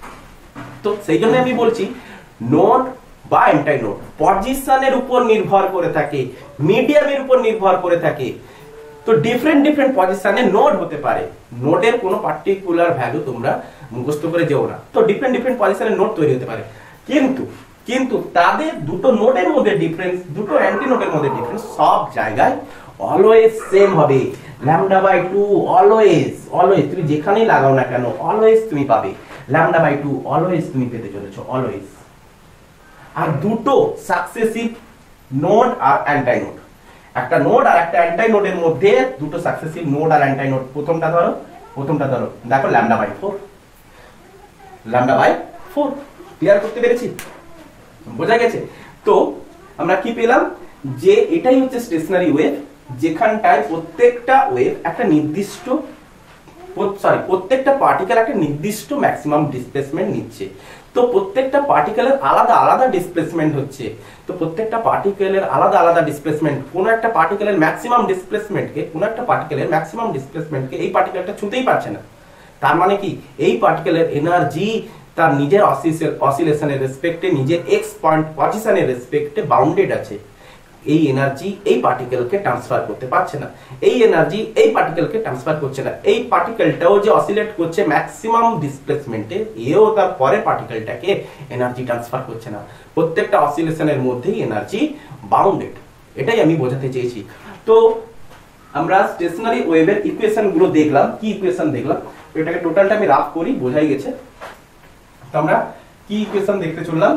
[SPEAKER 1] তো সেই জন্য আমি বলছি নোড বা অ্যান্টাই নোড পজিশনের উপর নির্ভর করে থাকে, মিডিয়ামের উপর নির্ভর করে থাকে। তো ডিফারেন্ট ডিফারেন্ট পজিশনে নোড হতে পারে, নোডের কোনো পার্টিকুলার ভ্যালু তোমরা মুখস্থ করে যেও না। তো ডিফারেন্ট ডিফারেন্ট পজিশনে নোড তৈরি হতে পারে, কিন্তু তাদের দুটো নোডের মধ্যে ডিফারেন্স, দুটো অ্যান্টি নোডের মধ্যে ডিফারেন্স সব জায়গায় অলওয়েজ সেম হবে, ল্যামডা বাই 2 অলওয়েজ, তুমি যেখানেই লাগাও না কেন অলওয়েজ তুমি পাবে ল্যামডা বাই 2, অলওয়েজ তুমি পেতে চলেছো, অলওয়েজ। আর দুটো সাকসেসিভ নোড আর অ্যান্টাই নোড, একটা নোড আর একটা অ্যান্টাই নোডের মধ্যে দুটো সাকসেসিভ নোড আর অ্যান্টাই নোড, প্রথমটা ধরো দেখো lambda by 4, lambda by 4। Clear করতে পেরেছি, বোঝা গেছে? তো আমরা কি পেলাম যে এটাই হচ্ছে স্টেশনারি ওয়েভ, যেখানটায় প্রত্যেকটা ওয়েভ একটা নির্দিষ্ট প্রত্যেকটা পার্টিকেল একটা নির্দিষ্ট ম্যাক্সিমাম ডিসপ্লেসমেন্ট নিচ্ছে। তো প্রত্যেকটা পার্টিকেলের আলাদা আলাদা ডিসপ্লেসমেন্ট হচ্ছে। তো প্রত্যেকটা পার্টিকেলের আলাদা আলাদা ডিসপ্লেসমেন্ট, কোনো একটা পার্টিকেলের ম্যাক্সিমাম ডিসপ্লেসমেন্টকে এই পার্টিকেলটা ছুঁতেই পারছে না। তার মানে কি এই পার্টিকেলের এনার্জি তার নিজের অসিলেশনের রেসপেক্টে, নিজের এক্স পয়েন্ট পজিশনের রেসপেক্টে বাউন্ডেড আছে। এই এনার্জি এই পার্টিকেলকে ট্রান্সফার করতে পারছে না, এই এনার্জি এই পার্টিকেলকে ট্রান্সফার করছে না। এই পার্টিকেলটাও যে অসিলেট করছে ম্যাক্সিমাম ডিসপ্লেসমেন্টে, এও তার পরে পার্টিকেলটাকে এনার্জি ট্রান্সফার করছে না। প্রত্যেকটা অসিলেশনের মধ্যেই এনার্জি বাউন্ডেড, এটাই আমি বোঝাতে চেয়েছি। তো আমরা স্টেশনারি ওয়েভের ইকুয়েশন গুলো দেখলাম। কি ইকুয়েশন দেখলাম, এটাকে টোটালটা আমি রাফ করি, বোঝাই গেছে। তো আমরা কি ইকুয়েশন দেখতে চললাম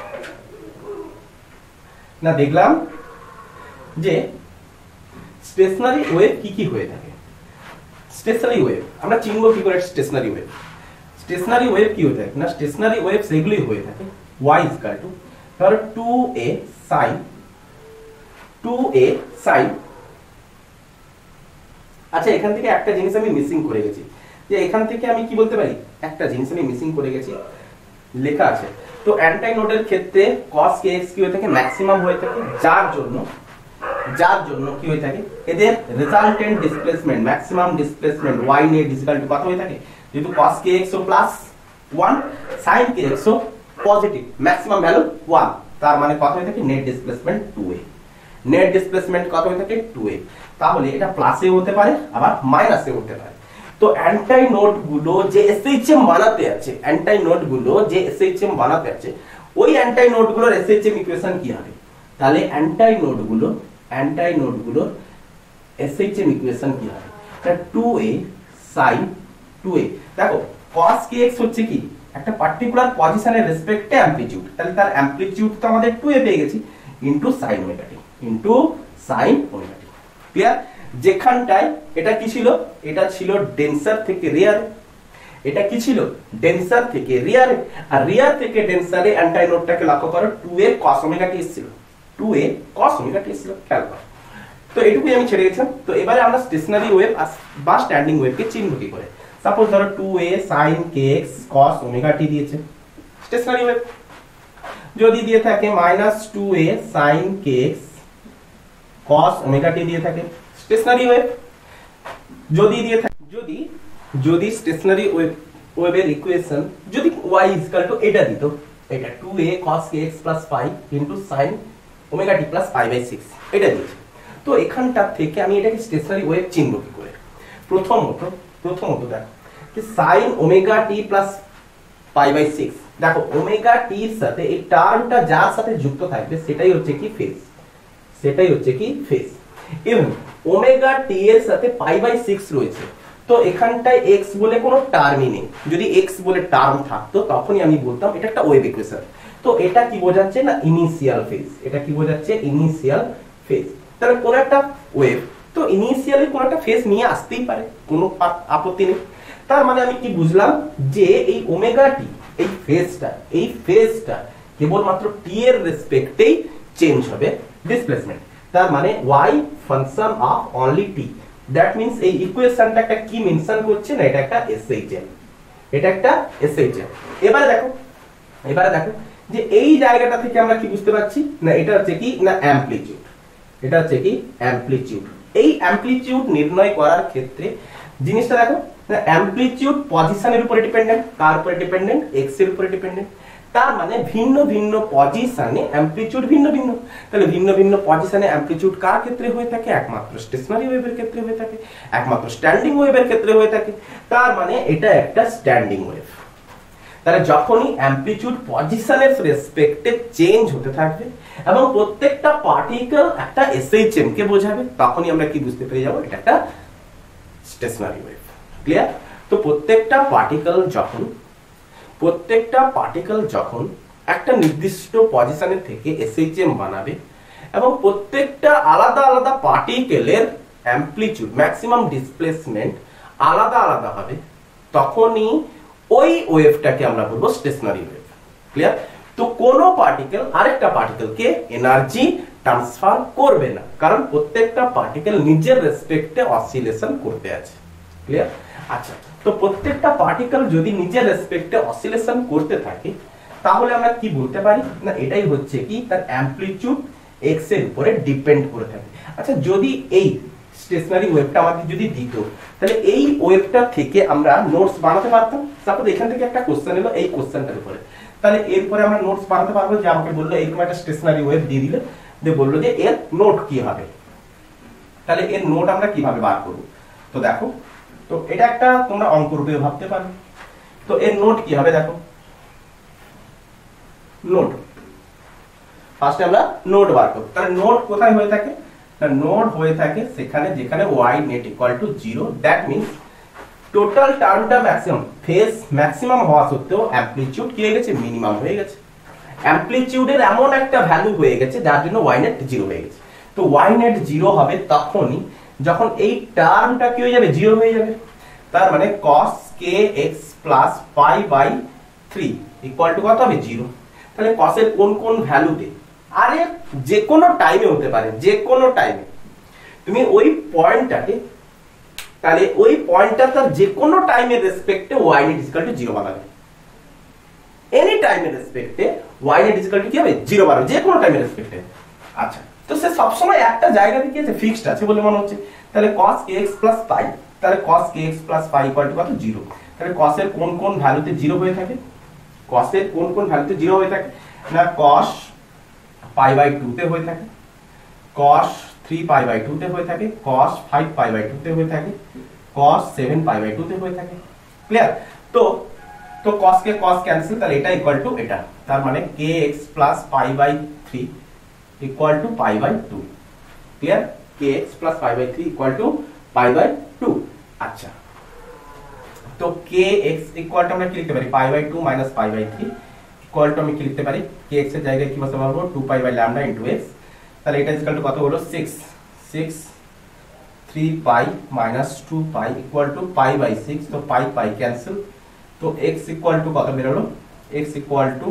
[SPEAKER 1] না, দেখলাম যে স্টেশনারি ওয়েভ কি কি হয়ে থাকে। স্টেশনারি ওয়েভ আমরা চিনব কি করে? স্টেশনারি ওয়েভ কি হয়ে থাকে না, স্টেশনারি ওয়েভ সেগুলি হয়ে থাকে y ইকুয়াল টু ধরো 2a sin। আচ্ছা, এখান থেকে একটা জিনিস আমি মিসিং করে গেছি, যে এখান থেকে আমি কি বলতে পারি, একটা জিনিস আমি মিসিং করে গেছি, লেখা আছে। তো অ্যান্টাই নোডের ক্ষেত্রে cos kx কি হয়ে থাকে, ম্যাক্সিমাম হয়ে থাকে, যার জন্য কি হয়ে থাকে, এদের resultant displacement, maximum displacement y net equal to কত হয়ে থাকে, যেহেতু cos kx ও +1 sin kx ও পজিটিভ, ম্যাক্সিমাম ভ্যালু 1, তার মানে কত হয়ে থাকে, net displacement 2a। Net displacement কত হয়ে থাকে, 2a। তাহলে এটা প্লাসে হতে পারে আবার মাইনাসে হতে পারে। তো অ্যান্টাই নোড গুলো যে SHM বানাতে আছে, ওই অ্যান্টাই নোড গুলোর SHM ইকুয়েশন কি হবে? তাহলে অ্যান্টাই নোড গুলোর SHM ইকুয়েশন কি হবে? 2a sin 2a। দেখো cos kx হচ্ছে কি, একটা পার্টিকুলার পজিশনের রেসপেক্টে অ্যামপ্লিটিউড, তাহলে তার অ্যামপ্লিটিউড তো আমাদের 2a পেয়ে গেছি, into sin omega t. Clear? যেখানটায় এটা কি ছিল, এটা ছিল ডেন্সার থেকে রেয়ারে, এটা কি ছিল, ডেন্সার থেকে রেয়ারে, আর রেয়ার থেকে ডেন্সারে অ্যান্টাই নোডটাকে লক্ষ্য করো, 2a cos ওমেগা টি ছিল, খেয়াল করো। তো এটুকুই আমি ছেড়ে গেছিলাম। তো এবারে আমরা স্টেশনারি ওয়েভ বা স্ট্যান্ডিং ওয়েভকে চিনব কি করে। সাপোজ ধরো 2a sin kx cos omega t দিয়েছে, স্টেশনারি ওয়েভ। যদি দিয়ে থাকে -2a sin kx cos omega t দিয়ে থাকে, স্টেশনারি ওয়েভ। যদি দিয়ে থাকে, যদি স্টেশনারি ওয়েভের ইকুয়েশন যদি y ইকুয়াল টু এটা দিত, এটা 2a cos kx + 5 sin omega t + π/6 এটা দিয়েছে। তো এখানটা থেকে আমি এটাকে স্টেশনারি ওয়েভ চিনব কি করে? প্রথমত দেখো যে sin ওমেগা টি + π/6, দেখো ওমেগা টি এর সাথে এই টার্মটা যার সাথে যুক্ত থাকবে সেটাই হচ্ছে কি ফেজ, এবং ওমেগা টি এর সাথে π/6 রয়েছে। তো এখানটায় x বলে কোনো টার্মই নেই। যদি x বলে টার্ম থাকতো তখনই আমি বলতাম এটা একটা ওয়েভ ইকুয়েশন। তো এটা কি বোঝাচ্ছে না, ইনিশিয়াল ফেজ। এটা কি বোঝাচ্ছে, ইনিশিয়াল ফেজ। তাহলে কোন একটা ওয়েভ তো ইনিশিয়ালি কোন একটা ফেজ নিয়ে আসতেই পারে, কোনো আপত্তি নেই। তার মানে আমি কি বুঝলাম, যে এই ওমেগা টি এই ফেজটা কেবলমাত্র টি এর রেসপেক্টেই চেঞ্জ হবে ডিসপ্লেসমেন্ট। তার মানে y function of only t। That means এই ইকুয়েশনটা একটা কি মেনশন করছে না, এটা একটা SHM, এবারে দেখো যে এই জায়গাটা থেকে আমরা কি বুঝতে পারছি না, এটা হচ্ছে কি না অ্যামপ্লিটিউড। এই অ্যামপ্লিটিউড নির্ণয় করার ক্ষেত্রে জিনিসটা দেখো, অ্যামপ্লিটিউড পজিশনের উপরে ডিপেন্ডেন্ট, কার উপরে ডিপেন্ডেন্ট, x এর উপরে ডিপেন্ডেন্ট। তার মানে ভিন্ন ভিন্ন পজিশনে অ্যামপ্লিটিউড ভিন্ন। তাহলে ভিন্ন ভিন্ন পজিশনে অ্যামপ্লিটিউড কার ক্ষেত্রে হয়ে থাকে, একমাত্র স্টেশনারি ওয়েভের ক্ষেত্রে হয়ে থাকে, একমাত্র স্ট্যান্ডিং ওয়েভের ক্ষেত্রে হয়ে থাকে। তার মানে এটা একটা স্ট্যান্ডিং ওয়েভ। তাহলে যখনই অ্যামপ্লিটিউড পজিশনের রেসপেক্টে চেঞ্জ হতে থাকবে এবং প্রত্যেকটা পার্টিকেল একটা SHM কে বোঝাবে, তখনই আমরা কি বুঝতে পেরে যাব এটা একটা স্টেশনারি ওয়েভ। ক্লিয়ার? তো প্রত্যেকটা পার্টিকেল যখন একটা নির্দিষ্ট পজিশনের থেকে SHM বানাবে এবং প্রত্যেকটা আলাদা আলাদা পার্টিকেলের অ্যামপ্লিটিউড, ম্যাক্সিমাম ডিসপ্লেসমেন্ট আলাদা হবে, তখনই ওই ওয়েভটাকে আমরা বলবো স্টেশনারি ওয়েভ। ক্লিয়ার? তো কোনো পার্টিকেল আরেকটা পার্টিকেলকে এনার্জি ট্রান্সফার করবে না, কারণ প্রত্যেকটা পার্টিকেল নিজের রেসপেক্টে অসিলেশন করতে আছে। ক্লিয়ার? আচ্ছা, তো প্রত্যেকটা পার্টিকেল যদি নিজের রেসপেক্টে অসিলেশন করতে থাকে তাহলে আমরা কি বলতে পারি না এটাই হচ্ছে কি তার অ্যামপ্লিটিউড এক্স এর উপরে ডিপেন্ড করে থাকে। আচ্ছা যদি এই স্টেশনারি ওয়েভটা আমাদের যদি দিত তাহলে এই ওয়েভটা থেকে আমরা নোটস বানাতে পারতাম। সাপোজ এখান থেকে একটা কোশ্চেন এলো এই কোশ্চেনটার উপরে, তাহলে এরপরে আমরা নোটস বানাতে পারবো যে আমাকে বললো এরকম একটা স্টেশনারি ওয়েভ দিয়ে দিলে, দিয়ে বললো যে এর নোট কি হবে, তাহলে এর নোট আমরা কিভাবে বার করব। তো দেখো, তো এটা একটা তোমরা অঙ্ক রূপে ভাবতে পারো। তো এর নোট কি হবে দেখো, নোট ফার্স্টে আমরা নোট বার করব। তাহলে নোট কোথায় হয়ে থাকে, নোট হয়ে থাকে সেখানে যেখানে y net equal to 0, that means total টার্মটা ম্যাক্সিমাম, ফেজ ম্যাক্সিমাম হওয়া সত্ত্বেও অ্যামপ্লিটিউড কি হয়ে গেছে, মিনিমাম হয়ে গেছে। অ্যামপ্লিটিউডের এমন একটা ভ্যালু হয়ে গেছে যার জন্য y net 0 হয়ে গেছে। তো y net 0 হবে তখনই যখন এই টার্মটা কি হয়ে যাবে, 0 হয়ে যাবে। তার মানে cos kx plus pi by 3 equal to কত হবে, 0। তাহলে cos এর কোন কোন ভ্যালুতে, আরে যে কোনো টাইমে হতে পারে, যে কোনো টাইমে তুমি ওই পয়েন্টটাকে, তাহলে ওই পয়েন্টটা তার যে কোনো টাইমের রেসপেক্টে y net is equal to 0 বানাবে। এনি টাইমের রেসপেক্টে y net is equal to কি হবে, 0 বানাবে, যে কোনো টাইমের রেসপেক্টে। আচ্ছা, তো সে সবসময় একটা জায়গাতে কি আছে, ফিক্সড আছে বলে মনে হচ্ছে। তাহলে cos kx plus pi, তাহলে cos kx plus pi equal to কত, 0। তাহলে cos এর কোন কোন ভ্যালুতে 0 হয়ে থাকে, cos এর কোন কোন ভ্যালুতে 0 হয়ে থাকে না, cos pi by 2 তে হয়ে থাকে, cos 3 pi by 2 তে হয়ে থাকে, cos 5 pi by 2 তে হয়ে থাকে, cos 7 pi by 2 তে হয়ে থাকে। ক্লিয়ার? তো cos কে cos ক্যান্সেল, তাহলে এটা ইকুয়াল টু এটা, তার মানে kx plus pi by 3 equal to pi by 2। Clear? kx plus pi by 3 equal to pi by 2। আচ্ছা, তো kx ইকুয়াল টু আমরা কি লিখতে পারি, pi by 2 minus pi by 3 equal to আমি কি লিখতে পারি, kx এর জায়গায় কি বসাতে পারবো, 2 pi by lambda into x। তাহলে এটা ইকুয়াল টু কত হলো, 6 3 pi minus 2 pi equal to pi by 6। তো pi pi ক্যান্সেল, তো x ইকুয়াল টু কত বের হলো, x equal to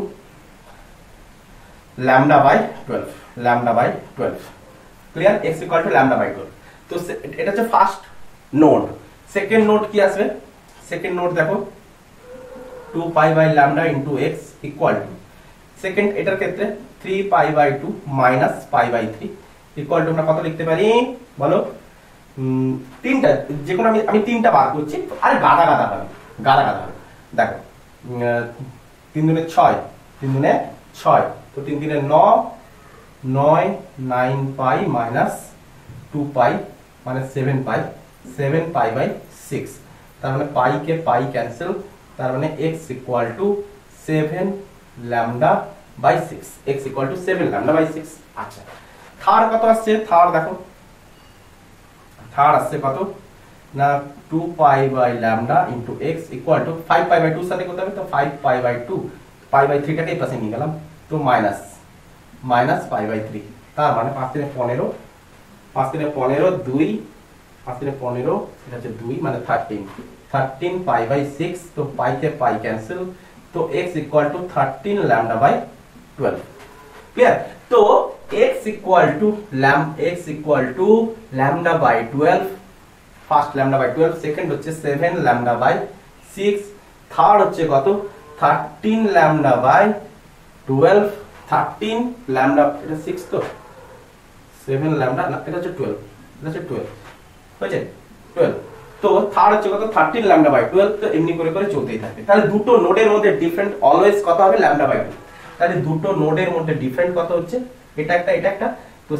[SPEAKER 1] lambda by 12, lambda by 12। Clear? x equal to lambda by 12। তো এটা হচ্ছে ফার্স্ট নোট। সেকেন্ড নোট কি আসবে, সেকেন্ড নোট দেখো 2 pi by lambda into x equal to, second এটার ক্ষেত্রে 3 pi by 2 minus pi by 3 equal to আমরা কত লিখতে পারি বলো, তিনটা, যে কোনো আমি তিনটা বার করছি, আরে গাদা গাদা হবে, গাদা গাদা হবে। দেখো 3 দুনে 6, 3 দুনে 6, তো 3 3 9, 9 9 pi minus 2 pi মানে 7 pi, 7 pi by 6। তার মানে pi কে pi ক্যান্সেল, তার মানে x equal to 7 lambda by 6, x equal to 7 lambda by 6। আচ্ছা, থার্ড কত আসছে, থার্ড দেখো, থার্ড আসছে কত না 2 pi by lambda into x equal to 5 pi by 2 সাথে কত হবে, তো 5 pi by 2, pi by 3 টাকে এই পাশে নিয়ে গেলাম, তো মাইনাস pi by 3। তার মানে 5 3 15, 5 3 15, 2 5 3 15, এটা হচ্ছে 2 মানে 13 pi by 6। তো pi কে pi ক্যান্সেল, তো x equal to 13 lambda by 12। Clear? তো x equal to lambda by 12, first lambda by 12, second হচ্ছে 7 lambda by 6, থার্ড হচ্ছে কত 13 lambda by 12, 13 lambda, এটা 6 তো 7 lambda না, এটা হচ্ছে 12, এটা হচ্ছে 12 হয়েছে 12। তো থার্ড হচ্ছে কত 13 lambda by 12। তো এমনি করে করে চলতেই থাকবে। তাহলে দুটো নোডের মধ্যে ডিফারেন্ট অলওয়েজ কত হবে, lambda by 2। তাহলে দুটো নোডের মধ্যে ডিফারেন্ট কত হচ্ছে, এটা একটা এটা একটা, তো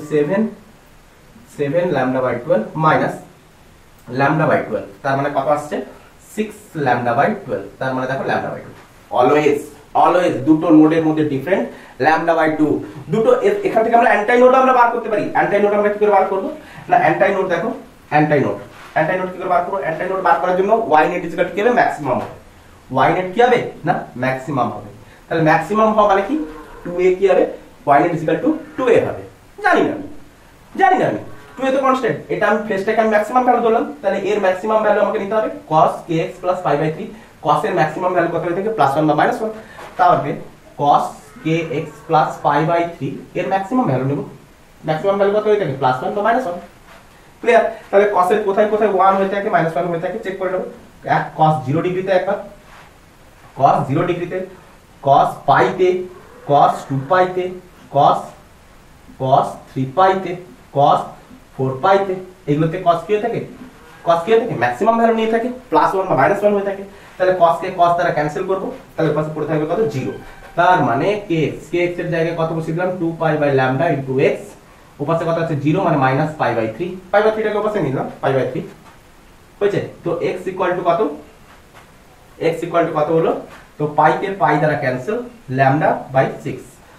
[SPEAKER 1] 7 lambda by 12 minus lambda by 12, তার মানে কত আসছে 6 lambda by 12। তার মানে দেখো lambda by 2 অলওয়েজ দুটো নোডের মধ্যে ডিফারেন্ট lambda by 2। দুটো এখান থেকে আমরা অ্যান্টাই নোড আমরা বার করতে পারি। অ্যান্টাই নোড আমরা কি করে বার করব না, অ্যান্টাই নোড দেখো, অ্যান্টাই নোড কি করে বার করব, অ্যান্টাই নোড বার করার জন্য y net ইকুয়াল টু কি হবে, ম্যাক্সিমাম হবে। y net কি হবে না, ম্যাক্সিমাম হবে। তাহলে ম্যাক্সিমাম হওয়া মানে কি, 2a কি হবে, y net equal to 2a হবে। জানি না আমি 2a তো কনস্ট্যান্ট, এটা আমি ফেজটাকে আমি ম্যাক্সিমাম ভ্যালু ধরলাম। তাহলে এর ম্যাক্সিমাম ভ্যালু আমাকে নিতে হবে cos kx plus pi by 3। cos এর ম্যাক্সিমাম ভ্যালু কত হয়ে থাকে, +1 বা -1। তাহলে cos kx plus pi by 3 এর ম্যাক্সিমাম ভ্যালু নেব, ম্যাক্সিমাম ভ্যালু কত হয়ে থাকে, +1 বা -1। ক্লিয়ার? তাহলে cos এর কোথায় কোথায় 1 হয়ে থাকে, -1 হয়ে থাকে চেক করে নেব। এক cos 0 ডিগ্রিতে একবার, cos 0 ডিগ্রিতে, cos পাইতে, cos 2 পাইতে, cos 3 পাইতে, cos 4 পাইতে, এগুলোতে cos কি হয়ে থাকে, cos কি হয়ে থাকে ম্যাক্সিমাম ভ্যালু নিয়ে থাকে, +1 বা -1 হয়ে থাকে। তাহলে cos কে cos দ্বারা ক্যান্সেল করব, তাহলে পাশে পড়ে থাকবে কত 0। তার মানে kx এর জায়গায় কত বসিয়ে দিলাম 2 pi by lambda into x, ওপাশে কত আছে 0 মানে -π/3, π/3 টাকে ওপাশে নিলাম π/3 হয়েছে। তো x ইকুয়াল টু কত, x ইকুয়াল টু কত হলো, তো পাই কে পাই দ্বারা ক্যান্সেল, λ/6,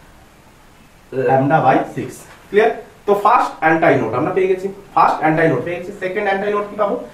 [SPEAKER 1] λ/6 ক্লিয়ার। তো ফার্স্ট অ্যান্টাই নোট আমরা পেয়ে গেছি, ফার্স্ট অ্যান্টাই নোট পেয়ে গেছি। সেকেন্ড অ্যান্টাই নোট কি পাবো,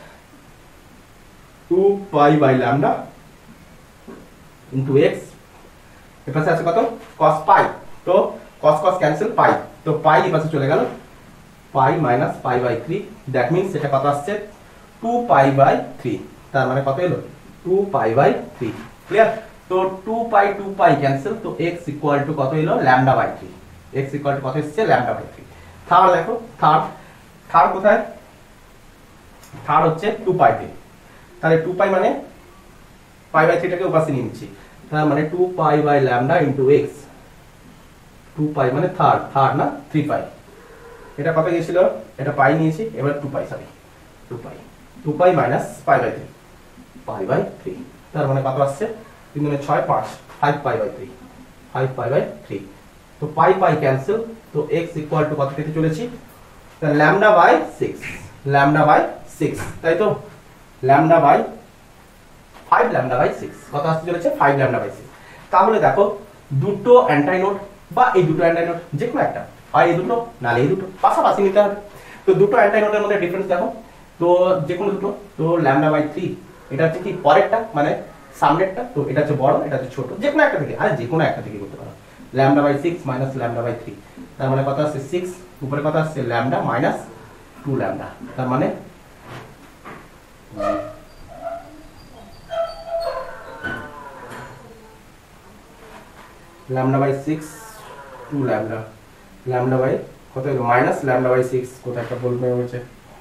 [SPEAKER 1] 2 pi by lambda into x, এর পাশে আছে কত cos পাই, তো cos cos ক্যান্সেল পাই, তো পাই এর পাশে চলে গেল পাই মাইনাস π/3, দ্যাট মিন্স সেটা কত আসছে 2 π/3, তার মানে কত এলো 2 π/3 ক্লিয়ার। তো 2 পাই ক্যান্সেল, তো x ইকুয়াল টু কত এলো λ/3, x ইকুয়াল টু কত এসেছে λ/3। থার্ড দেখো, থার্ড কোথায়, থার্ড হচ্ছে 2 পাইতে, তাহলে 2 পাই মানে π/3 টাকে ওপাশে নিয়ে নিচ্ছি, তার মানে 2 pi by lambda into x, 2 pi মানে থার্ড না 3 পাই, এটা কত গিয়েছিল, এটা পাই নিয়েছি, এবার 2 পাই সরি 2 পাই মাইনাস π/3, π/3, তার মানে কত আসছে 3 গুণে 6 5 5 π/3, 5 π/3, তো পাই ক্যান্সেল, তো x ইকুয়াল টু কত পেতে চলেছি, তাহলে λ/6, λ/6, তাই তো λ/5 λ/6 কত আসতে চলেছে 5 λ/6। তাহলে দেখো দুটো অ্যান্টাইনোড বা এই দুটো অ্যান্টাইনোড যে কোনো একটা, হয় এই দুটো নালে এই দুটো পাশাপাশি নিতে হবে। তো দুটো অ্যান্টাইনোডের মধ্যে ডিফারেন্স দেখো, তো যে কোনো দুটো, তো λ/3 এটা হচ্ছে কি পরেরটা মানে সামনেরটা, তো এটা হচ্ছে বড় এটা হচ্ছে ছোট, যে কোনো একটা থেকে, আরে যে কোনো একটা থেকে করতে পারো, λ/6 মাইনাস λ/3, তার মানে কত আসছে 6, উপরে কত আসছে ল্যামডা মাইনাস 2 ল্যামডা, তার মানে λ/6 2 ল্যামডা, λ/ কত হলো মাইনাস λ/6, কোথায় একটা বলবে হয়েছে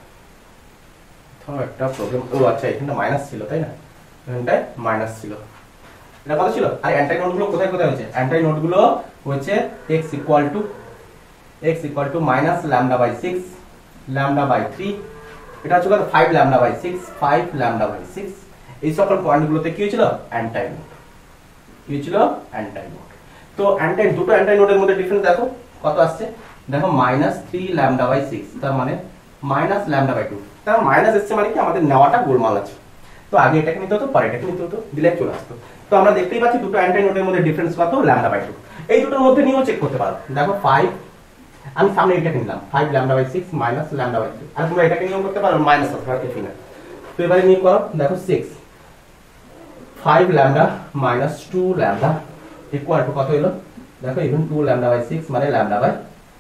[SPEAKER 1] তো একটা প্রবলেম, ও আচ্ছা এখানটা মাইনাস ছিল তাই না, এখানটায় মাইনাস ছিল, এটা কত ছিল। আর অ্যান্টাই নোটগুলো কোথায় কোথায় হয়েছে, অ্যান্টাই নোটগুলো হয়েছে x ইকুয়াল টু মাইনাস λ/6 λ/3, এটা হচ্ছে কত 5 λ/6 5 λ/6, এই সকল পয়েন্টগুলোতে কি হয়েছিল অ্যান্টাই নোট, কি হয়েছিল অ্যান্টাই নোট। তো দুটো অ্যান্টাই নোটের মধ্যে ডিফারেন্স দেখো কত আসছে, দেখো -3 λ/6, তার মানে -λ/2, তার মাইনাস এসছে মানে কি আমাদের নেওয়াটা গোলমাল আছে, তো আগে এটাকে নিতে হতো পরে এটাকে নিতে হতো, দিলে চলে আসতো। তো আমরা দেখতেই পাচ্ছি দুটো অ্যান্টাই নোটের মধ্যে ডিফারেন্স কত λ/2, এই দুটোর মধ্যে নিয়েও চেক করতে পারো, দেখো 5, আমি সামনে এটাকে নিলাম 5 λ/6 মাইনাস λ/3, আর তোমরা এটাকে নিয়েও করতে পারো মাইনাস অথবা এখানে, তো এবারে নিয়ে করো, দেখো 6 5 lambda minus 2 lambda equal to কত হলো, দেখো ইভেন 2 λ/6 মানে λ/,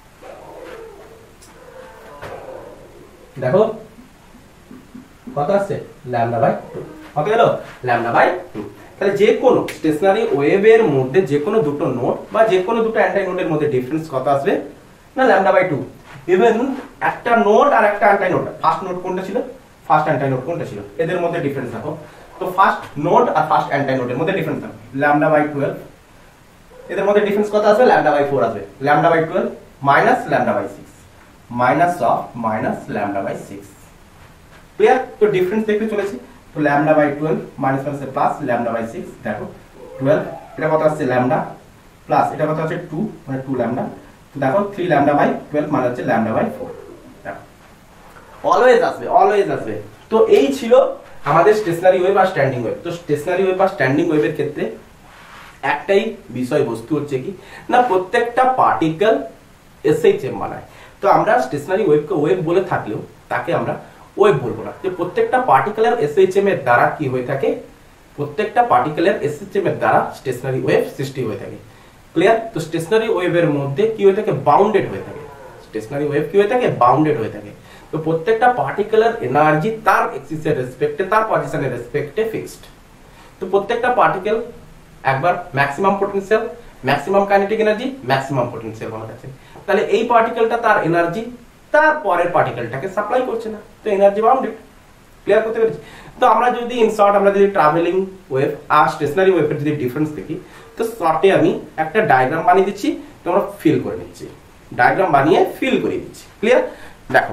[SPEAKER 1] দেখো কত আসছে λ/2, কত হলো λ/2। তাহলে যে কোনো স্টেশনারি ওয়েভের মধ্যে যে কোনো দুটো নোট বা যে কোনো দুটো অ্যান্টাই নোটের মধ্যে ডিফারেন্স কত আসবে না λ/2। ইভেন একটা নোট আর একটা অ্যান্টাই নোট, ফার্স্ট নোট কোনটা ছিল, ফার্স্ট অ্যান্টাই নোট কোনটা ছিল, এদের মধ্যে ডিফারেন্স দেখো, তো ফার্স্ট নোট আর ফার্স্ট অ্যান্টাই নোটের মধ্যে ডিফারেন্স দেখো λ/12, এদের মধ্যে ডিফারেন্স কত আসবে λ/4 আসবে, λ/12 minus λ/6 minus of minus λ/6 clear. তো ডিফারেন্স দেখতে চলেছি, তো λ/12 মাইনাস মাইনাসে প্লাস λ/6, দেখো 12, এটা কত আসছে ল্যামডা প্লাস এটা কত আছে 2 মানে 2 ল্যামডা, তো দেখো 3 λ/12 মানে হচ্ছে λ/4, দেখো অলওয়েজ আসবে। তো এই ছিল আমাদের স্টেশনারি ওয়েভ আর স্ট্যান্ডিং ওয়েভ। তো স্টেশনারি ওয়েভ আর স্ট্যান্ডিং ওয়েভের ক্ষেত্রে একটাই বিষয়বস্তু হচ্ছে কি না প্রত্যেকটা পার্টিকেল এসএইচএম বানায়। তো আমরা স্টেশনারি ওয়েভকে ওয়েভ বলে থাকলেও তাকে আমরা ওয়েভ বলবো না, যে প্রত্যেকটা পার্টিকেলের এসএইচএম এর দ্বারা কি হয়ে থাকে, প্রত্যেকটা পার্টিকেলের এসএইচএম এর দ্বারা স্টেশনারি ওয়েভ সৃষ্টি হয়ে থাকে ক্লিয়ার। তো স্টেশনারি ওয়েভের মধ্যে কি হয়ে থাকে বাউন্ডেড হয়ে থাকে, স্টেশনারি ওয়েভ কি হয়ে থাকে বাউন্ডেড হয়ে থাকে। তো প্রত্যেকটা পার্টিকেলের এনার্জি তার এক্সিসের রেসপেক্টে তার পজিশনের রেসপেক্টে ফিক্সড। তো প্রত্যেকটা পার্টিকেল একবার maximum potential maximum kinetic energy maximum potential মনে আছে, তাহলে এই পার্টিকেলটা তার এনার্জি তার পরের পার্টিকেলটাকে সাপ্লাই করছে না, তো এনার্জি বাউন্ডেড ক্লিয়ার করতে পেরেছি। তো আমরা যদি ইন শর্ট আমরা যদি ট্রাভেলিং ওয়েভ আর স্টেশনারি ওয়েভের যদি ডিফারেন্স দেখি, তো শর্টে আমি একটা ডায়াগ্রাম বানিয়ে দিচ্ছি, তোমরা ফিল করে নিচ্ছি, ডায়াগ্রাম বানিয়ে ফিল করে দিচ্ছি। ক্লিয়ার? দেখো,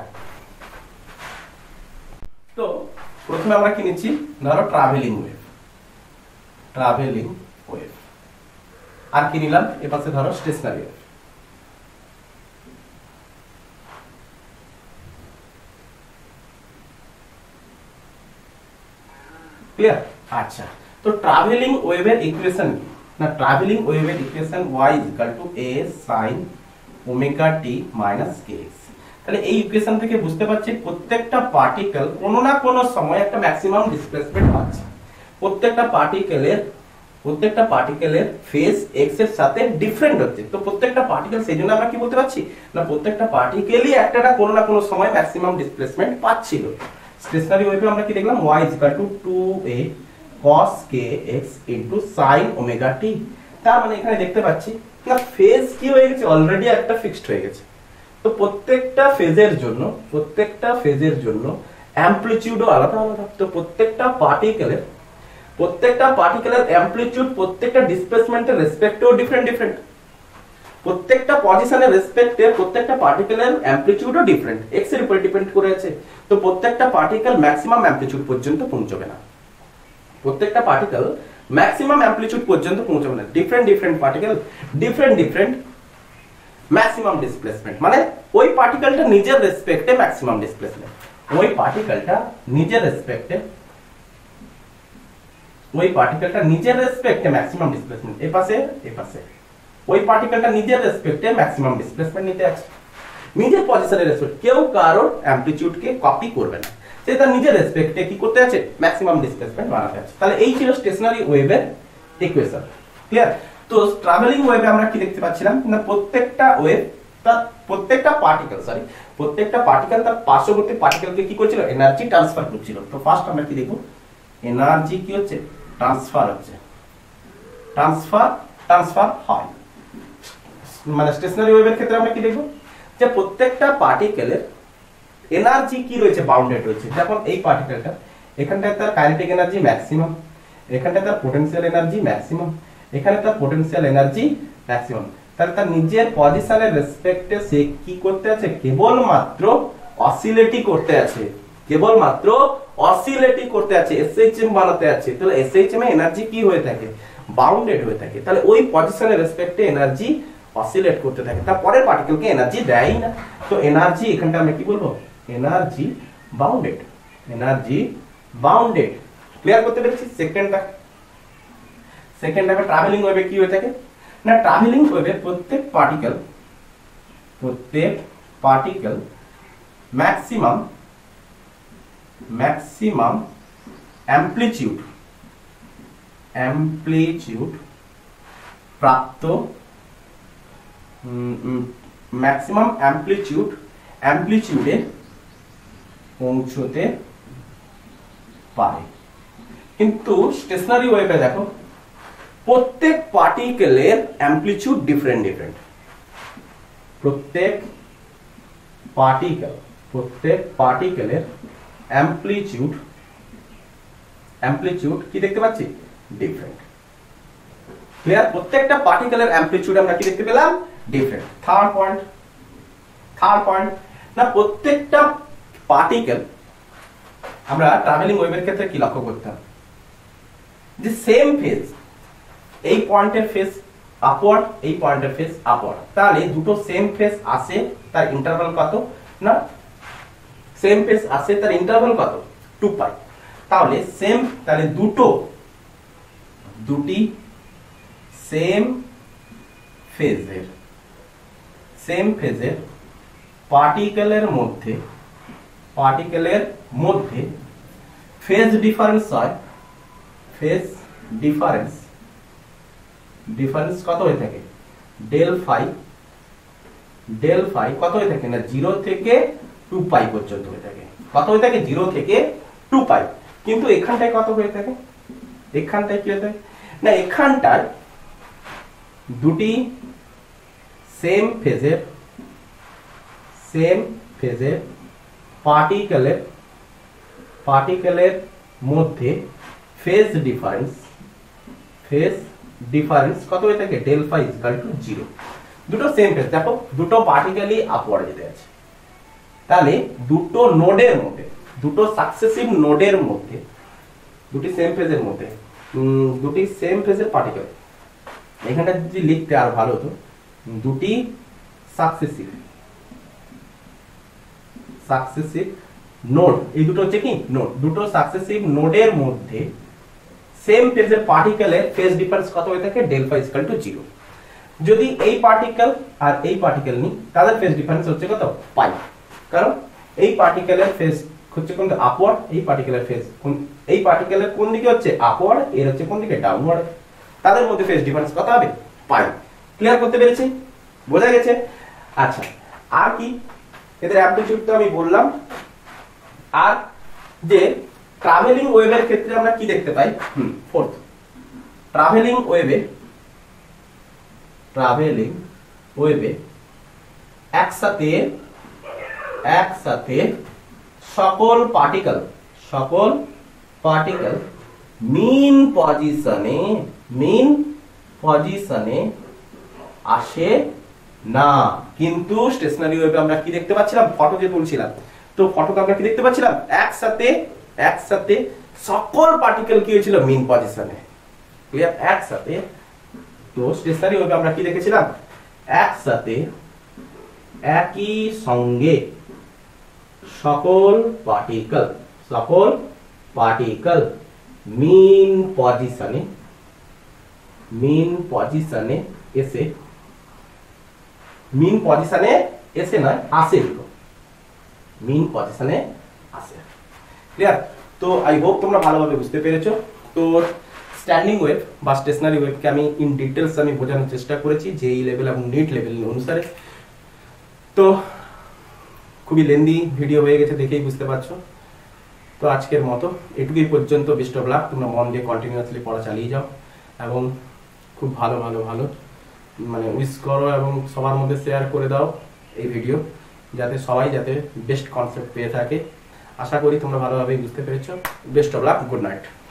[SPEAKER 1] তো প্রথমে আমরা কি নিচ্ছি, ধরো ট্রাভেলিং ওয়েভ, ট্রাভেলিং ওয়েভ, আর কি নিলাম এপাশে ধরো স্টেশনারি ওয়েভ। ক্লিয়ার? আচ্ছা, তো ট্রাভেলিং ওয়েভের ইকুয়েশন কি না, ট্রাভেলিং ওয়েভের equation y a sin omega t kx। তাহলে এই ইকুয়েশন থেকে বুঝতে পারছি প্রত্যেকটা পার্টিকেল কোনো না কোনো সময় একটা ম্যাক্সিমাম ডিসপ্লেসমেন্ট পাচ্ছে। প্রত্যেকটা পার্টিকেলের ফেজ x এর সাথে ডিফারেন্ট হচ্ছে। তো প্রত্যেকটা পার্টিকেল, সেই জন্য আমরা কি বলতে পারছি না, প্রত্যেকটা পার্টিকেলই একটা কোনো না কোনো সময় ম্যাক্সিমাম ডিসপ্লেসমেন্ট পাচ্ছিল। স্টেশনারি ওয়েভে আমরা কি দেখলাম, y 2a cos kx sin omega t। তার মানে এখানে দেখতে পাচ্ছি না ফেজ কি হয়ে গেছে, অলরেডি একটা ফিক্সড হয়ে গেছে। তো প্রত্যেকটা ফেজের জন্য অ্যামপ্লিটিউডও আলাদা আলাদা। তো প্রত্যেকটা পার্টিকেলের অ্যামপ্লিটিউড প্রত্যেকটা ডিসপ্লেসমেন্টের রেসপেক্টেও ডিফারেন্ট। প্রত্যেকটা পজিশনের রেসপেক্টে প্রত্যেকটা পার্টিকেলের অ্যামপ্লিটিউডও ডিফারেন্ট, এক্স এর উপর ডিপেন্ড করে আছে। তো প্রত্যেকটা পার্টিকেল ম্যাক্সিমাম অ্যামপ্লিটিউড পর্যন্ত পৌঁছবে না, প্রত্যেকটা পার্টিকেল ম্যাক্সিমাম অ্যামপ্লিটিউড পর্যন্ত পৌঁছবে না। Different particle different maximum displacement, মানে ওই পার্টিকেলটা নিজের রেসপেক্টে ম্যাক্সিমাম ডিসপ্লেসমেন্ট, ওই পার্টিকেলটা নিজের রেসপেক্টে ম্যাক্সিমাম ডিসপ্লেসমেন্ট। এপাশে ওই পার্টিকেলটা নিজের রেসপেক্টে ম্যাক্সিমাম ডিসপ্লেসমেন্ট নিতে আছে, নিজের পজিশনের রেসপেক্ট। কেউ কারোর অ্যামপ্লিটিউডকে কপি করবে না, সে তার নিজের রেসপেক্টে কি করতে আছে, ম্যাক্সিমাম ডিসপ্লেসমেন্ট বানাতে আছে। তাহলে এই ছিল স্টেশনারি ওয়েভের ইকুয়েশন। ক্লিয়ার? তো ট্রাভেলিং ওয়েভে আমরা কি দেখতে পাচ্ছিলাম না, প্রত্যেকটা পার্টিকেল তার পার্শ্ববর্তী পার্টিকেলকে কি করছিল, এনার্জি ট্রান্সফার করছিল। তো ফার্স্ট আমরা কি দেখব, এনার্জি কি হচ্ছে, ট্রান্সফার হয়। মানে স্টেশনারি ওয়েভের ক্ষেত্রে আমরা কি দেখব, যে প্রত্যেকটা পার্টিকেলের এনার্জি কি রয়েছে, বাউন্ডেড রয়েছে। যেমন এই পার্টিকেলটা, এখানটায় তার কাইনেটিক এনার্জি ম্যাক্সিমাম, এখানটায় তার পোটেনশিয়াল এনার্জি ম্যাক্সিমাম, এখানে তার পোটেনশিয়াল এনার্জি ম্যাক্সিমাম। তাহলে তার নিজের পজিশনের রেসপেক্টে সে কি করতে আছে, কেবলমাত্র অসিলেটই করতে আছে, এসএইচএম বানাতে আছে। তাহলে এসএইচএম এ এনার্জি কি হয়ে থাকে, বাউন্ডেড হয়ে থাকে। তাহলে ওই পজিশনের রেসপেক্টে এনার্জি অসিলেট করতে থাকে, তারপরে পার্টিকেলকে এনার্জি দেয় না। তো এনার্জি এখানটা আমরা কি বলবো, এনার্জি বাউন্ডেড। ক্লিয়ার করতে পেরেছি? সেকেন্ড ট্রাভেলিং ওয়েভে কি হয়ে থাকে না, ট্রাভেলিং ওয়েভে প্রত্যেক পার্টিকেল ম্যাক্সিমাম অ্যামপ্লিটিউড প্রাপ্ত, ম্যাক্সিমাম অ্যামপ্লিটিউডে পৌঁছতে পারে। কিন্তু স্টেশনারি ওয়েভে দেখো প্রত্যেক পার্টিকেলের অ্যামপ্লিটিউড ডিফারেন্ট। প্রত্যেক পার্টিকেলের অ্যামপ্লিটিউড কি দেখতে পাচ্ছি, ডিফারেন্ট। ক্লিয়ার? প্রত্যেকটা পার্টিকেলের অ্যামপ্লিটিউড আমরা কি দেখতে পেলাম, ডিফারেন্ট। থার্ড পয়েন্ট না, প্রত্যেকটা পার্টিকেল আমরা ট্রাভেলিং ওয়েভের ক্ষেত্রে কি লক্ষ্য করতাম, যে সেম ফেজ, এই পয়েন্টের ফেজ আপওয়ার্ড, এই পয়েন্টের ফেজ আপওয়ার্ড। তাহলে দুটো সেম ফেজ আসে, তার ইন্টারভাল কত না, সেম ফেজ আসে তার ইন্টারভাল কত, 2π। তাহলে দুটি সেম ফেজের পার্টিকেলের মধ্যে ফেজ ডিফারেন্স হয়, ডিফারেন্স কত হয়ে থাকে, ডেল ফাই কত হয়ে থাকে না, 0 থেকে 2π পর্যন্ত হয়ে থাকে। কত হয়ে থাকে, 0 থেকে 2π। কিন্তু এখানটায় কত হয়ে থাকে, এখানটায় কি হয়ে থাকে না, এখানটায় দুটি সেম ফেজের পার্টিকেলের মধ্যে ফেজ ডিফারেন্স কত হয়ে থাকে ডেলফা ইকুয়াল টু 0। দুটো সেম ফেজ, দেখো দুটো পার্টিকেলই আপওয়ার্ডে যেতে আছে, তাহলে দুটো নোডের মধ্যে, দুটো সাকসেসিভ নোডের মধ্যে, দুটি সেম ফেজের মধ্যে, দুটি সেম ফেজের পার্টিকেল, এখানটা যদি লিখতে আর ভালো হতো, দুটি সাকসেসিভ নোড, এই দুটো হচ্ছে কি নোড, দুটো সাকসেসিভ নোডের মধ্যে সেম ফেজের পার্টিকেলের ফেজ ডিফারেন্স কত হয়ে থাকে ডেলফা ইকুয়াল টু 0। যদি এই পার্টিকেল আর এই পার্টিকেল নিই, তাদের ফেজ ডিফারেন্স হচ্ছে কত পাই, কারণ এই পার্টিকেলের ফেজ হচ্ছে কোন আপওয়ার্ড, এই পার্টিকেলের ফেজ এই পার্টিকেলের কোন দিকে হচ্ছে আপওয়ার্ড, এর হচ্ছে কোন দিকে ডাউনওয়ার্ড, তাদের মধ্যে ফেজ ডিফারেন্স কত হবে পাই। ক্লিয়ার করতে পেরেছি, বোঝা গেছে? আচ্ছা, আর কি এদের অ্যামপ্লিটিউড তো আমি বললাম। আর যে ট্রাভেলিং ওয়েভের ক্ষেত্রে আমরা কি দেখতে পাই, ফোর্থ, ট্রাভেলিং ওয়েভে একসাথে সকল পার্টিকেল মিন পজিশনে আসে না। কিন্তু স্টেশনারি ওয়েভে আমরা কি দেখতে পাচ্ছিলাম, ফটো যে তুলছিলাম, তো ফটোতে আমরা কি দেখতে পাচ্ছিলাম, একসাথে সকল পার্টিকেল কি হয়েছিল মিন পজিশনে। ক্লিয়ার? একসাথে। তো স্টেশনারি ওয়েভে আমরা কি দেখেছিলাম, একসাথে একই সঙ্গে সকল পার্টিকেল মিন পজিশনে এসে নয় আসে, মিন পজিশনে আসে। ক্লিয়ার? তো আই হোপ তোমরা ভালোভাবে বুঝতে পেরেছো। তো স্ট্যান্ডিং ওয়েভ বা স্টেশনারি ওয়েভকে আমি ইন ডিটেলস আমি বোঝানোর চেষ্টা করেছি যেই লেভেল এবং নিট লেভেল অনুসারে। তো খুবই লেন্দি ভিডিও হয়ে গেছে, দেখেই বুঝতে পারছো। তো আজকের মতো এটুকুই পর্যন্ত। বেস্ট অফ লাক, তোমরা মন দিয়ে কন্টিনিউয়াসলি পড়া চালিয়ে যাও এবং খুব ভালো মানে উইশ করো এবং সবার মধ্যে শেয়ার করে দাও এই ভিডিও, যাতে সবাই বেস্ট কনসেপ্ট পেয়ে থাকে। আশা করি তোমরা ভালোভাবে বুঝতে পেরেছো। Best of luck, good night.